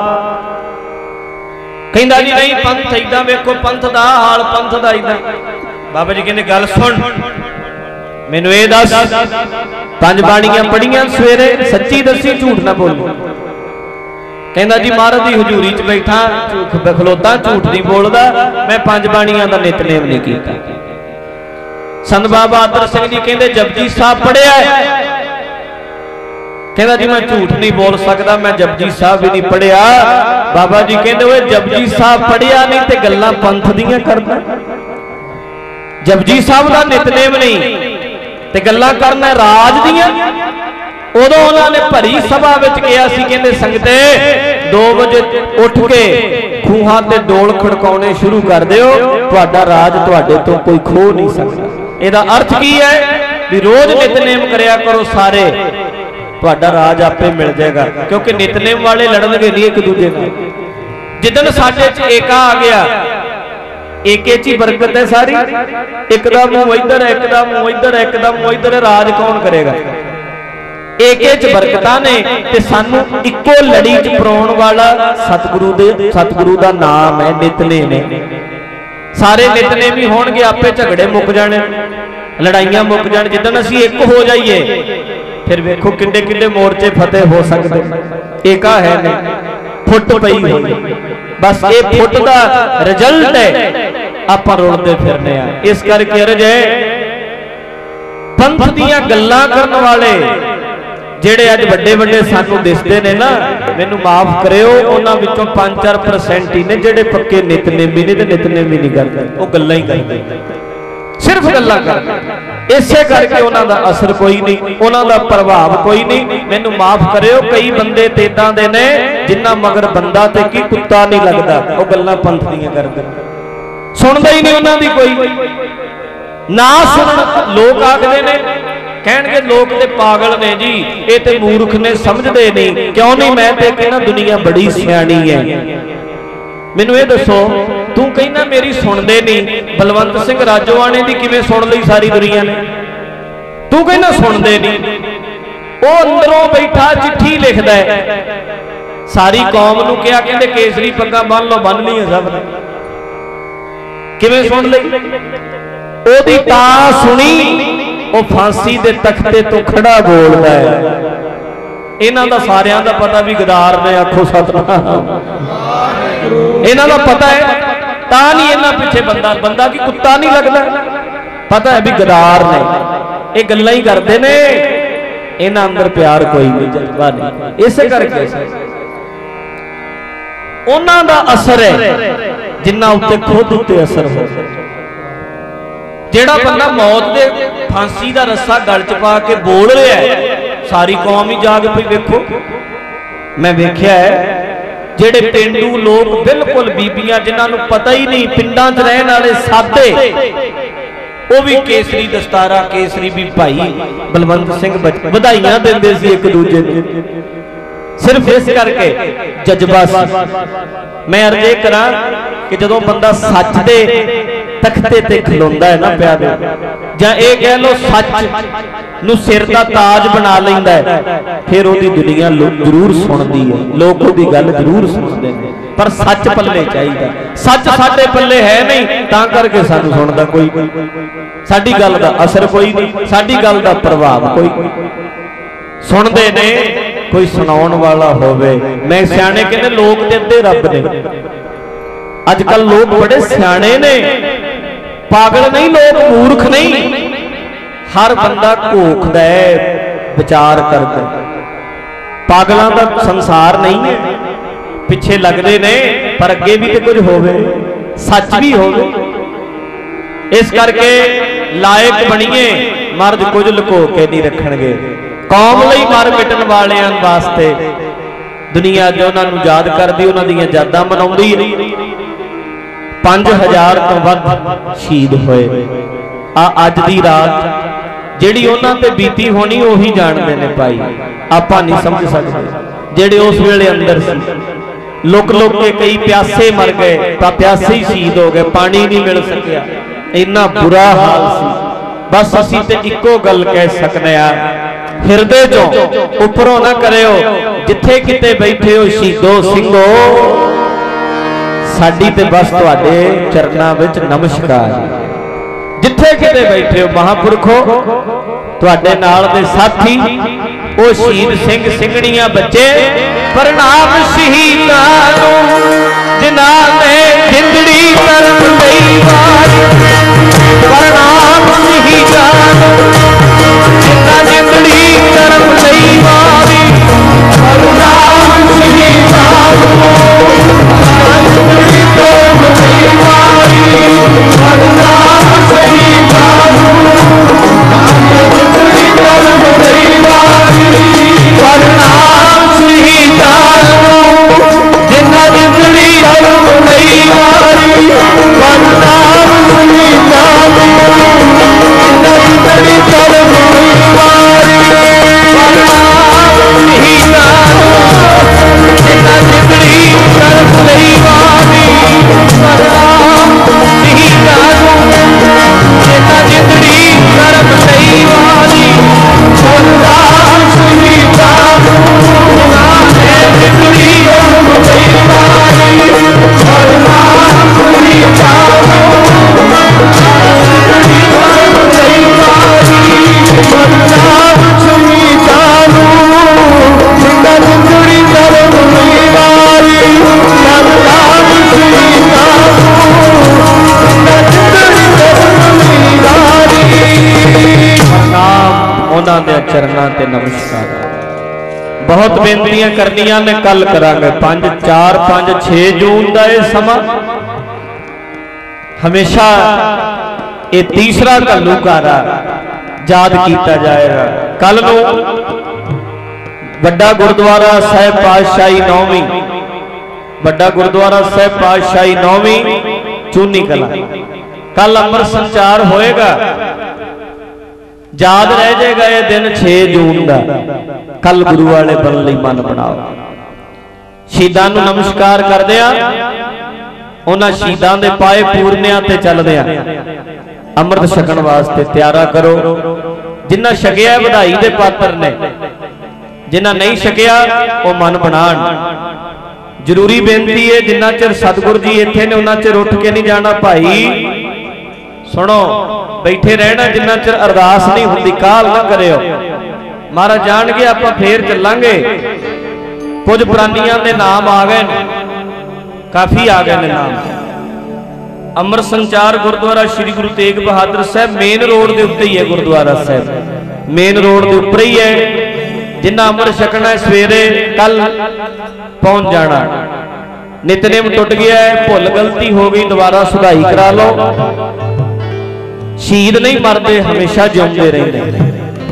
कहंदा जी नहीं पंथ इदा वेखो पंथ दा हाल पंथ दा इदा। बाबा जी कहते गल सुन, मैनू ये दस पंज बाणियां पढ़ियां सवेरे, सच्ची दसी झूठ ना बोली। कहंदा जी महाराज की हजूरी च बैठा खलोता झूठ नहीं बोलदा, मैं पंज बाणियां दा नितनेम नहीं कीता। संत बाबा अतर सिंह जी कहंदे जपजी साहब पढ़िया है। कहंदा जी मैं झूठ नहीं बोल सकदा, मैं जपजी साहब भी नहीं पढ़िया। बाबा जी कहंदे ओए जपजी साहब पढ़िया नहीं ते गल्लां पंथ दीयां करदा। जपजी साहब दा नितनेम नहीं ते गल्लां करना राज दीयां। उदों उन्होंने भरी सभा विच कहा सी, कहंदे संगते दो बजे उठ के खूहां ते डोल खड़काउणे शुरू कर दिओ, तुहाडा राज तुहाडे तो कोई खो नहीं सकदा। इहदा अर्थ की है भी रोज नितनेम करया करो सारे, तुहाडा राज आपे मिल जाएगा। क्योंकि नितनेम वाले लड़नगे नहीं एक दूजे नाल। जिदन साडे च एका आ गया, एके च ही बरकत है सारी। एक दा मूंह इधर है, एक दा मूंह इधर है, एक दा मूंह इधर है, राज कौन करेगा? एके च बरकतां ने ते सानू इक्को लड़ी च परोण वाला सतगुरु दे सतगुरु दा नाम है नितनेम। सारे नितनेम ही होणगे, आपे झगड़े मुक जाने, लड़ाइयां मुक जाण। जिदन असीं एक हो जाइए फिर वेखो किड्डे किड्डे मोर्चे फतेह हो सकते। एका है नहीं, फुट पई होई, बस ये फुट दा रिजल्ट है आपां रुलदे फिरने आ। इस करके अर्ज है पंथ दीयां गल्लां करन वाले ਜਿਹੜੇ ਅੱਜ ਵੱਡੇ ਵੱਡੇ ਸਾਨੂੰ ਦਿਸਦੇ ਨੇ ਨਾ, ਮੈਨੂੰ ਮਾਫ ਕਰਿਓ, ਉਹਨਾਂ ਵਿੱਚੋਂ ਪੰਜ ਚਾਰ ਪਰਸੈਂਟ ਹੀ ਨੇ ਜਿਹੜੇ ਪੱਕੇ ਨਿਤਨੇਮੀ ਨੇ ਤੇ ਨਿਤਨੇਮੀ ਨਹੀਂ ਕਰਦੇ, ਉਹ ਗੱਲਾਂ ਹੀ ਕਰਦੇ, ਸਿਰਫ ਗੱਲਾਂ ਕਰਦੇ। ਇਸੇ ਕਰਕੇ ਉਹਨਾਂ ਦਾ ਅਸਰ ਕੋਈ ਨਹੀਂ, ਉਹਨਾਂ ਦਾ ਪ੍ਰਭਾਵ ਕੋਈ ਨਹੀਂ। ਮੈਨੂੰ ਮਾਫ ਕਰਿਓ, ਕਈ ਬੰਦੇ ਤੇ ਇਦਾਂ ਦੇ ਨੇ ਜਿੰਨਾ ਮਗਰ ਬੰਦਾ ਤੇ ਕੀ ਕੁੱਤਾ ਨਹੀਂ ਲੱਗਦਾ, ਉਹ ਗੱਲਾਂ ਪੰਥ ਦੀਆਂ ਕਰਦੇ, ਸੁਣਦਾ ਹੀ ਨਹੀਂ ਉਹਨਾਂ ਦੀ ਕੋਈ ਨਾ। ਸੁਣਨ ਲੋਕ ਆਖਦੇ ਨੇ, कहणगे लोग ते पागल ने जी, ये ते मूर्ख ने, समझते नहीं। क्यों नहीं? मैं ते कहना दुनिया बड़ी सियाणी है। मैनू ये दसो, तू कहना मेरी सुनते नहीं, बलवंत सिंह राजोआणे दी किवें सुन लई सारी दुनिया ने? तू कहना सुनते नहीं, वो अंदरों बैठा चिट्ठी लिखदा है, सारी कौम नूं कहा कहंदे केसरी पग्गां बन लो, बन लईआं सब ने, किवें सुन लई? ओदी तां सुनी वो फांसी दे तख्ते तो खड़ा बोलता है। इन्हां दा सारियां दा पता भी गदार ने, आखो सतनाम। इन्हां दा पता है, तां नहीं इन्हां पिछे बंदा बंदा की कुत्ता नहीं लगता, पता है भी गदार ने, ये गल्लां ही करते ने, इन्हां अंदर प्यार कोई नहीं, जज्बा नहीं। इस करके उन्हां दा असर है जिन्ना उत्ते खुद उत्ते असर हो। जेड़ा बंदा मौत दे फांसी दा रस्सा गल च पा के बोल रहा है, सारी कौम ही जाग पई। वेखो मैं वेख्या है जेड़े पेंडू लोग बिल्कुल बीबियां जिन्हां नूं पता ही नहीं, पिंडां च रहण वाले सादे, वो भी केसरी दस्तारा केसरी भी भाई बलवंत सिंह बधाइयां दिंदे सी एक दूजे नूं, सिर्फ इस करके जज्बा सी। मैं अर्ज करा कि जदों बंदा सच दे तख्ते ते खलोंदा है ना प्यारे, जां ये कह लो सच नूं सिर दा ताज बना लैंदा है, फिर ओदी दुनिया जरूर सुनदी है, लोग ओदी गल जरूर सुनदे ने, पर सच पल्ले चाहिदा। सच साडे पल्ले है नहीं, तां करके सानू सुनदा कोई, साडी गल दा असर कोई नहीं, साडी गल दा प्रभाव कोई। सुनदे ने कोई सुनाउण वाला होवे। मैं सियाणे कहंदे लोग ते अद्धे रब ने। अजकल लोग बड़े सियाणे ने, पागल नहीं लोग, मूर्ख नहीं। हर बंदा घोखदा है, विचार करदा। पागलों का संसार नहीं है, पिछे लगते ने पर अगे भी तो कुछ होवे, सच भी होवे। इस करके लायक बनीए, मर्द कुछ लुको के नहीं रखणगे। कौम लई मर मिटन वालियां वास्ते दुनिया जो उन्होंने याद करती, उन्होंने यादां मनाउंदी है। पांच हजार तो वध शहीद होए। आ अज दी रात जिहड़ी उन्हां ते बीती होनी उही जानदे ने भाई, आपां नहीं समझ सकते। जिहड़े उस वेले अंदर सी, लुक लुक के कई प्यासे मर गए, तां प्यासे ही शहीद हो गए, पानी नहीं मिल सकिया, इन्ना बुरा हाल सी। बस असीं ते इक्को गल कह सकने आ, हिरदे चों उपरों ना करियो, जिथे किते बैठे हो शहीदो ਸਿੰਘੋ, साडी ते बस तुहाडे चरनां विच नमस्कार। जिथे किते बैठे हो महापुरखो, तुहाडे नाल दे साथी ओ शहीद सिंह ਸਿੰਘਣੀਆਂ बच्चे, प्रणाम शहीदां नूं जिन्हां ने जिंदड़ी तरफ गई वार। प्रणाम शहीदां नूं जिन्हां जिंदड़ी तरफ गई वार। प्रणाम शहीदां नूं जिन्हां जिंदड़ी तरफ गई वार। प्रणाम शहीदां नूं जिन्हां जिंदड़ी तरफ गई वार। प्रणाम शहीदां नूं जिन्हां जिंदड़ी तरफ गई वार। प्रणाम शहीदां नूं जिन्हां जिंदड़ी तरफ गई वार। प्रणाम शहीदां नूं जिन्हां जिंदड़ी तरफ गई वार। प्रणाम शहीदां नूं जिन्हां जिंदड़ी तरफ गई वार। प्रणाम शहीदां नूं जिन्हां जिंदड़ी तरफ गई वार। प्रणाम शहीदां नूं जिन्हां जिंदड़ी तरफ गई वार। प्रणाम शहीदां नूं जिन्हां जिंदड़ी तरफ गई वार। प्रणाम शहीदां उन्हां दे चरनां ते नमस्कार। बहुत बेनतियां करनियां ने, कल करांगे। पांच चार पांच छे जून का यह समा हमेशा ये तीसरा घल्लूकारा याद किया जाएगा। कल नूं वड्डा गुरुद्वारा साहिब पातशाही नौवीं, वड्डा गुरुद्वारा साहिब पातशाही नौवीं चूनी कला, कल अमृत संचार होएगा। याद रह जाएगा ये दिन छे जून का। कल गुरु वाले बन लई मन बनाओ। शहीदां नूं नमस्कार करदिआं, उन्हां शहीदां दे पाए पूरनिआं ते चलदिआं अमृत छकण वास्ते तैयारा करो। जिन्हां छकिया वधाई दे पात्र ने, जिन्हां नहीं छकिया वो मन बनाण। जरूरी बेनती है, जिन्ना चिर सतगुरु जी इत्थे ने उन्ना चिर उठ के नहीं जाना। भाई सुनो, बैठे रहना जिन्ना चिर अरदास नहीं होती। काल ना करियो, महाराज जान के आप फिर चलांगे। कुछ प्राणियों के नाम आ गए, काफी आ गए नाम। अमृत संचार गुरुद्वारा श्री गुरु तेग बहादुर साहब मेन रोड के उत्ते ही है। गुरुद्वारा साहब मेन रोड के उपर ही है। जिन्ना अमृत छकना है सवेरे कल पहुंच जाना। नितनेम टुट गया है, भुल गलती हो गई, दोबारा सुधाई करा लो। शहीद नहीं मरते, हमेशा जिउंदे रहंदे।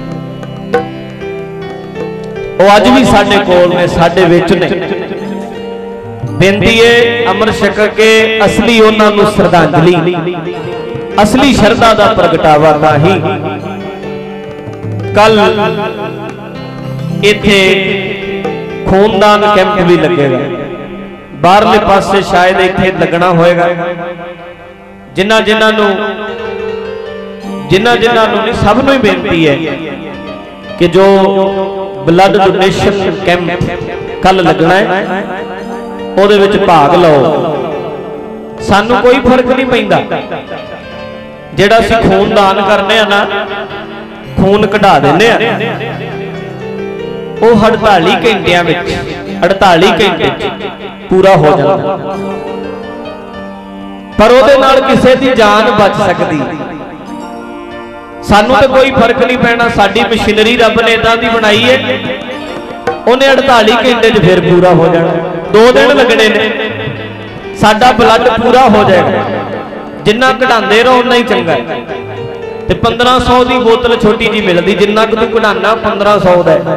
वो अज भी साडे कोल ने, साडे विच ने। बेनती है अमृत छक के असली उन्हां नूं श्रद्धांजलि, असली शरधा का प्रगटावा तां ही। कल इत्थे खूनदान कैंप भी लगेगा। बाहरले पासे शायद इत्थे लगना होएगा। जिन्हां जिन्हां नूं जिन्हां जिन्हां नूं नहीं, सब नूं ही बेनती है कि जो ब्लड डोनेशन कैंप कल लगना है, ਉਹਦੇ ਵਿੱਚ भाग लो। सानू कोई फर्क नहीं पैंदा। ਜਿਹੜਾ ਅਸੀਂ खून दान करने आ ना, खून कढ़ा देने आ, ਉਹ अड़ताली घंटिਆਂ ਵਿੱਚ अड़ताली घंटे पूरा हो जाता। पर ਉਹਦੇ ਨਾਲ ਕਿਸੇ ਦੀ जान बच सकती। सानू तो कोई फर्क नहीं पैना, साडी मशीनरी रब ने इदां दी बनाई है, उन्हें अड़ताली घंटे च फिर पूरा हो जाना, दो दिन लगने ने, साडा ब्लड पूरा हो जाएगा, जिन्ना कढ़ाते रहो उन्ना ही चंगा है। ते पंद्रह सौ की बोतल छोटी जी मिलती, जिन्ना तू कढ़ाना पंद्रह सौ का है,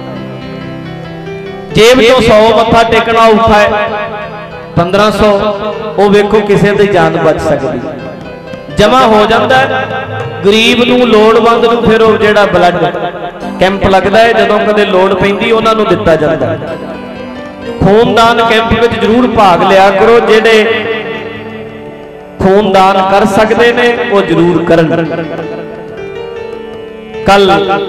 जेब चो सौ मत्था टेकना औखा है, पंद्रह सौ वो वेखो किसी की जान बच सकती, जमा हो जाता है। गरीब नूं लोड़वंद नूं फिर वो जिहड़ा ब्लड कैंप लगता है, जदों कदे लोड़ पैंदी उन्हां नूं दिता जाता है। खूनदान कैंप में जरूर भाग लिया करो, जिहड़े खूनदान कर सकते हैं वो जरूर करन। कल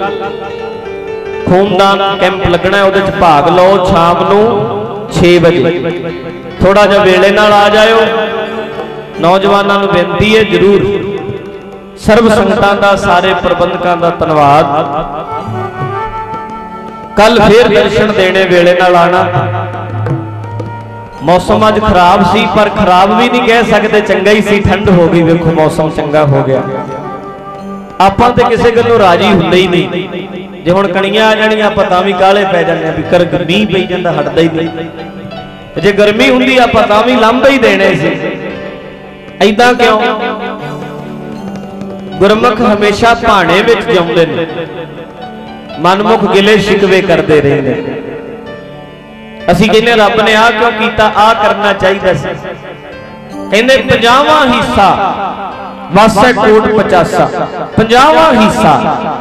खूनदान कैंप लगना है, उहदे च भाग लो, शाम नूं छे बजे थोड़ा जिहा वेले नाल आ जाओ। नौजवानों को बेनती है, जरूर सर्व संगतां दा, सारे प्रबंधकां दा धन्नवाद। कल फिर दर्शन देने वेले नाल आना। मौसम अज खराब सी, पर खराब भी नहीं कह सकते, चंगा ही सी, ठंड हो गई, वेखो मौसम चंगा हो गया। आपां ते किसी गल्लों राजी हुंदे ही नहीं, जे हुण कणियां आ जाणियां आपां तां भी काले पै जांदे आ, भी कर मींह पई जांदा हटदा ही नहीं, जे गर्मी हुंदी आपां तां भी लांभे ही देने सी। ऐदां क्यों? गुरमुख हमेशा भाणे विच जिउंदे ने, मनमुख गिले शिकवे करते रहंदे। असीं कहने रब ने आ क्यों कीता, आ करना चाहिए सी। कहंदे पचासवां हिस्सा वासै कोट पचासा, पचासवां हिस्सा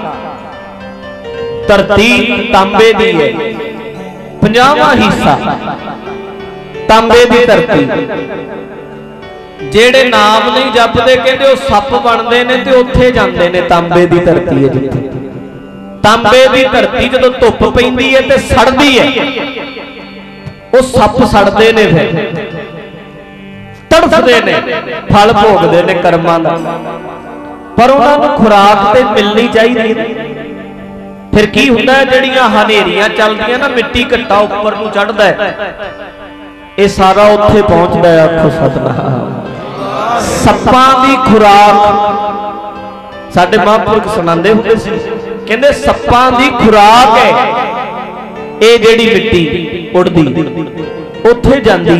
धरती तांबे दी है, पचासवां हिस्सा तांबे दी धरती। जेड़े नाम नहीं जपते कहते वो सप बनते हैं, तो उत्थे जाते हैं, तांबे की धरती है जिथे। तांबे की धरती जो धुप पैंदी है तो सड़ती है, वो सप सड़ते ने, फिर तड़फते ने, फल भोगते ने कर्मां दा, पर उन्होंने खुराक तो मिलनी चाहिए। फिर की हुंदा है, जड़ियां हनेरियां चलदियां ना, मिट्टी घट्टा उपर नूं चढ़दा है, ये सारा उत्थे पहुंचदा है। आखो सतनाम। सप्पां दी खुराक साडे महापुरख सुणांदे हुंदे सी, कहंदे सप्पां दी खुराक है ये जेड़ी मिट्टी उड़दी उत्थे जांदी।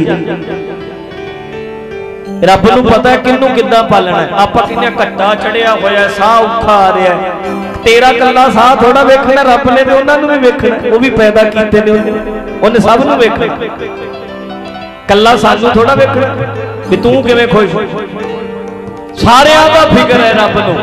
रब नूं पता है किन्नू किद्दां पालना है। आपां कहने घट्टा चढ़िया होया, साह औखा आ रहा है, तेरा कल्ला साह थोड़ा वेखना, रब ने ते उन्हां नूं भी वेखना, वो भी पैदा कीते ने उन्हें, सब नूं वेखना, कल्ला सानू थोड़ा वेखना कि तू किवें खुश। सारियां दा फिक्र है रब नूं।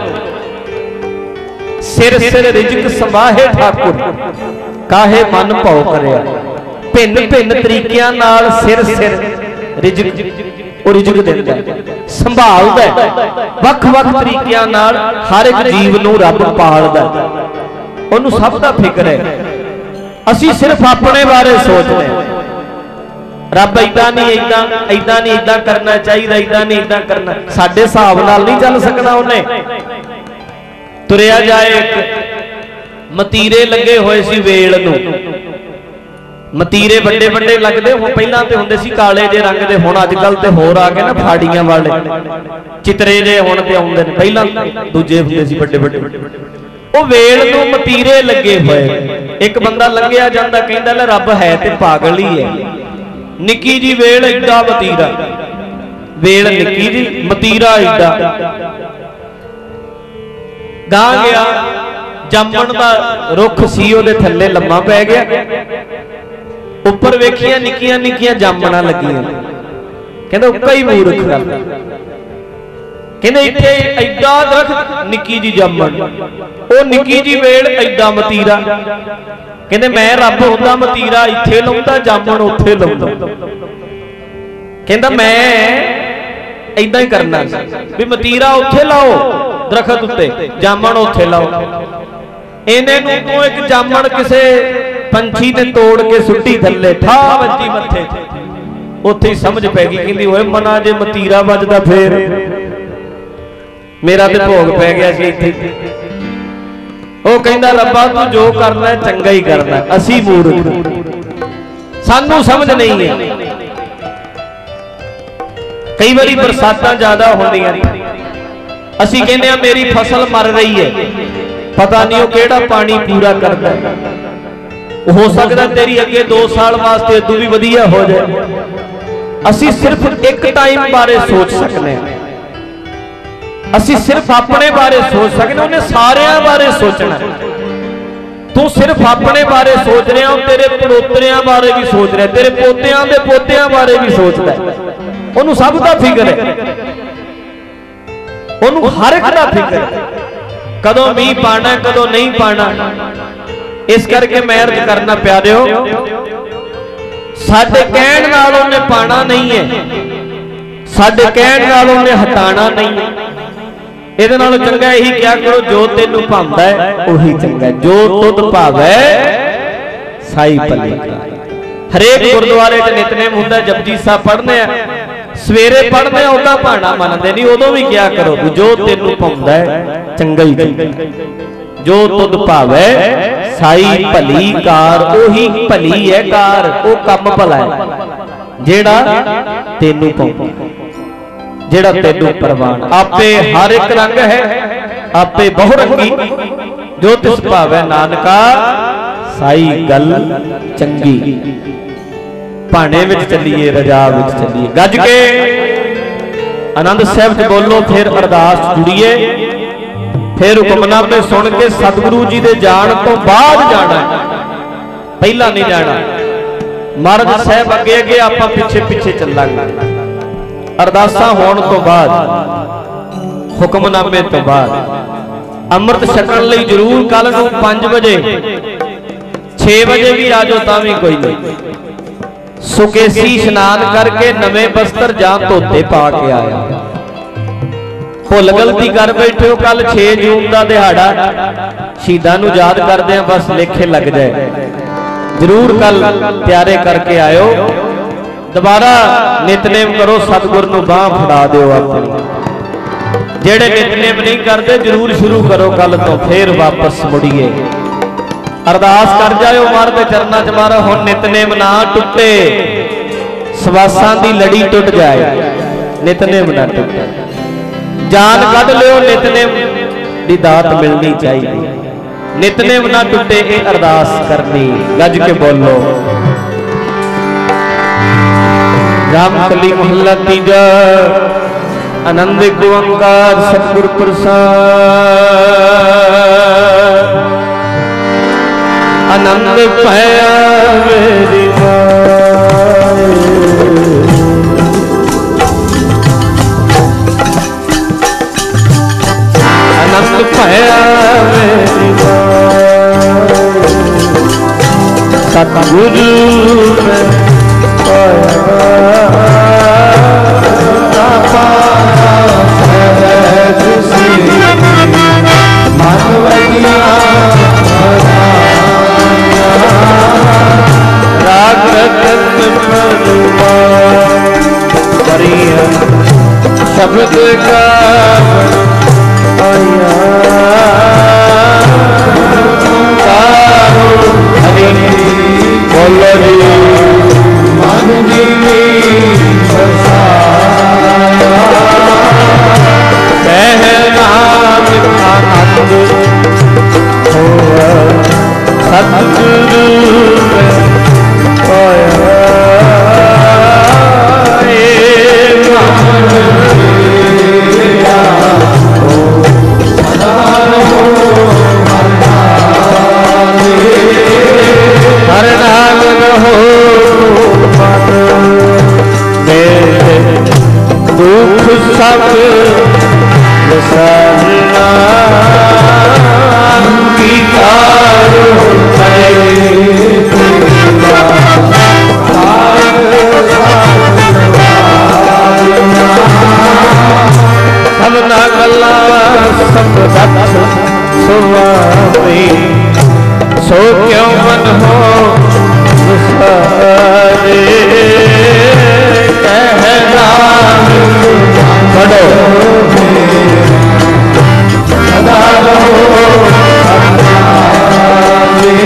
सिर सिर रिजक संभाहे ठाकुर, काहे मन भाव करिया। भिन्न भिन्न तरीकिਆਂ नाल सिर सिर रिजक ਉਹ ਰਿਜਕ ਦਿੰਦਾ, ਸੰਭਾਲਦਾ, ਵੱਖ-ਵੱਖ ਤਰੀਕਿਆਂ ਨਾਲ ਹਰ ਇੱਕ ਜੀਵ ਨੂੰ ਰੱਬ ਪਾਲਦਾ, ਉਹਨੂੰ ਸਭ ਦਾ ਫਿਕਰ ਹੈ। ਅਸੀਂ ਸਿਰਫ ਆਪਣੇ ਬਾਰੇ ਸੋਚਦੇ ਹਾਂ। रब इदा नहीं इदा इदा नहीं इदा करना चाहिए, इदा नहीं इदा करना, साडे हिसाब नाल नहीं चल सकना। उन्हें तुरिया जाए, एक मतीरे लगे हुए सी वेल नूं, मतीरे बड़े बड़े लगते, हुण पहलां ते हुंदे सी काले जे रंग दे, हुण अजकल ते होर आ गए ना फाड़ियां वाले चितरे जे, हुण ते आउंदे ने, पहलां दूजे हुंदे सी बड़े बड़े। ਉਹ ਵੇਲ ਨੂੰ ਮਤੀਰੇ ਲੱਗੇ ਹੋਏ। ਇੱਕ ਬੰਦਾ ਲੰਘਿਆ ਜਾਂਦਾ ਕਹਿੰਦਾ ਲੈ ਰੱਬ ਹੈ ਤੇ ਪਾਗਲ ਹੀ ਹੈ। ਨਿੱਕੀ ਜੀ ਵੇਲ ਐਡਾ ਮਤੀਰਾ, ਵੇਲ ਨਿੱਕੀ ਜੀ ਮਤੀਰਾ ਐਡਾ। ਗਾਂ ਗਿਆ, ਜਾਮਣ ਦਾ ਰੁੱਖ ਸੀ, ਉਹਦੇ ਥੱਲੇ ਲੰਮਾ ਪੈ ਗਿਆ। ਉੱਪਰ ਵੇਖੀਆਂ ਨਿੱਕੀਆਂ ਨਿੱਕੀਆਂ ਜਾਮਣਾਂ ਲੱਗੀਆਂ। ਕਹਿੰਦਾ ਉੱਕਾ ਹੀ ਮੂਰਖ ਰੱਬ। ਕਹਿੰਦੇ ਇੱਥੇ ਐਡਾ ਦਰਖਤ, ਨਿੱਕੀ ਜੀ ਜਾਮਣ, ਉਹ ਨਿੱਕੀ ਜੀ ਵੇਲ ਐਡਾ ਮਤੀਰਾ। ਕਹਿੰਦੇ ਮੈਂ ਰੱਬ ਹੁੰਦਾ ਮਤੀਰਾ ਇੱਥੇ ਲਾਉਂਦਾ, ਜਾਮਣ ਉੱਥੇ ਲਾਉਂਦਾ। ਕਹਿੰਦਾ ਮੈਂ ਐਦਾਂ ਹੀ ਕਰਨਾ ਵੀ ਮਤੀਰਾ ਉੱਥੇ ਲਾਓ ਦਰਖਤ ਉੱਤੇ, ਜਾਮਣ ਉੱਥੇ ਲਾਓ। ਇਹਨੇ ਨੂੰ ਤੋਂ ਇੱਕ ਜਾਮਣ ਕਿਸੇ ਪੰਛੀ ਨੇ ਤੋੜ ਕੇ ਸੁੱਟੀ ਥੱਲੇ, ਠਾ ਵੱਜੀ ਮੱਥੇ ਤੇ। ਉੱਥੇ ਹੀ ਸਮਝ ਪੈ ਗਈ, ਕਹਿੰਦੀ ਓਏ ਮਨਾ ਜੇ ਮਤੀਰਾ ਵੱਜਦਾ ਫੇਰ ਮੇਰਾ ਤੇ ਭੋਗ ਪੈ ਗਿਆ ਸੀ ਇੱਥੇ। ਉਹ ਕਹਿੰਦਾ ਰੱਬਾ ਤੂੰ ਜੋ ਕਰਨਾ ਚੰਗਾ ਹੀ ਕਰਨਾ, ਅਸੀਂ ਮੂਰਖ, ਸਾਨੂੰ ਸਮਝ ਨਹੀਂ ਹੈ। ਕਈ ਵਾਰੀ ਬਰਸਾਤਾਂ ਜ਼ਿਆਦਾ ਹੁੰਦੀਆਂ, ਅਸੀਂ ਕਹਿੰਦੇ ਆ मेरी फसल मर रही है, पता नहीं वो केड़ा पानी पूरा करता है। हो सकता तेरी अगे दो साल वास्ते इदों भी वधिया हो जाए। असी सिर्फ एक टाइम बारे सोच सकते हैं, असी सिर्फ अपने बारे सोच सकते, उन्हें सारियां बारे सोचना। तू सिर्फ अपने बारे सोच रहा, तेरे पड़ोतरियां बारे भी सोच रहा, तेरे पोतियां दे पोतियां बारे भी सोचता है। उन्होंने सब का फिक्र है, उन्होंने हर एक का फिक्र है, कदों मीह पाना कदों नहीं पाना। इस करके मैं अर्ज करना प्यारिओ, साडे कहण नाल उन्हें पाना नहीं है, साडे कहण नाल उन्हें हटाना नहीं है। इहदे नालों चंगा यही क्या करो, जो तेनू भांदा है उही चंगा, जो तुद भावे साई भली। हरेक गुरुद्वारे च नितनेम हुंदा, जपजी साहब पढ़ने सवेरे पढ़ने उदा भाना मनदे नहीं, उदों भी क्या करो, जो तेनू भांदा है चंगा ही चंगा, जो तुद भावे साई भली कार। ओही भली है कार, वो कम भला है जेड़ा तेनू भांदा, जेड़ा तेनू परवान। आपे हर एक रंग है, आपे बहुरंगी, जो तिस भावे नानका साई गल चंगी। भाने विच चलीए, रजा विच चलीए, गज के आनंद साहब च बोलो, फिर अरदास जुड़िए, फिर हुक्मनामे सुन के सतगुरु जी दे जाण तो बाद जाना है, पहला नहीं जाना। महाराज साहब अगे अगे, आपां पिछे पिछे चलांगे। अरदासा होने तो बाद, हुक्मनामे तो बाद अमृत छकण लई जरूर कल नूं पांच बजे छे बजे भी आ जाओ, तां भी कोई नहीं। सुकेसी इशनान करके नवे बस्तर जा धोते पा के आया। भुल गलती कर बैठे हो, कल छे जून का दिहाड़ा शहीदां नूं याद करदे आ, बस लेखे लग जाए। जरूर कल तैयारे करके आयो, दोबारा नितनेम करो, सतगुर नूं बांह फड़ा दिओ अपनी। जेड़े नितनेम नहीं करते जरूर शुरू करो कल तो, फिर वापस मुड़िए। अरदास कर जाओ महाराज दे चरनां च, महाराज हुण नितनेम ना टुटे, सवासां दी लड़ी टुट जाए, नितनेम ना टुटे। जान कढ लियो, नितनेम दी दात मिलनी चाहिए, नितनेम ना टुटे, ये अरदास करनी। गज के बोलो, रामकली मोहल्ला तीजा, आनंद ओंकार सतगुर प्रसाद। आनंद पाया मेरी माए, आनंद पाया मेरी माए, सतगुरु में शब्द का बोलो रे मन जीवी आनंद सतगुरु सब विसरना अंगीकार सबना गला सब दत्त सुवामी, सो क्यों मन हो विसारे, कहना पढ़ो सदा रहो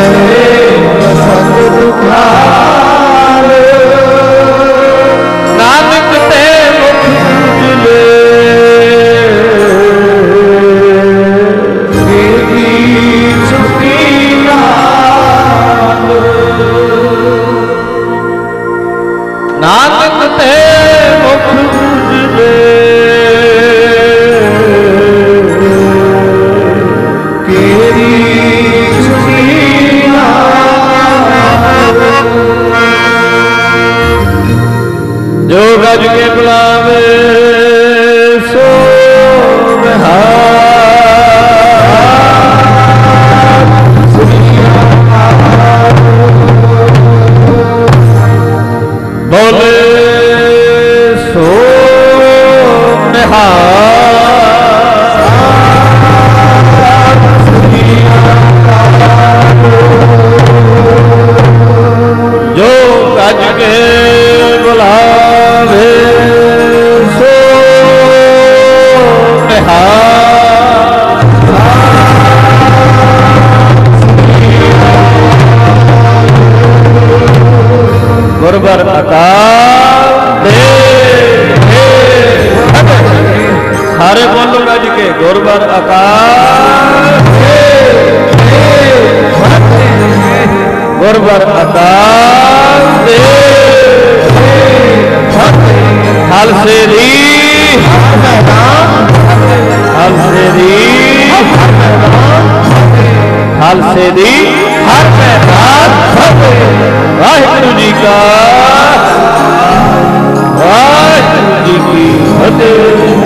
नानक ते मुख उजले नानक ते मुख उजले केरी छुपी जो गज के बुलावे सो बोले सो जो गज के बुलावे सो गुरबर अकाल दे सारे बोलो गज के गुरबर अकाल गुरबर अकाल दे हल सेरी हल सेरी हल सेरी हर मैदान वाहिगुरु जी का वाहिगुरु जी की फतेह।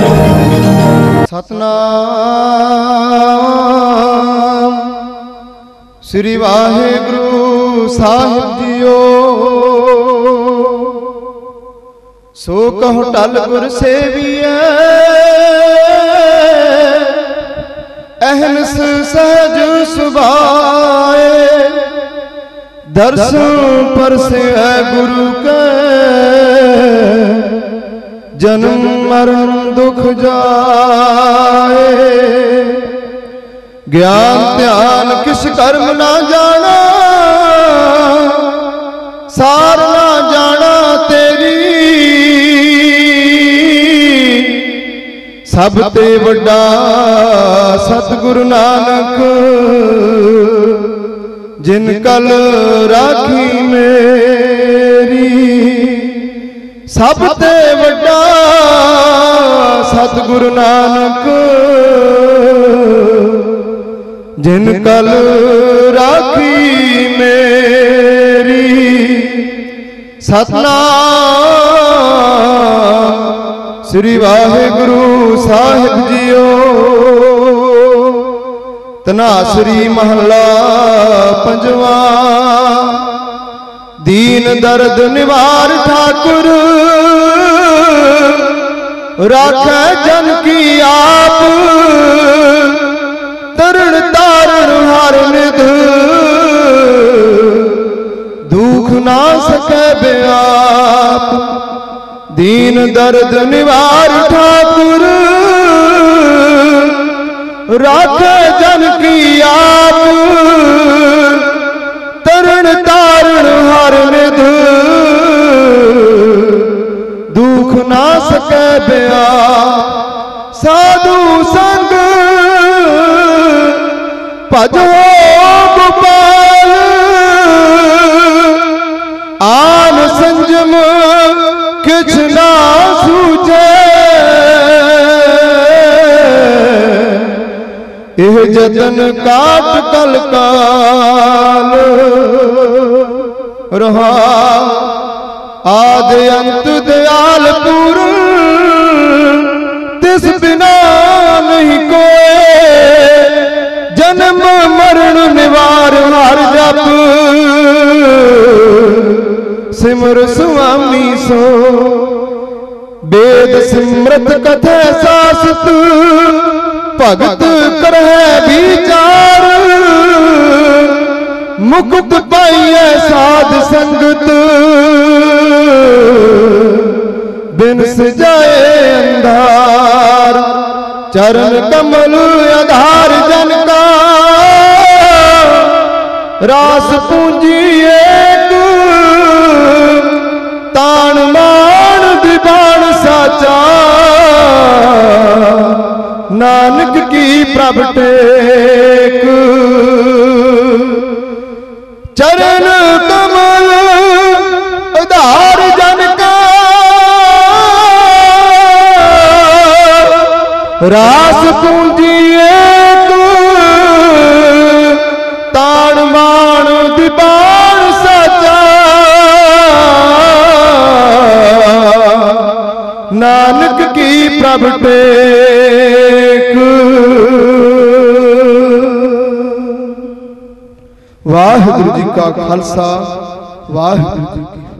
सतनाम श्री वाहिगुरु साहिब जीओ सो कहो टल गुर सेविए अहनस सहज सुभाए दर्शन पर से है गुरु के जन्म मरण दुख जाए ज्ञान ध्यान किस कर्म ना जाना सार ना जाना तेरी सब ते वड्डा सतगुरु नानक जिन कल राखी मेरी सब ते वड्डा सतगुरु नानक जिन कल राखी मेरी। सतनाम श्री वाहिगुरु साहिब जीओ तनासरी महला पंजवा दीन दर्द निवार ठाकुर राखै जन की आप तरण तारण हर निध दुख ना सके बेआप दीन दर्द निवार ठाकुर राखे जन की आप तरण तारण हर निध दुख ना सके बेआ साधु संग भजो गोपाल आन संजम किछ ना सूझे एह जतन काट कल काल रहा आदि अंत दयाल पूर्ण तिस बिना नहीं कोई जन्म मरण निवार हर जप सिमर स्वामी सो वेद सिमरत कथे सासत भगत करहे विचार मुकुट पाइए साध संगत बिन सजाए अंधार चरण कमल आधार जन का रास पूंजी एक तान मान दीवान साचा नानक की प्रभ टेक चरण कमल आधार जन का रास पूंजी एक तान मान दीवान साचा नानक की प्रभ टेक वाहिगुरु जी का खालसा वाहिगुरु जी की